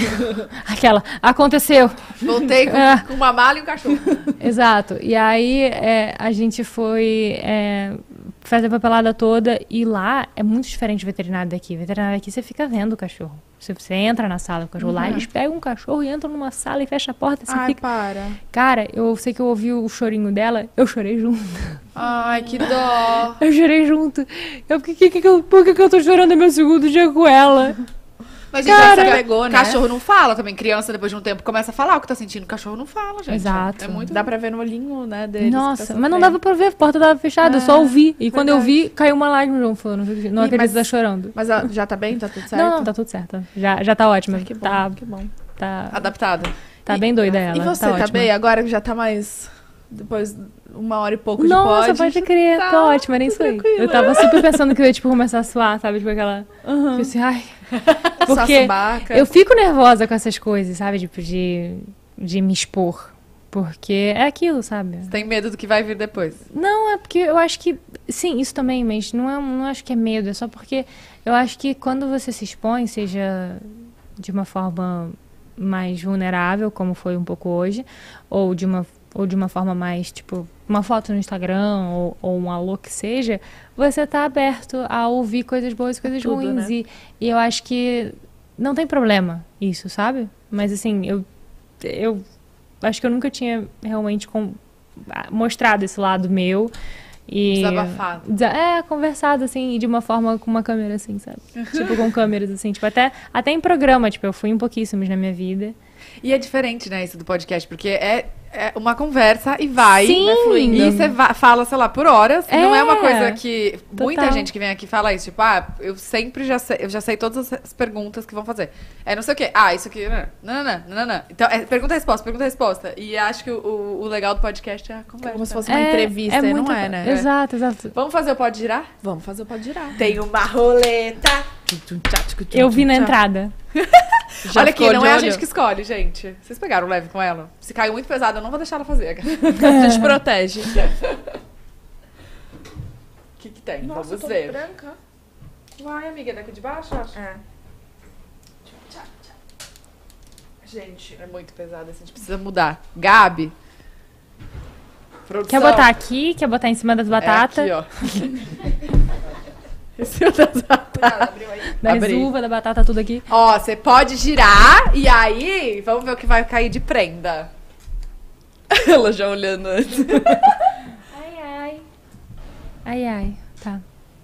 Aconteceu. Voltei com uma mala e um cachorro. Exato. E aí a gente foi fazer a papelada toda e lá é muito diferente do veterinário daqui. Veterinário daqui você fica vendo o cachorro. Você entra na sala com o cachorro lá, eles pegam um cachorro e entram numa sala e fecham a porta. Você fica... para. Cara, eu sei que eu ouvi o chorinho dela, eu chorei junto. Ai, que dó. Eu chorei junto. Por que eu tô chorando no meu segundo dia com ela? Mas, Cara, gente, pegou, né? Cachorro não fala também. Criança, depois de um tempo, começa a falar o que tá sentindo. Cachorro não fala, gente. Exato. É muito... Dá pra ver no olhinho, né, deles. Nossa, mas não dava pra ver, a porta tava fechada, eu só ouvi. E quando eu vi, caiu uma lágrima no fundo. Não acredito que tá chorando. Mas ela já tá bem? Tá tudo certo? Não, tá tudo certo. Já tá ótima. Que bom, tá, que bom. tá, Adaptada. tá bem doida ela. E você, tá tá ótima. bem? Agora que já tá mais... Depois 1h e pouco Nossa, de pod. pode crer, Tá, tô ótima, nem tô sei. tranquila. Eu tava super pensando que eu ia, tipo, começar a suar, sabe? Tipo, aquela... Tipo assim, ai... Porque Subaca. eu fico nervosa com essas coisas, sabe? Tipo, de me expor. Porque é aquilo, sabe? Você tem medo do que vai vir depois. Não, é porque eu acho que... Sim, isso também, mas não acho que é medo. É só porque eu acho que quando você se expõe, seja de uma forma mais vulnerável, como foi um pouco hoje, ou de uma forma mais, tipo, uma foto no Instagram ou um alô que seja, você tá aberto a ouvir coisas boas e coisas Tudo, ruins. né? E eu acho que não tem problema isso, sabe? Mas assim, eu acho que eu nunca tinha realmente mostrado esse lado meu. E Desabafado. Conversado, assim, de uma forma com uma câmera, assim, sabe? Tipo, com câmeras, assim, tipo, até em programa, tipo, eu fui em pouquíssimos na minha vida. E é diferente, né, isso do podcast, porque é uma conversa e vai. Sim. Vai fluindo. E você fala, sei lá, por horas. É. Não é uma coisa que... Muita Total. gente que vem aqui fala isso, tipo, eu sempre eu já sei todas as perguntas que vão fazer. É não sei o quê. Isso aqui... Não. Então, pergunta e resposta. E acho que o legal do podcast é a conversa. Como se fosse uma entrevista, e não é, né? Exato. Vamos fazer o Pode Girar? Vamos fazer o Pode Girar. Tem uma roleta. Eu vi na entrada. Olha aqui, ficou não de é a olho? gente que escolhe, gente. Vocês pegaram leve com ela? Se caiu muito pesado, eu não vou deixar ela fazer. A gente protege. O que tem? Nossa, Vamos tô ver. branca. Vai, amiga, daqui de baixo, acho. É. Gente, é muito pesado, assim, a gente precisa mudar. Gabi. Quer botar aqui? Quer botar em cima das batatas? É aqui, ó. Esse é o das batatas. Das Abri. uvas, da batata, tudo aqui. Ó, você pode girar e aí vamos ver o que vai cair de prenda. Ela já olhando antes. Ai, tá.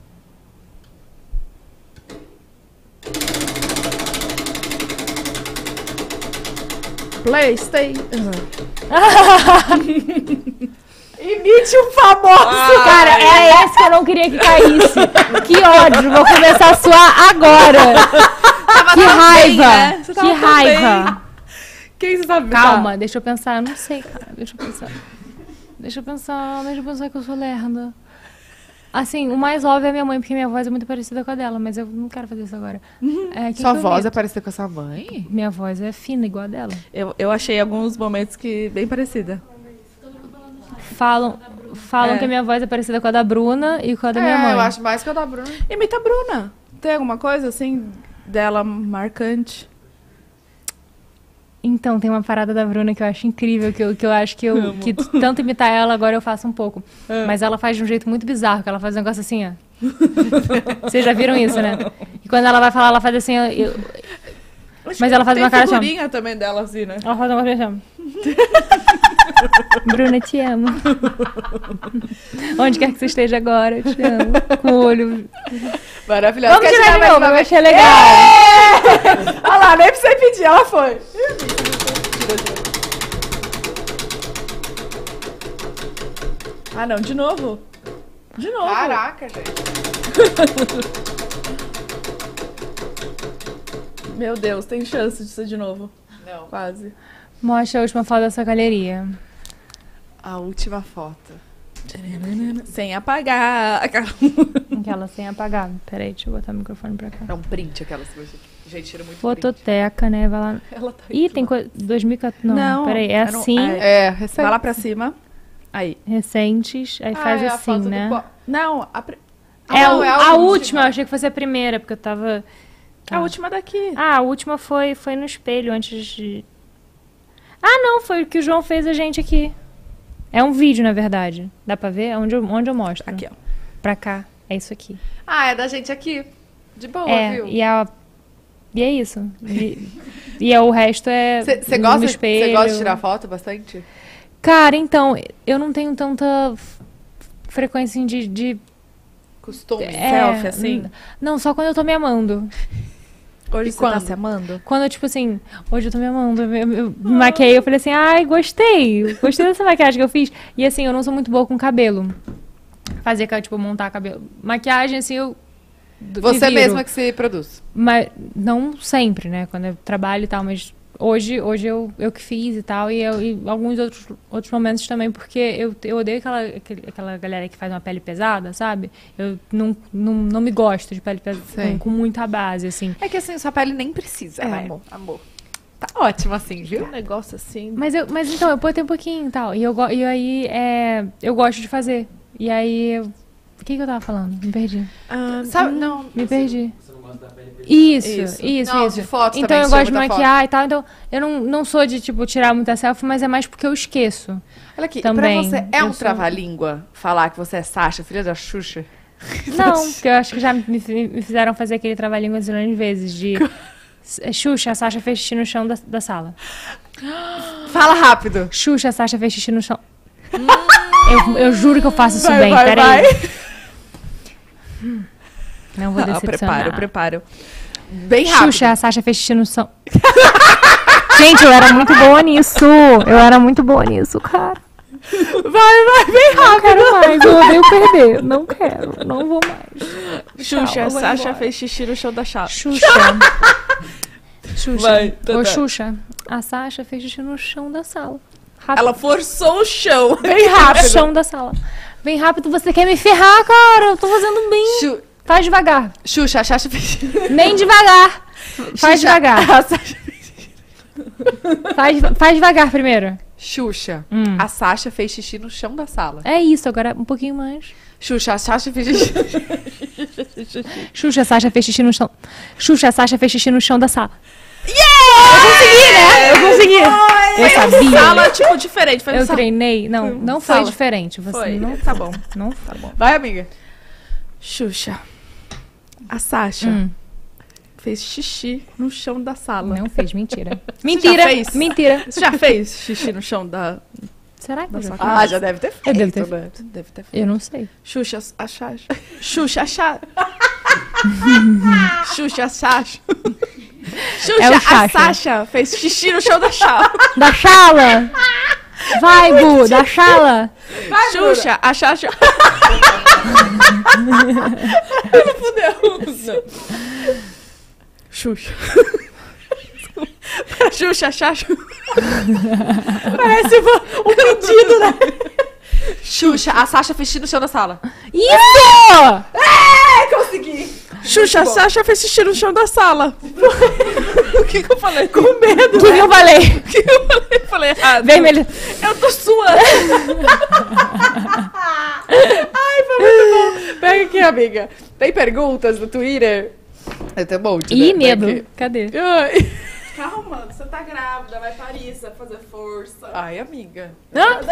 PlayStation. Imite um famoso. Cara, é esse que eu não queria que caísse. Que ódio, vou começar a suar agora. Que raiva, né? Você tava que tão raiva. Quem você sabe? Calma, deixa eu pensar, eu não sei, cara, deixa eu pensar que eu sou lerda. Assim, o mais óbvio é minha mãe, porque minha voz é muito parecida com a dela, mas eu não quero fazer isso agora. Quem Sua que eu voz é imito? parecida com a sua mãe? Minha voz é fina, igual a dela. Eu achei alguns momentos que bem parecida. Falam que a minha voz é parecida com a da Bruna e com a da minha mãe. Eu acho mais que a da Bruna. Imita a Bruna. Tem alguma coisa assim dela marcante? Então, tem uma parada da Bruna que eu acho incrível, que eu acho que tanto imitar ela, agora eu faço um pouco. Mas ela faz de um jeito muito bizarro, que ela faz um negócio assim, ó. Vocês já viram isso, né? E quando ela vai falar, ela faz assim, mas ela faz uma cara assim, ó. Tem figurinha também dela assim, né? Ela faz uma cara assim, ó. Bruna, te amo. Onde quer que você esteja agora, eu te amo. Com o olho... Maravilhosa. Vamos Quer tirar de mais novo, uma eu vez? achei legal. Olha lá, nem precisa pedir, ela foi. Ah, não, de novo. De novo. Caraca, gente. Meu Deus, tem chance de ser de novo. Não. Quase. Mostra a última foto da sua galeria. A última foto. Sem apagar. Aquela sem apagar. Peraí, deixa eu botar o microfone pra cá. É um print aquelas coisas. Gente, tira muito print. Fototeca, né? Vai lá. Ela tá Ih, tem coisa. 2014. Não, Não, peraí. É era um- assim. É, recente. Vai lá pra cima. Aí. Recentes. Aí faz é a assim, foto do né? Não, É, não, é a última. Eu achei que fosse a primeira, porque eu tava. a última daqui. Ah, a última foi no espelho antes de. Ah, não, foi o que o João fez a gente aqui. É um vídeo, na verdade. Dá pra ver? Onde eu mostro. Aqui, ó. Pra cá. É isso aqui. Ah, é da gente aqui. De boa, É, viu? e é isso. E o resto é Você no gosta, espelho. você gosta de tirar foto bastante? Cara, então, eu não tenho tanta frequência assim, de Costume. Selfie, assim? Não, só quando eu tô me amando. Hoje E você quando? tá se amando? Quando, tipo assim, hoje eu tô me amando, eu me maquiei, eu falei assim, ai, gostei dessa maquiagem que eu fiz. E assim, eu não sou muito boa com cabelo. Fazer, tipo, montar cabelo. Maquiagem, assim, eu me Você viro. mesma que se produz. Mas não sempre, né? Quando eu trabalho e tal, mas hoje eu que fiz e tal, e alguns outros momentos também, porque eu odeio aquela galera que faz uma pele pesada, sabe? Eu não me gosto de pele pesada, Sei. com muita base, assim. É que assim, sua pele nem precisa, É, né? amor. Tá ótimo assim, viu? Um negócio assim. Mas então, eu botei um pouquinho e tal, e aí eu gosto de fazer. E aí, o que eu tava falando? Me perdi. Sabe, não. Me perdi. Você não gosta da pele pesada? Isso. Não, de foto Então também, eu tira gosto de muita maquiar e tal, então eu não sou de, tipo, tirar muita selfie, mas é mais porque eu esqueço. Olha aqui, Também. pra você é Eu um sou- trava-língua falar que você é Sasha, filha da Xuxa? Não, porque eu acho que já me fizeram fazer aquele trabalhinho zilhões de vezes de Xuxa, a Sasha fez xixi no chão da sala. Fala rápido. Xuxa, a Sasha fez xixi no chão. Eu juro que eu faço isso Vai, bem, vai, peraí. Não vou decepcionar. Preparo. Bem rápido. Xuxa, a Sasha fez xixi no chão. Gente, eu era muito boa nisso. Cara. Vai, bem Não quero mais, eu odeio perder. Não quero, não vou mais. Xuxa, eu vou Sasha embora. fez xixi no chão da chave. Xuxa. Xuxa. Vai, Ô, Tata. Xuxa, a Sasha fez xixi no chão da sala. Rápido. Ela forçou o chão. Bem No rápido. chão da sala. Vem rápido, você quer me ferrar, cara? Eu tô fazendo bem. Faz devagar. Xuxa, a Sasha fez... Nem devagar. Faz Xuxa, devagar. a Sasha... Faz devagar primeiro. Xuxa, Hum. a Sasha fez xixi no chão da sala. É isso, agora um pouquinho mais. Xuxa, a Sasha fez xixi... Xuxa, a Sasha fez xixi no chão. Xuxa, a Sasha fez xixi no chão da sala. Eu consegui. Eu sabia. Sala, tipo, diferente. Foi Eu sala. treinei. Não foi Sala. diferente. Você Foi. não Tá bom. Não Tá bom. Vai, amiga. Xuxa, a Sasha Hum. fez xixi no chão da sala. Não fez, mentira. já Mentira, fez? mentira. Você já fez xixi no chão da... Será que eu já Nossa, fiz? Ah, já deve ter feito, Eu devo ter né? Deve ter feito. Eu não sei. Xuxa, a Sasha. Xuxa, a Sasha. Xuxa, a Sasha. Xuxa, É o a Sasha. Sasha fez xixi no chão da sala. Da chala! Vai, Bu, da chala! Xuxa, a Sasha. Fudeu. Xuxa. Xuxa, a Sasha. Parece um pedido, né? Xuxa, a Sasha fez xixi no chão da sala. Isso! Consegui. Xuxa, a Sasha fez xixi no chão da sala. O que eu falei? Com medo. O que eu falei? O que eu falei? Eu falei errado. Vermelho. Eu tô suando. Pega aqui, amiga. Tem perguntas no Twitter? Eu tenho um monte, Ih, né? medo. Pega aqui. Cadê? Ai. Calma, você tá grávida, vai Paris, vai fazer força. Ai, amiga. Hã?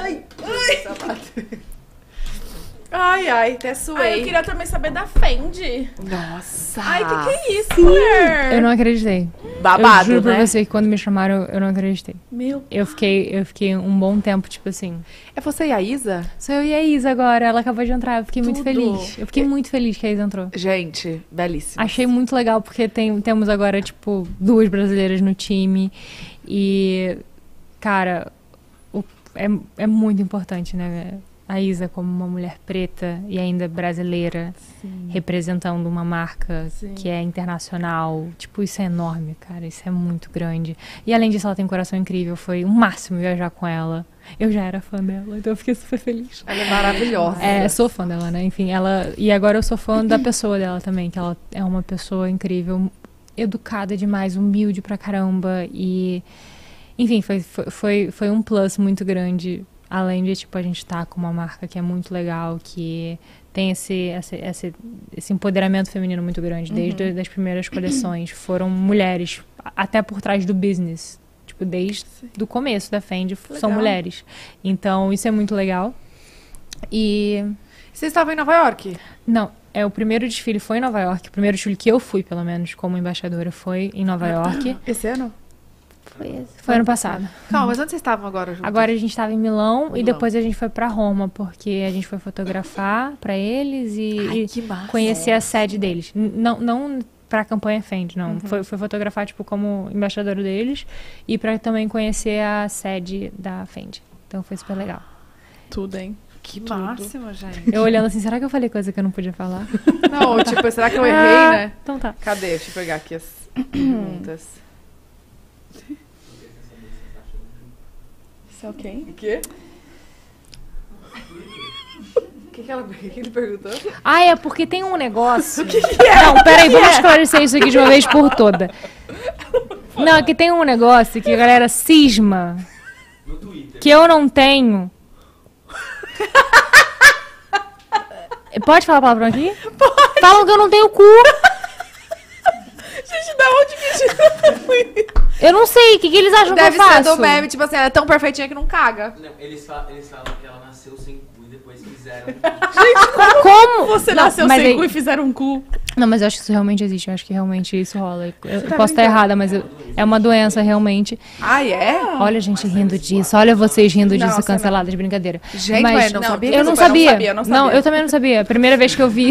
Ai, até suei. Ai, eu queria também saber da Fendi. Nossa. Ai, que é isso, mulher? Eu não acreditei. Babado, eu juro pra né? você que quando me chamaram, eu não acreditei. Meu. Eu fiquei um bom tempo, tipo assim. É você e a Isa? Sou eu e a Isa agora, ela acabou de entrar, eu fiquei muito Tudo. feliz. Eu fiquei muito feliz que a Isa entrou. Gente, belíssima. Achei muito legal, porque temos agora, tipo, 2 brasileiras no time. E, cara, é muito importante, né? a Isa como uma mulher preta e ainda brasileira, representando uma marca que é internacional. Tipo, isso é enorme, cara. Isso é muito grande. E além disso, ela tem um coração incrível. Foi o máximo viajar com ela. Eu já era fã dela, então eu fiquei super feliz. Ela é maravilhosa. Sou fã dela, né? Enfim, ela... E agora eu sou fã da pessoa dela também, que ela é uma pessoa incrível, educada demais, humilde pra caramba. E... Enfim, foi um plus muito grande. Além de, tipo, a gente tá com uma marca que é muito legal, que tem esse empoderamento feminino muito grande. Desde as primeiras coleções, foram mulheres, até por trás do business. Tipo, desde o começo da Fendi, são mulheres. Então, isso é muito legal. E... Vocês estavam em Nova York? Não, o primeiro desfile foi em Nova York. O primeiro desfile que eu fui, pelo menos, como embaixadora, foi em Nova York. Esse ano? Foi ano passado. Calma, mas onde vocês estavam agora juntos? Agora a gente estava em Milão e depois a gente foi pra Roma, porque a gente foi fotografar pra eles e que massa. conhecer a sede deles. Não pra campanha Fendi, não. Foi fotografar, tipo, como embaixadora deles e pra também conhecer a sede da Fendi. Então foi super legal. Tudo, hein? Que máximo, gente. Eu olhando assim, será que eu falei coisa que eu não podia falar? Não, tipo, será que eu errei, né? Então tá. Cadê? Deixa eu pegar aqui as perguntas. Isso é ok? O quê? O que ele perguntou? É porque tem um negócio... que é? Não, peraí, vamos esclarecer isso aqui de uma vez por toda. Não, é que tem um negócio que a galera cisma, No Twitter. que eu não tenho. Pode falar a palavra aqui? Pode. Falam que eu não tenho cu. Gente, da onde que Eu não sei, o que eles acham Deve que eu faço? ser do meme, tipo assim, ela é tão perfeitinha que não caga. Não, eles falam que ela nasceu sem cu e depois fizeram. Como? você Não, nasceu mas sem aí- cu e fizeram um cu? Não, mas eu acho que isso realmente existe. Eu acho que realmente isso rola. Eu posso estar errada, mas é uma doença realmente. É? Olha a gente rindo disso. Olha vocês rindo disso, Não, canceladas, brincadeira. Gente, Mas mas não não, sabia eu não desculpa, sabia. eu não sabia. Eu também não sabia. Primeira vez que eu vi.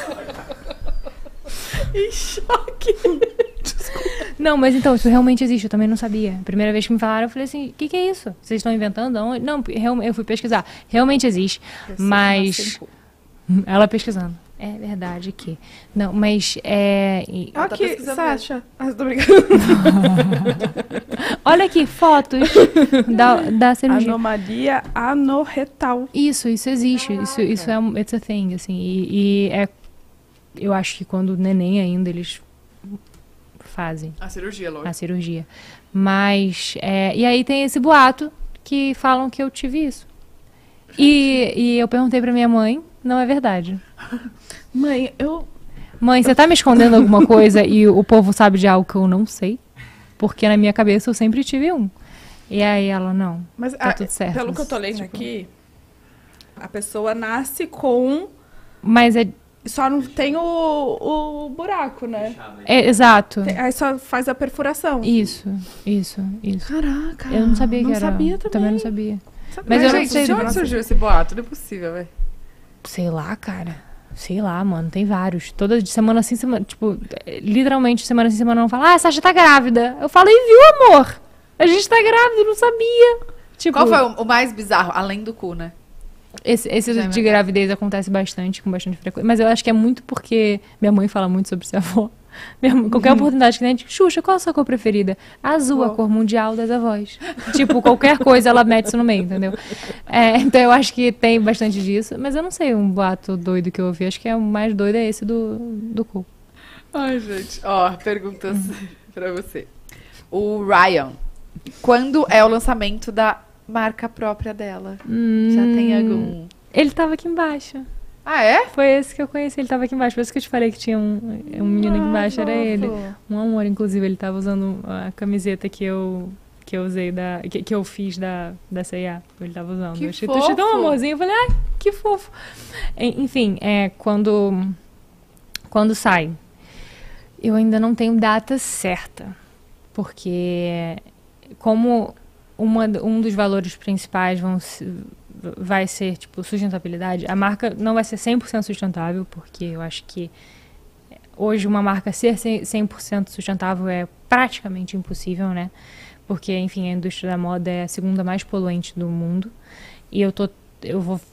Em choque. Não, mas então, isso realmente existe, eu também não sabia. Primeira vez que me falaram, eu falei assim, o que é isso? Vocês estão inventando? Não, eu fui pesquisar. Realmente existe, mas... Ela pesquisando. É verdade que... Não, mas Ela tá Aqui, pesquisando Sasha. Tô brincando. olha aqui, fotos da cirurgia. Anomalia anorretal. Isso existe. Isso é it's a thing, assim. E eu acho que quando neném ainda, eles fazem A cirurgia, lógico. a cirurgia. Mas, e aí tem esse boato que falam que eu tive isso. E eu perguntei pra minha mãe, não é verdade. Mãe, Mãe, você tá me escondendo alguma coisa e o povo sabe de algo que eu não sei? Porque na minha cabeça eu sempre tive um. E aí ela, não, Mas tá tudo certo. pelo que eu tô lendo aqui, a pessoa nasce com... Mas Só não tem o buraco, né? exato. Aí só faz a perfuração. Isso. Caraca. Eu não sabia que era. sabia também não sabia. Sabia. Mas eu não gente, sei de do onde braço. surgiu esse boato? Não é possível, velho. Sei lá, cara. Sei lá, mano. Tem vários. Toda de semana assim, semana, tipo, literalmente, semana assim, semana não fala, a Sasha tá grávida. Eu falo, e viu, amor? A gente tá grávida, eu não sabia. Tipo, Qual foi o mais bizarro, além do cu, né? Esse Já de é gravidez acontece bastante, com bastante frequência. Mas eu acho que é muito porque minha mãe fala muito sobre ser avó. Qualquer oportunidade que tem, tipo, Xuxa, qual a sua cor preferida? Azul, a cor mundial das avós. Tipo, qualquer coisa ela mete isso no meio, entendeu? Então eu acho que tem bastante disso. Mas eu não sei um boato doido que eu ouvi. Acho que o mais doido é esse do cu. Ai, gente. Ó, perguntas pra você. O Ryan. Quando é o lançamento da marca própria dela? Já tem algum... Ele tava aqui embaixo. Ah, é? Foi esse que eu conheci, ele tava aqui embaixo. Por isso que eu te falei que tinha um menino aqui embaixo, era ele. Um amor, inclusive, ele tava usando a camiseta que eu usei que eu fiz da C&A. Ele tava usando. Que Eu achei tão fofo. amorzinho, eu falei, ai, que fofo. Enfim, quando sai, eu ainda não tenho data certa. Porque como um dos valores principais vai ser, tipo, sustentabilidade. A marca não vai ser 100% sustentável, porque eu acho que hoje uma marca ser 100% sustentável é praticamente impossível, né? Porque, enfim, a indústria da moda é a segunda mais poluente do mundo. E eu vou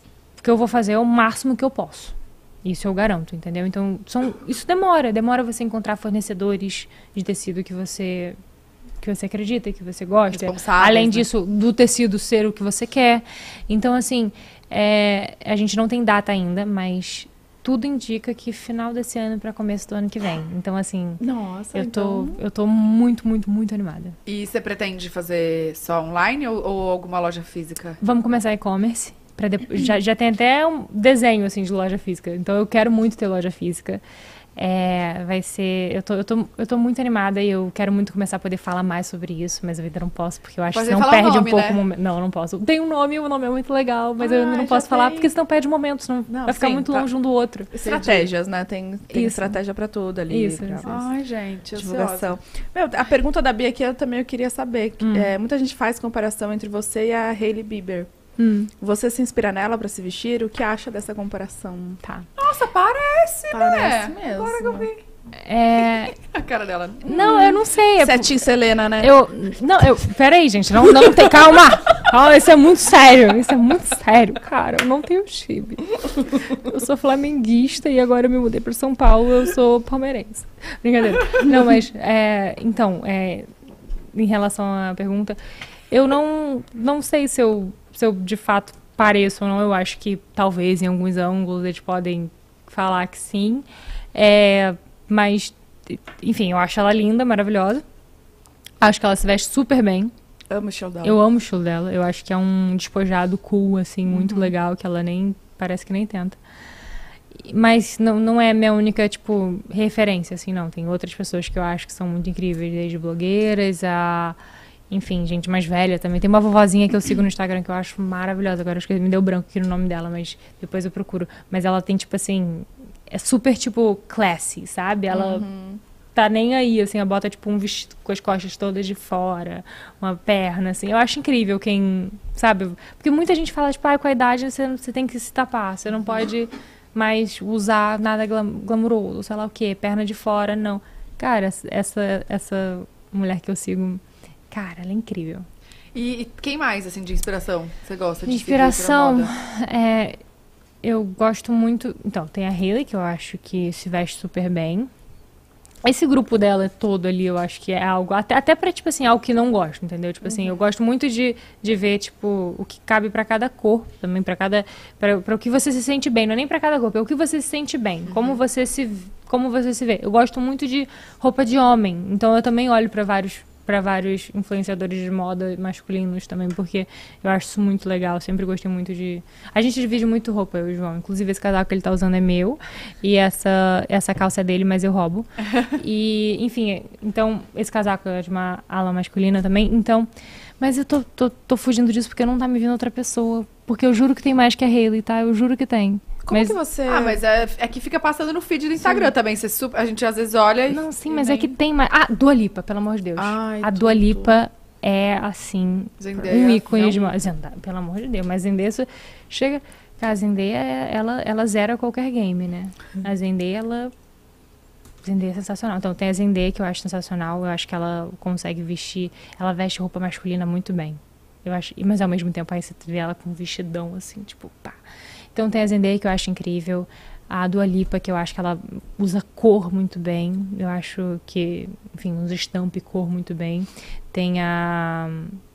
porque eu vou fazer o máximo que eu posso. Isso eu garanto, entendeu? Então, isso demora você encontrar fornecedores de tecido que você acredita, que você gosta. Responsáveis, Além né? disso, do tecido ser o que você quer. Então, assim, a gente não tem data ainda, mas tudo indica que final desse ano para começo do ano que vem. Então, assim, Nossa, eu tô muito, muito, muito animada. E você pretende fazer só online ou alguma loja física? Vamos começar e-commerce. Já tem até um desenho, assim, de loja física. Então, eu quero muito ter loja física. Vai ser... Eu tô muito animada e eu quero muito começar a poder falar mais sobre isso, mas eu ainda não posso, porque eu acho Pode que senão falar o perde nome, um pouco né? o momento. Não, não posso. Tem um nome, o nome é muito legal, mas eu ainda não já posso falar, tem. porque senão perde o momento, senão Não, vai ficar sim, muito tá. longe um do outro. Estratégias, né? Tem Isso. estratégia pra tudo ali. Isso, pra- isso. Ai, gente, Divulgação. Meu, a pergunta da Bia aqui eu também queria saber. Muita gente faz comparação entre você e a Hailey Bieber. Você se inspira nela pra se vestir? O que acha dessa comparação? Tá. Nossa, parece, Parece né? mesmo. Agora que eu vi. É... A cara dela. Não, eu não sei. Setinho Selena, né? Peraí, gente, não tem, calma. Calma, isso é muito sério, cara. Eu não tenho chibi. Eu sou flamenguista e agora eu me mudei pra São Paulo, eu sou palmeirense. Brincadeira. Não, mas, em relação à pergunta, eu não sei se eu de fato pareço ou não. Eu acho que talvez em alguns ângulos eles podem falar que sim. Mas, enfim, eu acho ela linda, maravilhosa. Acho que ela se veste super bem. Amo o show dela. Eu amo o estilo dela. Eu acho que é um despojado cool, assim, muito legal, que ela parece que nem tenta. Mas não é minha única, tipo, referência, assim, não. Tem outras pessoas que eu acho que são muito incríveis, desde blogueiras enfim, gente mais velha também. Tem uma vovozinha que eu sigo no Instagram que eu acho maravilhosa. Agora acho que me deu branco aqui no nome dela, mas depois eu procuro. Mas ela tem, tipo assim, é super, tipo, classy, sabe? Ela tá nem aí, assim, ela bota, tipo, um vestido com as costas todas de fora, uma perna, assim. Eu acho incrível quem, sabe? Porque muita gente fala, tipo, com a idade você tem que se tapar, você não pode mais usar nada glamuroso, sei lá o quê, perna de fora, não. Cara, essa mulher que eu sigo... Cara, ela é incrível. E quem mais, assim, de inspiração você gosta de Inspiração, seguir pela moda? eu gosto muito... Então, tem a Hailey, que eu acho que se veste super bem. Esse grupo dela todo ali, eu acho que é algo... Até pra, tipo assim, algo que não gosto, entendeu? Tipo assim, eu gosto muito de ver, tipo, o que cabe pra cada corpo, também pra o que você se sente bem. Não é nem pra cada corpo, é o que você se sente bem. Como você se vê. Eu gosto muito de roupa de homem. Então, eu também olho pra vários influenciadores de moda masculinos também, porque eu acho isso muito legal. Sempre gostei muito de... A gente divide muito roupa, eu e o João. Inclusive, esse casaco que ele tá usando é meu. E essa calça é dele, mas eu roubo. E, enfim, então, esse casaco é de uma ala masculina também. Então, mas eu tô fugindo disso porque não tá me vindo outra pessoa. Porque eu juro que tem mais que a Hailey, tá? Eu juro que tem. Como que você... mas é que fica passando no feed do Instagram também. A gente às vezes olha e... Não, sim, mas é que tem mais... Dua Lipa, pelo amor de Deus. Ai, a Dua Lipa é, assim, Zendaya, um ícone não? de moda. Zendaya, pelo amor de Deus. Mas Zendaya, chega... A Zendaya, ela zera qualquer game, né? A Zendaya, Zendaya é sensacional. Então, tem a Zendaya, que eu acho sensacional. Eu acho que ela consegue vestir... Ela veste roupa masculina muito bem. Eu acho... Mas, ao mesmo tempo, aí você vê ela com um vestidão, assim, tipo, pá. Então tem a Zendaya, que eu acho incrível. A Dua Lipa, que eu acho que ela usa cor muito bem. Eu acho que, enfim, usa estampa e cor muito bem. Tem a...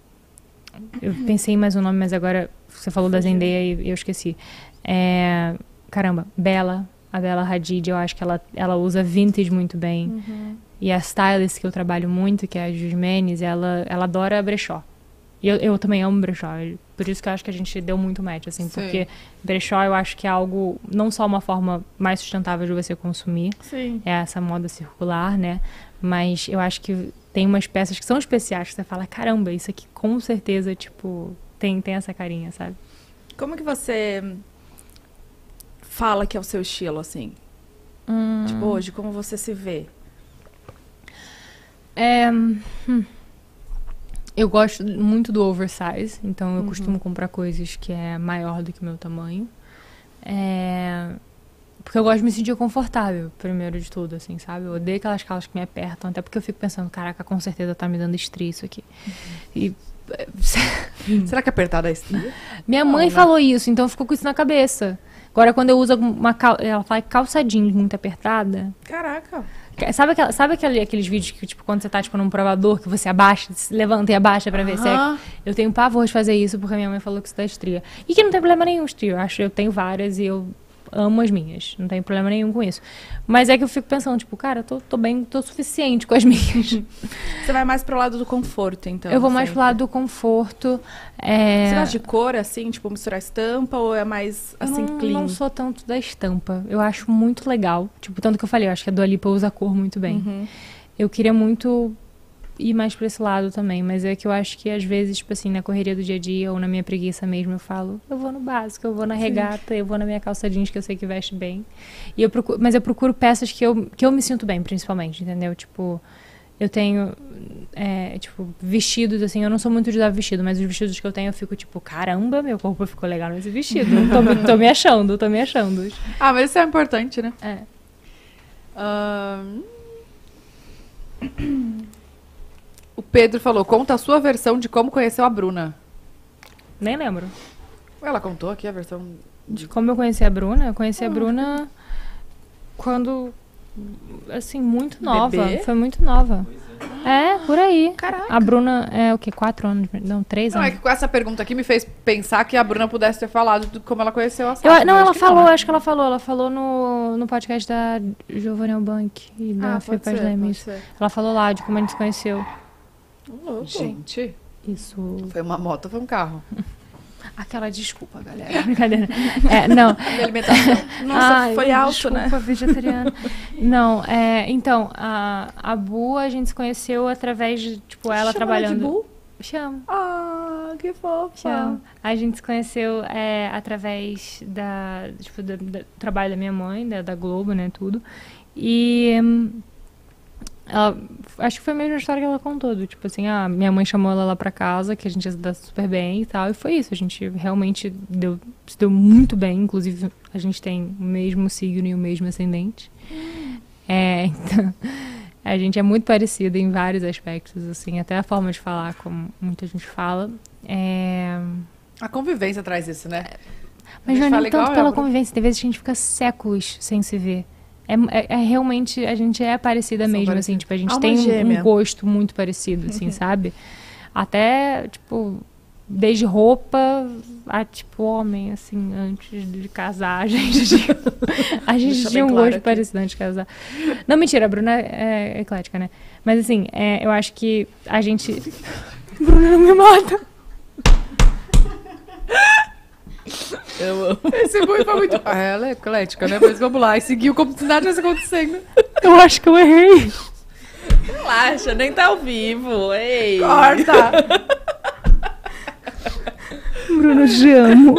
Eu pensei em mais um nome, mas agora você falou da Zendaya e eu esqueci. Caramba, Bella. A Bella Hadid, eu acho que ela usa vintage muito bem. E a stylist que eu trabalho muito, que é a Jus Menes, ela adora brechó. E eu também amo brechó. Por isso que eu acho que a gente deu muito match, assim. Sim. Porque brechó eu acho que é algo, não só uma forma mais sustentável de você consumir. Sim. É essa moda circular, né? Mas eu acho que tem umas peças que são especiais, que você fala, caramba, isso aqui com certeza, tipo, tem essa carinha, sabe? Como que você fala que é o seu estilo, assim? Tipo, hoje, como você se vê? Eu gosto muito do oversize, então eu costumo comprar coisas que é maior do que o meu tamanho. Porque eu gosto de me sentir confortável, primeiro de tudo, assim, sabe? Eu odeio aquelas calças que me apertam, até porque eu fico pensando, caraca, com certeza tá me dando estria isso aqui. E Será que apertada é estria? Minha mãe falou isso, então ficou com isso na cabeça. Agora, quando eu uso ela fala calça jeans muito apertada. Caraca. Sabe aqueles vídeos que, tipo, quando você tá, tipo, num provador, que você abaixa, se levanta e abaixa pra ver se é... Eu tenho pavor de fazer isso, porque a minha mãe falou que isso dá estria. E que não tem problema nenhum, estria. Eu tenho várias e eu amo as minhas. Não tem problema nenhum com isso. Mas é que eu fico pensando, tipo, cara, tô bem, tô suficiente com as minhas. Você vai mais pro lado do conforto, então? Eu vou mais sempre. pro lado do conforto. Você gosta de cor, assim, tipo, misturar estampa, ou é mais, assim, Eu clean? não sou tanto da estampa. Eu acho muito legal. Tipo, tanto que eu falei, eu acho que a Dua Lipa usa a cor muito bem. Uhum. Eu queria muito ir mais pra esse lado também, mas é que eu acho que às vezes, tipo assim, na correria do dia a dia ou na minha preguiça mesmo, eu falo, eu vou no básico, eu vou na regata, eu vou na minha calça jeans que eu sei que veste bem. E mas eu procuro peças que eu me sinto bem, principalmente, entendeu? Tipo, eu tenho, tipo, vestidos, assim, eu não sou muito de usar vestido, mas os vestidos que eu tenho eu fico tipo, caramba, meu corpo ficou legal nesse vestido. tô me achando. Ah, mas isso é importante, né? É. O Pedro falou, conta a sua versão de como conheceu a Bruna. Nem lembro. Ela contou aqui a versão... De como eu conheci a Bruna? Eu conheci a Bruna quando, assim, muito nova. Bebê? Foi muito nova. É, por aí. Caraca. A Bruna é o quê? 4 anos? Não, 3 Não, é anos. que com essa pergunta aqui me fez pensar que a Bruna pudesse ter falado de como ela conheceu a Sasha. Não, mas ela acho que falou, né? acho que ela falou. Ela falou no podcast da Giovanna Bank e da Fê pode Paz ser, Leme. pode ser. Ela falou lá de como a gente se conheceu. Louco. Gente, Isso. foi uma moto ou foi um carro? Aquela desculpa, galera. Brincadeira. Não. Minha alimentação. Nossa, foi alto, né? Desculpa, vegetariana. Não, então, a Bu, a gente se conheceu através de, tipo, ela Chama trabalhando... de Bu? Chama. Ah, que fofa. Chama. A gente se conheceu através do trabalho da minha mãe, da Globo, né, tudo. E... acho que foi a mesma história que ela contou, tipo assim, minha mãe chamou ela lá pra casa, que a gente ia se dar super bem e tal, e foi isso, a gente realmente se deu muito bem, inclusive a gente tem o mesmo signo e o mesmo ascendente. Então, a gente é muito parecida em vários aspectos, assim, até a forma de falar, como muita gente fala. A convivência traz isso, né? Mas A gente não é fala nem tanto igual pela ela. convivência, tem vezes que a gente fica séculos sem se ver. Realmente, a gente é parecida São mesmo, parecidas. assim, tipo, a gente Alma tem gêmea. um gosto muito parecido, assim, sabe? Até, tipo, desde roupa a, tipo, homem, assim, antes de casar, a gente Deixa tinha um bem claro gosto aqui. parecido antes de casar. Não, mentira, a Bruna é eclética, né? Mas, assim, eu acho que a gente... Bruna não me mata! Eu amo. Esse boi foi muito... ela é eclética, né? Mas vamos lá, e seguiu como se nada tivesse acontecendo. Eu acho que eu errei. Relaxa, nem tá ao vivo. Ei. Corta! Bruna, eu te amo.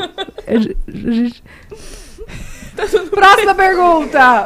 Próxima pergunta!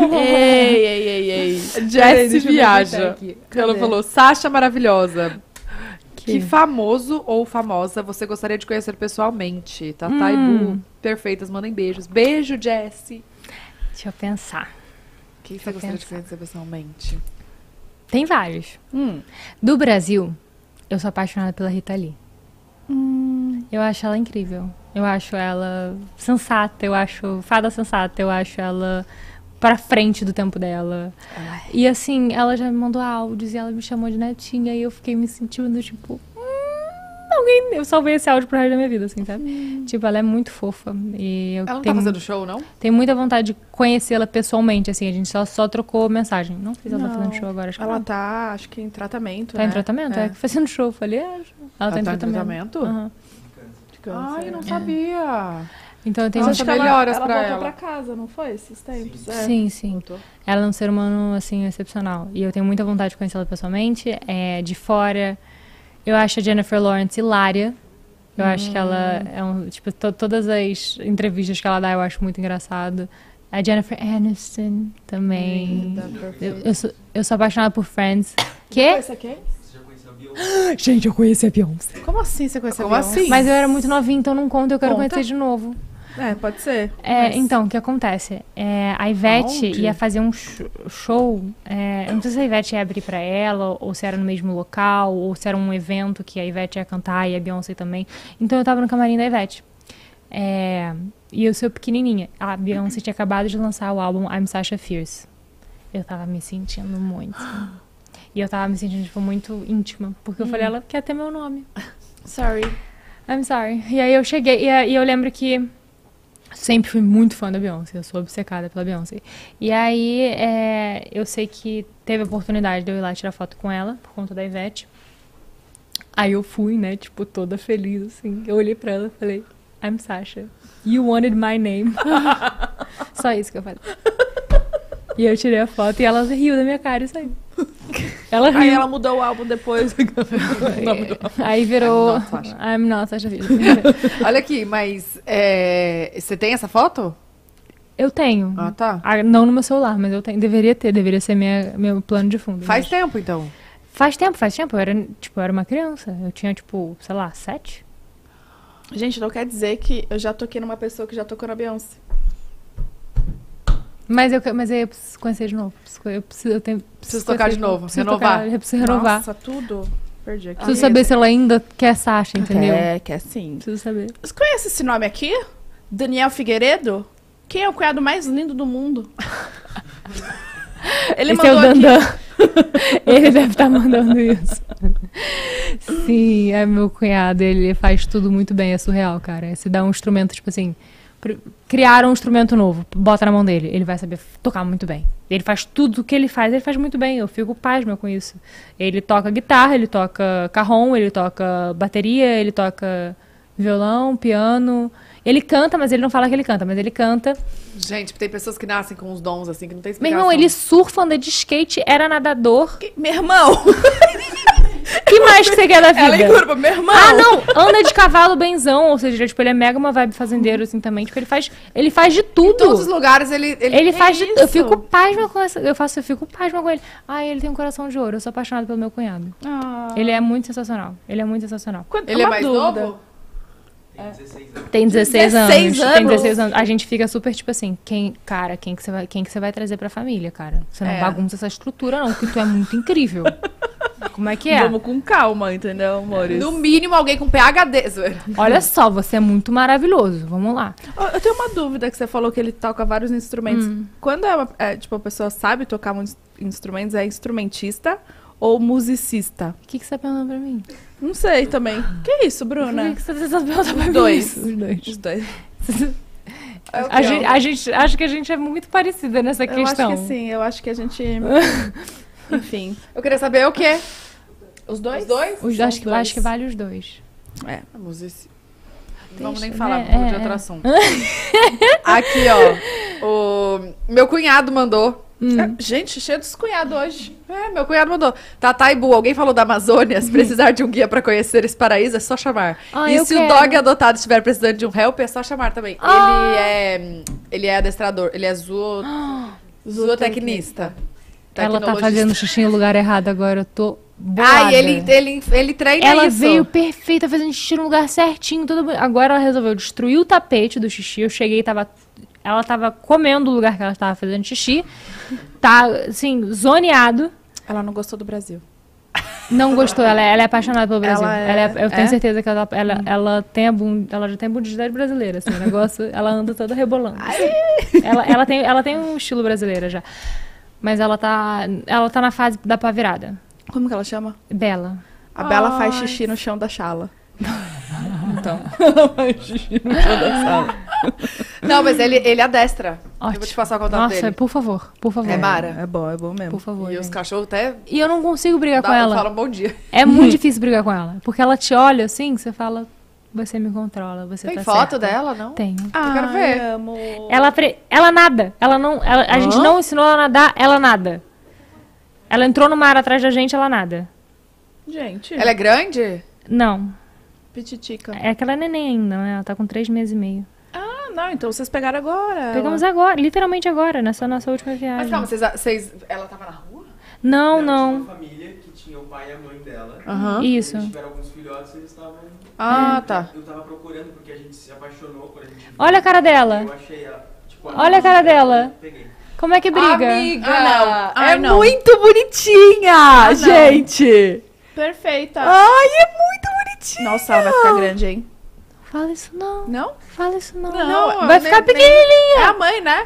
Ei. Jessie viaja. Ela Cadê? falou, Sasha maravilhosa. Que famoso ou famosa você gostaria de conhecer pessoalmente? Tatá e Bu, perfeitas, mandem beijos. Beijo, Jessie. Deixa eu pensar. Quem você gostaria de conhecer pessoalmente? Tem vários. Do Brasil, eu sou apaixonada pela Rita Lee. Eu acho ela incrível. Eu acho ela sensata, eu acho fada sensata, eu acho ela pra frente do tempo dela. E assim, ela já me mandou áudios e ela me chamou de netinha e eu fiquei me sentindo tipo... eu salvei esse áudio pro resto da minha vida, assim, sabe? Tipo, ela é muito fofa. E eu Ela não tá tenho, fazendo show, não? tenho muita vontade de conhecê-la pessoalmente, assim. A gente só trocou mensagem. Não sei se ela tá Não. fazendo show agora, acho que Ela não. tá, acho que em tratamento, Tá né? em tratamento? É, fazendo show. Eu falei, ela tá em tá tratamento. Aham. De câncer. Ai, não sabia. Então eu tenho... Nossa, Acho que melhoras ela pra voltou ela. pra casa, não foi? Esses tempos? É. Sim, sim. Voltou. Ela é um ser humano, assim, excepcional. E eu tenho muita vontade de conhecê-la pessoalmente. De fora, eu acho a Jennifer Lawrence hilária. Eu acho que ela é tipo, todas as entrevistas que ela dá eu acho muito engraçado. A Jennifer Aniston também. Eu sou apaixonada por Friends. Quê? Esse aqui? Você já conheceu a Beyoncé? Gente, eu conheci a Beyoncé. Como assim você conheceu Como a Beyoncé? assim? Mas eu era muito novinha, então não conta, eu quero Conta. conhecer de novo. Pode ser. Então, o que acontece? A Ivete Aonde? ia fazer um show. Eu não sei se a Ivete ia abrir pra ela, ou se era no mesmo local, ou se era um evento que a Ivete ia cantar e a Beyoncé também. Então eu tava no camarim da Ivete. E eu sou pequenininha. A Beyoncé tinha acabado de lançar o álbum I'm Sasha Fierce. Eu tava me sentindo muito. E eu tava me sentindo, tipo, muito íntima. Porque eu falei, ela quer ter meu nome. Sorry. I'm sorry. E aí eu cheguei, e eu lembro que sempre fui muito fã da Beyoncé, eu sou obcecada pela Beyoncé. E aí eu sei que teve a oportunidade de eu ir lá tirar foto com ela, por conta da Ivete. Aí eu fui, né, tipo, toda feliz, assim. Eu olhei pra ela e falei, I'm Sasha. You wanted my name. Só isso que eu falei. E eu tirei a foto e ela riu da minha cara e saiu. Ela riu. Aí ela mudou o álbum depois. Aí virou I'm not Sasha. I'm not Sasha Fierce. Olha aqui, mas você tem essa foto? Eu tenho. Ah, tá. Não no meu celular, mas eu tenho. Deveria ser meu plano de fundo. Faz mas- tempo, então. Faz tempo. Eu era uma criança. Eu tinha, tipo, sei lá, 7. Gente, não quer dizer que eu já toquei numa pessoa que já tocou na Beyoncé. Mas aí eu preciso conhecer de novo. Preciso tocar de novo, renovar. Eu preciso renovar. Nossa, tudo. Perdi aqui. Preciso saber se ela ainda quer Sasha, entendeu? Quer sim. Preciso saber. Você conhece esse nome aqui? Daniel Figueiredo? Quem é o cunhado mais lindo do mundo? Ele Esse é o mandou aqui. Dandan. Ele deve estar mandando isso. Sim, é meu cunhado. Ele faz tudo muito bem. É surreal, cara. Se dá um instrumento, tipo assim... Criaram um instrumento novo, bota na mão dele. Ele vai saber tocar muito bem. Ele faz tudo o que ele faz muito bem. Eu fico pasma com isso. Ele toca guitarra, ele toca carrom, ele toca bateria, ele toca violão, piano. Ele canta, mas ele não fala que ele canta, mas ele canta. Gente, tem pessoas que nascem com uns dons assim que não tem Meu explicação. irmão, ele surfa, anda de skate, era nadador. Meu irmão! Que mais que você quer da vida? Ela encurva, meu irmão! Ah, não! Anda de cavalo benzão, ou seja, tipo, ele é mega uma vibe fazendeiro, assim, também. Tipo, ele faz de tudo. Em todos os lugares ele Ele faz de isso? Eu fico pasma com essa. Eu fico pasma com ele. Ah, ele tem um coração de ouro. Eu sou apaixonada pelo meu cunhado. Ah. Ele é muito sensacional. Ele é muito sensacional. Ele é Uma mais dúvida. novo? Tem 16 anos. Tem 16 anos. 16 Tem anos? 16 anos. A gente fica super, tipo assim, quem que você vai trazer pra família, cara? Você não É. bagunça essa estrutura, não, porque tu é muito incrível. Como é que é? Vamos com calma, entendeu, amores? No mínimo, alguém com PhD. zoeira. Olha só, você é muito maravilhoso. Vamos lá. Eu tenho uma dúvida que você falou que ele toca vários instrumentos. Quando tipo, a pessoa sabe tocar muitos instrumentos, é instrumentista ou musicista? O que você tá perguntando pra mim? Não sei também. Que isso, Bruna? Por que você tá perguntando pra mim? dois. Os dois. Os dois. É o A que, gente, ó. a gente acho que a gente é muito parecida nessa Eu questão. acho que sim, eu acho que a gente... Enfim. Eu queria saber o quê? Os dois? Os dois? Os, São acho, que, dois. acho que vale os dois. É. Não vamos nem Deixa, falar, né? vamos de outro assunto. Aqui, ó. O meu cunhado mandou. Gente, cheio dos cunhados hoje. Meu cunhado mandou. Tataibu, alguém falou da Amazônia? Se precisar de um guia pra conhecer esse paraíso, é só chamar. Ah, e eu se quero. o dog adotado estiver precisando de um help, é só chamar também. Ele é adestrador, ele é zootecnista. Ela tá Tecnologista. fazendo xixi no lugar errado agora, eu tô bolada. Ai, ele treina Ela isso. veio perfeita, fazendo xixi no lugar certinho. Agora ela resolveu destruir o tapete do xixi. Eu cheguei e ela tava comendo o lugar que ela tava fazendo xixi. Tá, assim, zoneado. Ela não gostou do Brasil. Não gostou, ela é apaixonada pelo Brasil. Ela Eu tenho certeza que ela já tem a bundidade brasileira, assim, o negócio, ela anda toda rebolando. Ela tem um estilo brasileiro já. Mas ela tá na fase da pá virada. Como que ela chama? Bela. A Bela faz xixi no chão da chala. Então, ela faz xixi no chão da sala. Não, mas ele adestra. Ótimo. Eu vou te passar o contato Nossa, dele. por favor. É Mara. É bom mesmo. Por favor. E os gente. cachorros até E eu não consigo brigar com ela. falam bom dia. É muito difícil brigar com ela. Porque ela te olha assim, você fala, você me controla, você Tem tá foto certa. dela, não? Tenho. Ah, quero ver. Amo. Ela nada. A gente não ensinou ela a nadar, ela nada. Ela entrou no mar atrás da gente, ela nada. Gente, Ela é grande? Não. pititica. É aquela neném ainda, né? Ela tá com 3 meses e meio. Ah, não, então vocês pegaram agora. Pegamos agora, literalmente agora, nessa nossa última Mas viagem. calma, ela tava na rua? Não, Tinha não. uma família que tinha o pai e a mãe dela. Aham. Isso. Eles tiveram alguns filhotes e eles estavam Ah, tá. Eu tava procurando porque a gente se apaixonou quando a gente viu. Olha a cara dela. Eu achei ela. Tipo, Olha a cara dela. Peguei. Como é que briga? Amiga, Ah, não. é Ah, não. muito bonitinha, gente. Perfeita. Ai, é muito bonitinha. Nossa, ela vai ficar grande, hein? Fala isso não. Não? Fala isso não. Não, Vai ficar pequenininha. É a mãe, né?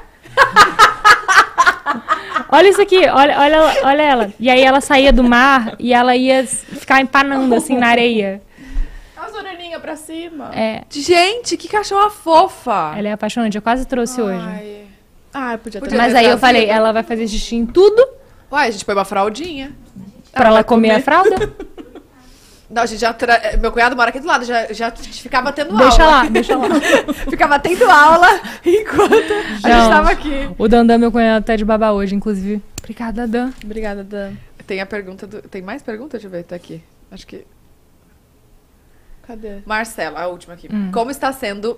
Olha isso aqui, olha ela. E aí ela saía do mar e ela ia ficar empanando assim na areia. As orelhinhas pra cima. É, Gente, que cachorra fofa. ela é apaixonante, eu quase trouxe hoje. Ai, podia ter. Podia Mas ter aí eu trazido. falei, ela vai fazer xixi em tudo Uai, a gente põe uma fraldinha. pra ela comer a fralda? Não, a gente já meu cunhado mora aqui do lado, já ficava tendo Deixa aula. lá, deixa lá. Ficava tendo aula enquanto a gente Não. tava aqui. O Dandan, meu cunhado, tá de babá hoje, inclusive. Obrigada, Dan. Obrigada, Dan. Tem a pergunta Tem mais perguntas? Deixa eu ver, tá aqui. Acho que... Cadê? Marcela, a última aqui. Como está sendo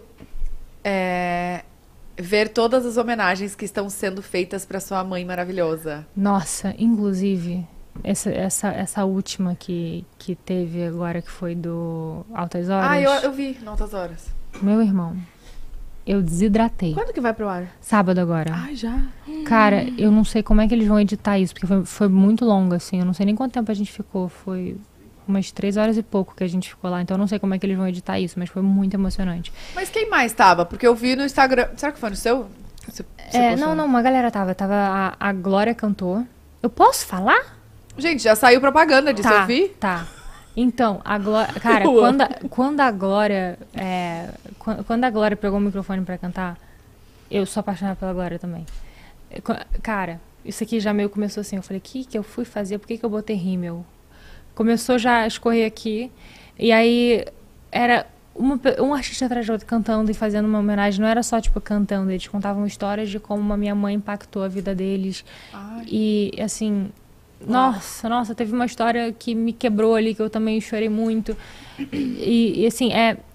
ver todas as homenagens que estão sendo feitas pra sua mãe maravilhosa? Nossa, inclusive, essa última que teve agora, que foi do Altas Horas. Ah, eu vi, em altas horas. Meu irmão, eu desidratei. Quando que vai pro ar? Sábado agora. Ai, já. Cara, eu não sei como é que eles vão editar isso, porque foi muito longo, assim. Eu não sei nem quanto tempo a gente ficou. Foi umas 3 horas e pouco que a gente ficou lá. Então eu não sei como é que eles vão editar isso, mas foi muito emocionante. Mas quem mais tava? Porque eu vi no Instagram... Será que foi no seu? Você postou? Não, uma galera tava. Tava a Glória cantou. Eu posso falar? Gente, já saiu propaganda disso, eu vi. Tá. Então, a Glória... Cara, quando a Glória... Quando a Glória pegou o microfone pra cantar, eu sou apaixonada pela Glória também. Cara, isso aqui já meio começou assim. Eu falei, o que eu fui fazer? Por que eu botei rímel? Começou já a escorrer aqui. E aí, era um artista atrás do outro cantando e fazendo uma homenagem. Não era só, tipo, cantando. Eles contavam histórias de como a minha mãe impactou a vida deles. Ai. E, assim... Nossa, teve uma história que me quebrou ali, que eu também chorei muito. E assim,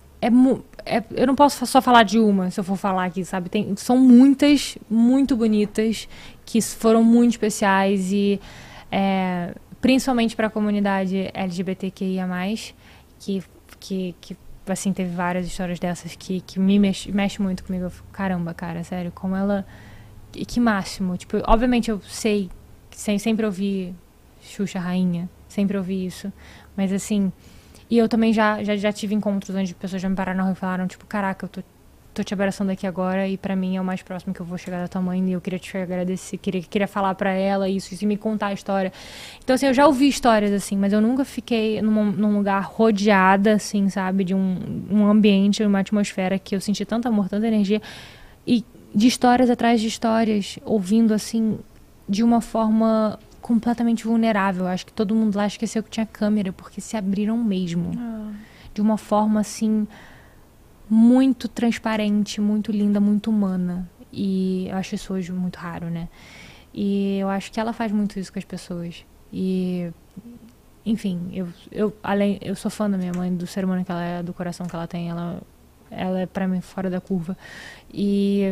eu não posso só falar de uma, se eu for falar aqui, sabe? São muitas, muito bonitas, que foram muito especiais e principalmente para a comunidade LGBTQIA+, que assim, teve várias histórias dessas que me mexe muito comigo. Eu fico, caramba, cara, sério, como ela... Que máximo. Tipo, obviamente eu sei... Sempre ouvi Xuxa Rainha, sempre ouvi isso. Mas assim, e eu também já tive encontros onde pessoas já me pararam na rua e falaram, tipo, caraca, eu tô te abraçando aqui agora e pra mim é o mais próximo que eu vou chegar da tua mãe e eu queria te agradecer, queria falar pra ela isso e me contar a história. Então assim, eu já ouvi histórias assim, mas eu nunca fiquei num lugar rodeada, assim, sabe, de um ambiente, uma atmosfera que eu senti tanto amor, tanta energia e de histórias atrás de histórias, ouvindo assim... de uma forma completamente vulnerável. Acho que todo mundo lá esqueceu que tinha câmera, porque se abriram mesmo. De uma forma, assim, muito transparente, muito linda, muito humana. E eu acho isso hoje muito raro, né? E eu acho que ela faz muito isso com as pessoas. E, enfim, eu sou fã da minha mãe, do ser humano que ela é, do coração que ela tem. Ela é, pra mim, fora da curva. E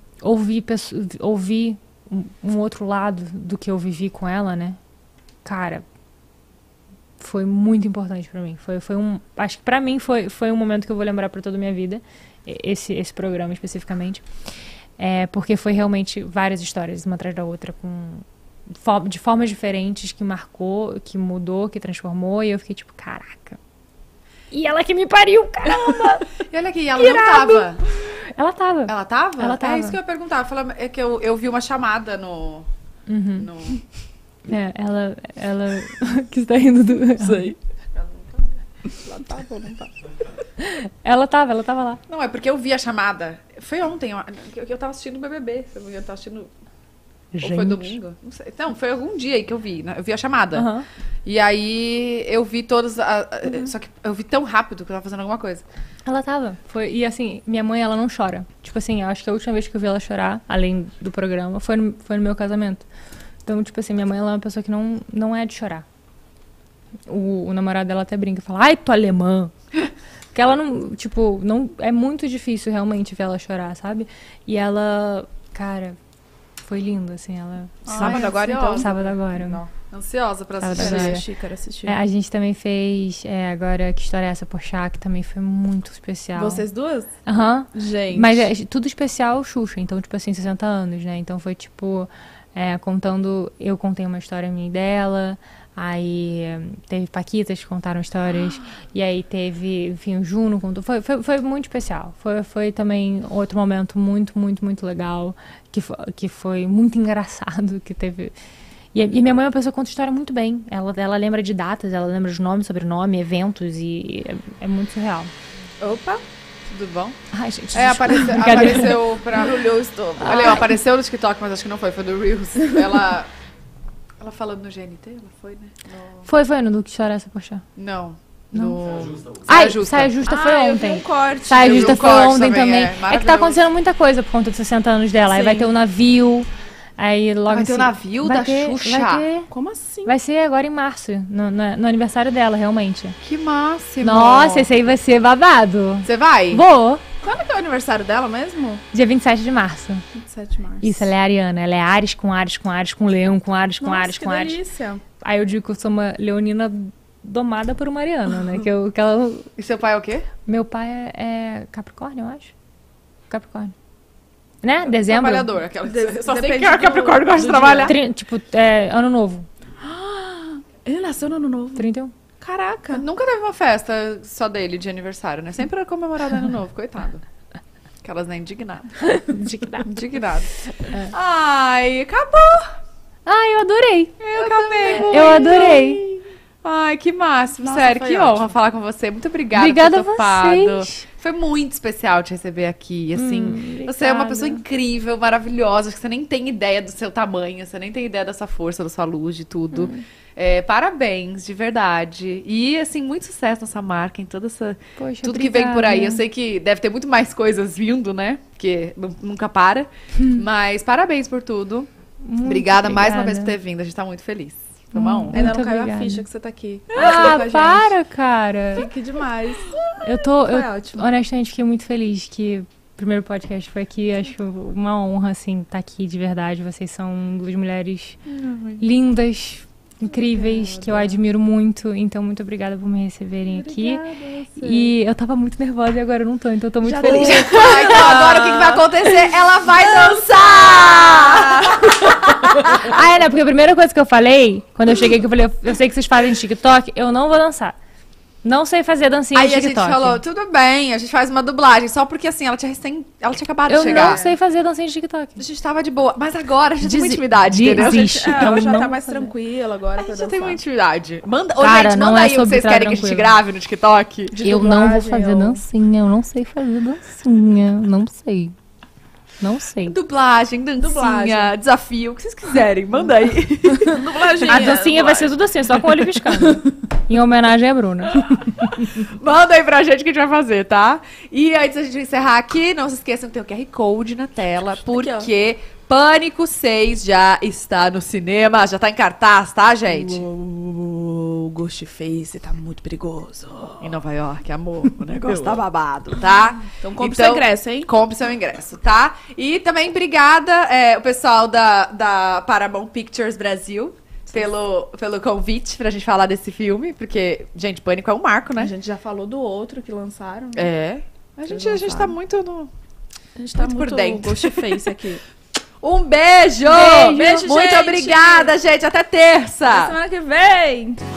ouvir um outro lado do que eu vivi com ela, né? Cara, foi muito importante pra mim. Acho que pra mim foi um momento que eu vou lembrar pra toda a minha vida, esse programa especificamente. Porque foi realmente várias histórias, uma atrás da outra, de formas diferentes, que marcou, que mudou, que transformou, e eu fiquei tipo, caraca. E ela que me pariu, caramba! E olha aqui, ela não tava. Ela tava. Ela tava? Ela tava. É isso que eu ia perguntar. É que eu vi uma chamada no... Ela que está rindo do... Sei. Ela tava ou não tava? Ela tava lá. Não, é porque eu vi a chamada. Foi ontem, eu tava assistindo o BBB. Eu tava assistindo... Ou foi domingo? Não sei. Não, foi algum dia aí que eu vi, né? Eu vi a chamada. Uhum. E aí eu vi todos... Só que eu vi tão rápido que eu tava fazendo alguma coisa. Ela tava. E assim, minha mãe, ela não chora. Tipo assim, eu acho que a última vez que eu vi ela chorar, além do programa, foi no meu casamento. Então, tipo assim, minha mãe, ela é uma pessoa que não é de chorar. O namorado dela até brinca e fala, ai, tu alemã. Porque ela não, tipo, não... É muito difícil realmente ver ela chorar, sabe? E ela, cara... Foi lindo, assim, ela... Sábado agora, então? Sábado agora. Não. Ansiosa pra Tava assistir. da hora. Assistir, quero assistir. A gente também fez agora Que História é Essa, Porchat, que também foi muito especial. Vocês duas? Aham. Gente. Mas é tudo especial Xuxa, então, tipo assim, 60 anos, né? Então foi tipo, contando. Eu contei uma história minha e dela. Aí teve Paquitas que contaram histórias. E aí teve, enfim, o Juno contou. Foi muito especial. Foi também outro momento muito, muito, muito legal. Que foi muito engraçado. Que teve. E minha mãe é uma pessoa que conta história muito bem. Ela lembra de datas, ela lembra de nome, sobrenome, eventos. E é muito surreal. Opa, tudo bom? Ai, gente. Apareceu pra... Barulhou o estômago. Olha, apareceu no TikTok, mas acho que não foi do Reels. Ela falando no GNT, ela foi, né? Foi no do Que História é Essa, Porchat. Não. Não. No... Ai, Justa. Saia Justa foi Eu vi ontem. um corte. Saia Eu vi Justa um foi corte ontem também. é É que tá maravilhoso. acontecendo muita coisa por conta dos 60 anos dela. Aí Sim. vai ter o navio. Aí logo Vai ter o assim- navio vai da ter- Xuxa? Vai ter. Como assim? Vai ser agora em março, no aniversário dela, realmente. Que máximo. Nossa, esse aí vai ser babado. Você vai? Vou! Quando que é o aniversário dela mesmo? Dia 27 de março. 27 de março. Isso, ela é ariana. Ela é Ares com Ares, com Ares, com Leão, com Ares, com Nossa, Ares, que com Ares. delícia. Aí eu digo que eu sou uma leonina domada por uma ariana, né? E seu pai é o quê? Meu pai é Capricórnio, eu acho. Capricórnio. Né? Dezembro. Trabalhador. Aquela... De- Só sei depende que é do- Capricórnio gosta de do trabalhar. Tipo, ano novo. Ele nasceu no ano novo. 31. Caraca. Nunca teve uma festa só dele de aniversário, né? Sempre era comemorado ano novo, coitado. Aquelas, né, indignadas. Indignadas. Ai, acabou! Ai, eu adorei. Eu acabei. Eu adorei. Ai, que máximo. Nossa, Sério, foi que ótimo. honra falar com você. Muito obrigada Obrigada a por ter topado. vocês. Foi muito especial te receber aqui, assim. Você é uma obrigada. pessoa incrível, maravilhosa, que você nem tem ideia do seu tamanho, você nem tem ideia dessa força, da sua luz, de tudo. Parabéns, de verdade. E, assim, muito sucesso nessa marca, em toda essa... Poxa, Tudo que vem por aí. obrigada. Eu sei que deve ter muito mais coisas vindo, né? Porque nunca para. Mas parabéns por tudo. Muito Obrigada mais uma vez obrigada. por ter vindo. A gente tá muito feliz. Foi uma honra. Ainda Muito não caiu obrigada. a ficha que você tá aqui. Ah, Com a gente. para, cara. Que demais. Eu Foi ótimo. honestamente fiquei muito feliz que o primeiro podcast foi aqui. Acho uma honra, assim, estar aqui de verdade. Vocês são duas mulheres lindas, incríveis, que eu admiro muito. Então, muito obrigada por me receberem aqui. E eu tava muito nervosa e agora eu não tô, então eu tô muito Já feliz. Ai, então agora o que vai acontecer? Ela vai dançar! Ah, né? Porque a primeira coisa que eu falei, quando eu cheguei aqui, eu falei, eu sei que vocês fazem TikTok, eu não vou dançar. Não sei fazer dancinha Aí de a gente TikTok. falou, tudo bem, a gente faz uma dublagem. Só porque assim, ela tinha acabado eu de chegar. não sei fazer dancinha de TikTok. A gente tava de boa. Mas agora a gente tem uma Desi- intimidade, entendeu? desiste. Ela Eu já não tá mais vou fazer. tranquila agora A pra gente já dançar. tem uma intimidade. Manda, Cara, gente, não manda é aí o que sobre vocês estar querem que a gente tranquilo. grave no TikTok. De Eu não vou dublagem, fazer ou- dancinha, eu não sei fazer dancinha. Não sei. Não sei. Dublagem, dancinha, Dublagem. desafio, o que vocês quiserem. Manda aí. Dublaginha. A dancinha vai ser tudo assim, só com o olho piscando. Em homenagem à Bruna. Manda aí pra gente que a gente vai fazer, tá? E antes da gente encerrar aqui, não se esqueçam que tem o QR Code na tela, porque Pânico 6 já está no cinema, já tá em cartaz, tá, gente? O Ghostface tá muito perigoso. Em Nova York, amor, o negócio tá babado, tá? Então compre seu ingresso, hein? Compre seu ingresso, tá? E também obrigada, o pessoal da Paramount Pictures Brasil, pelo convite pra gente falar desse filme, porque, gente, Pânico é um marco, A né? gente já falou do outro que lançaram. Né? É. A gente tá muito no... A gente tá muito por dentro. Ghostface aqui. Um beijo! Beijo, Muito gente! obrigada, gente. Até Até terça! semana que vem!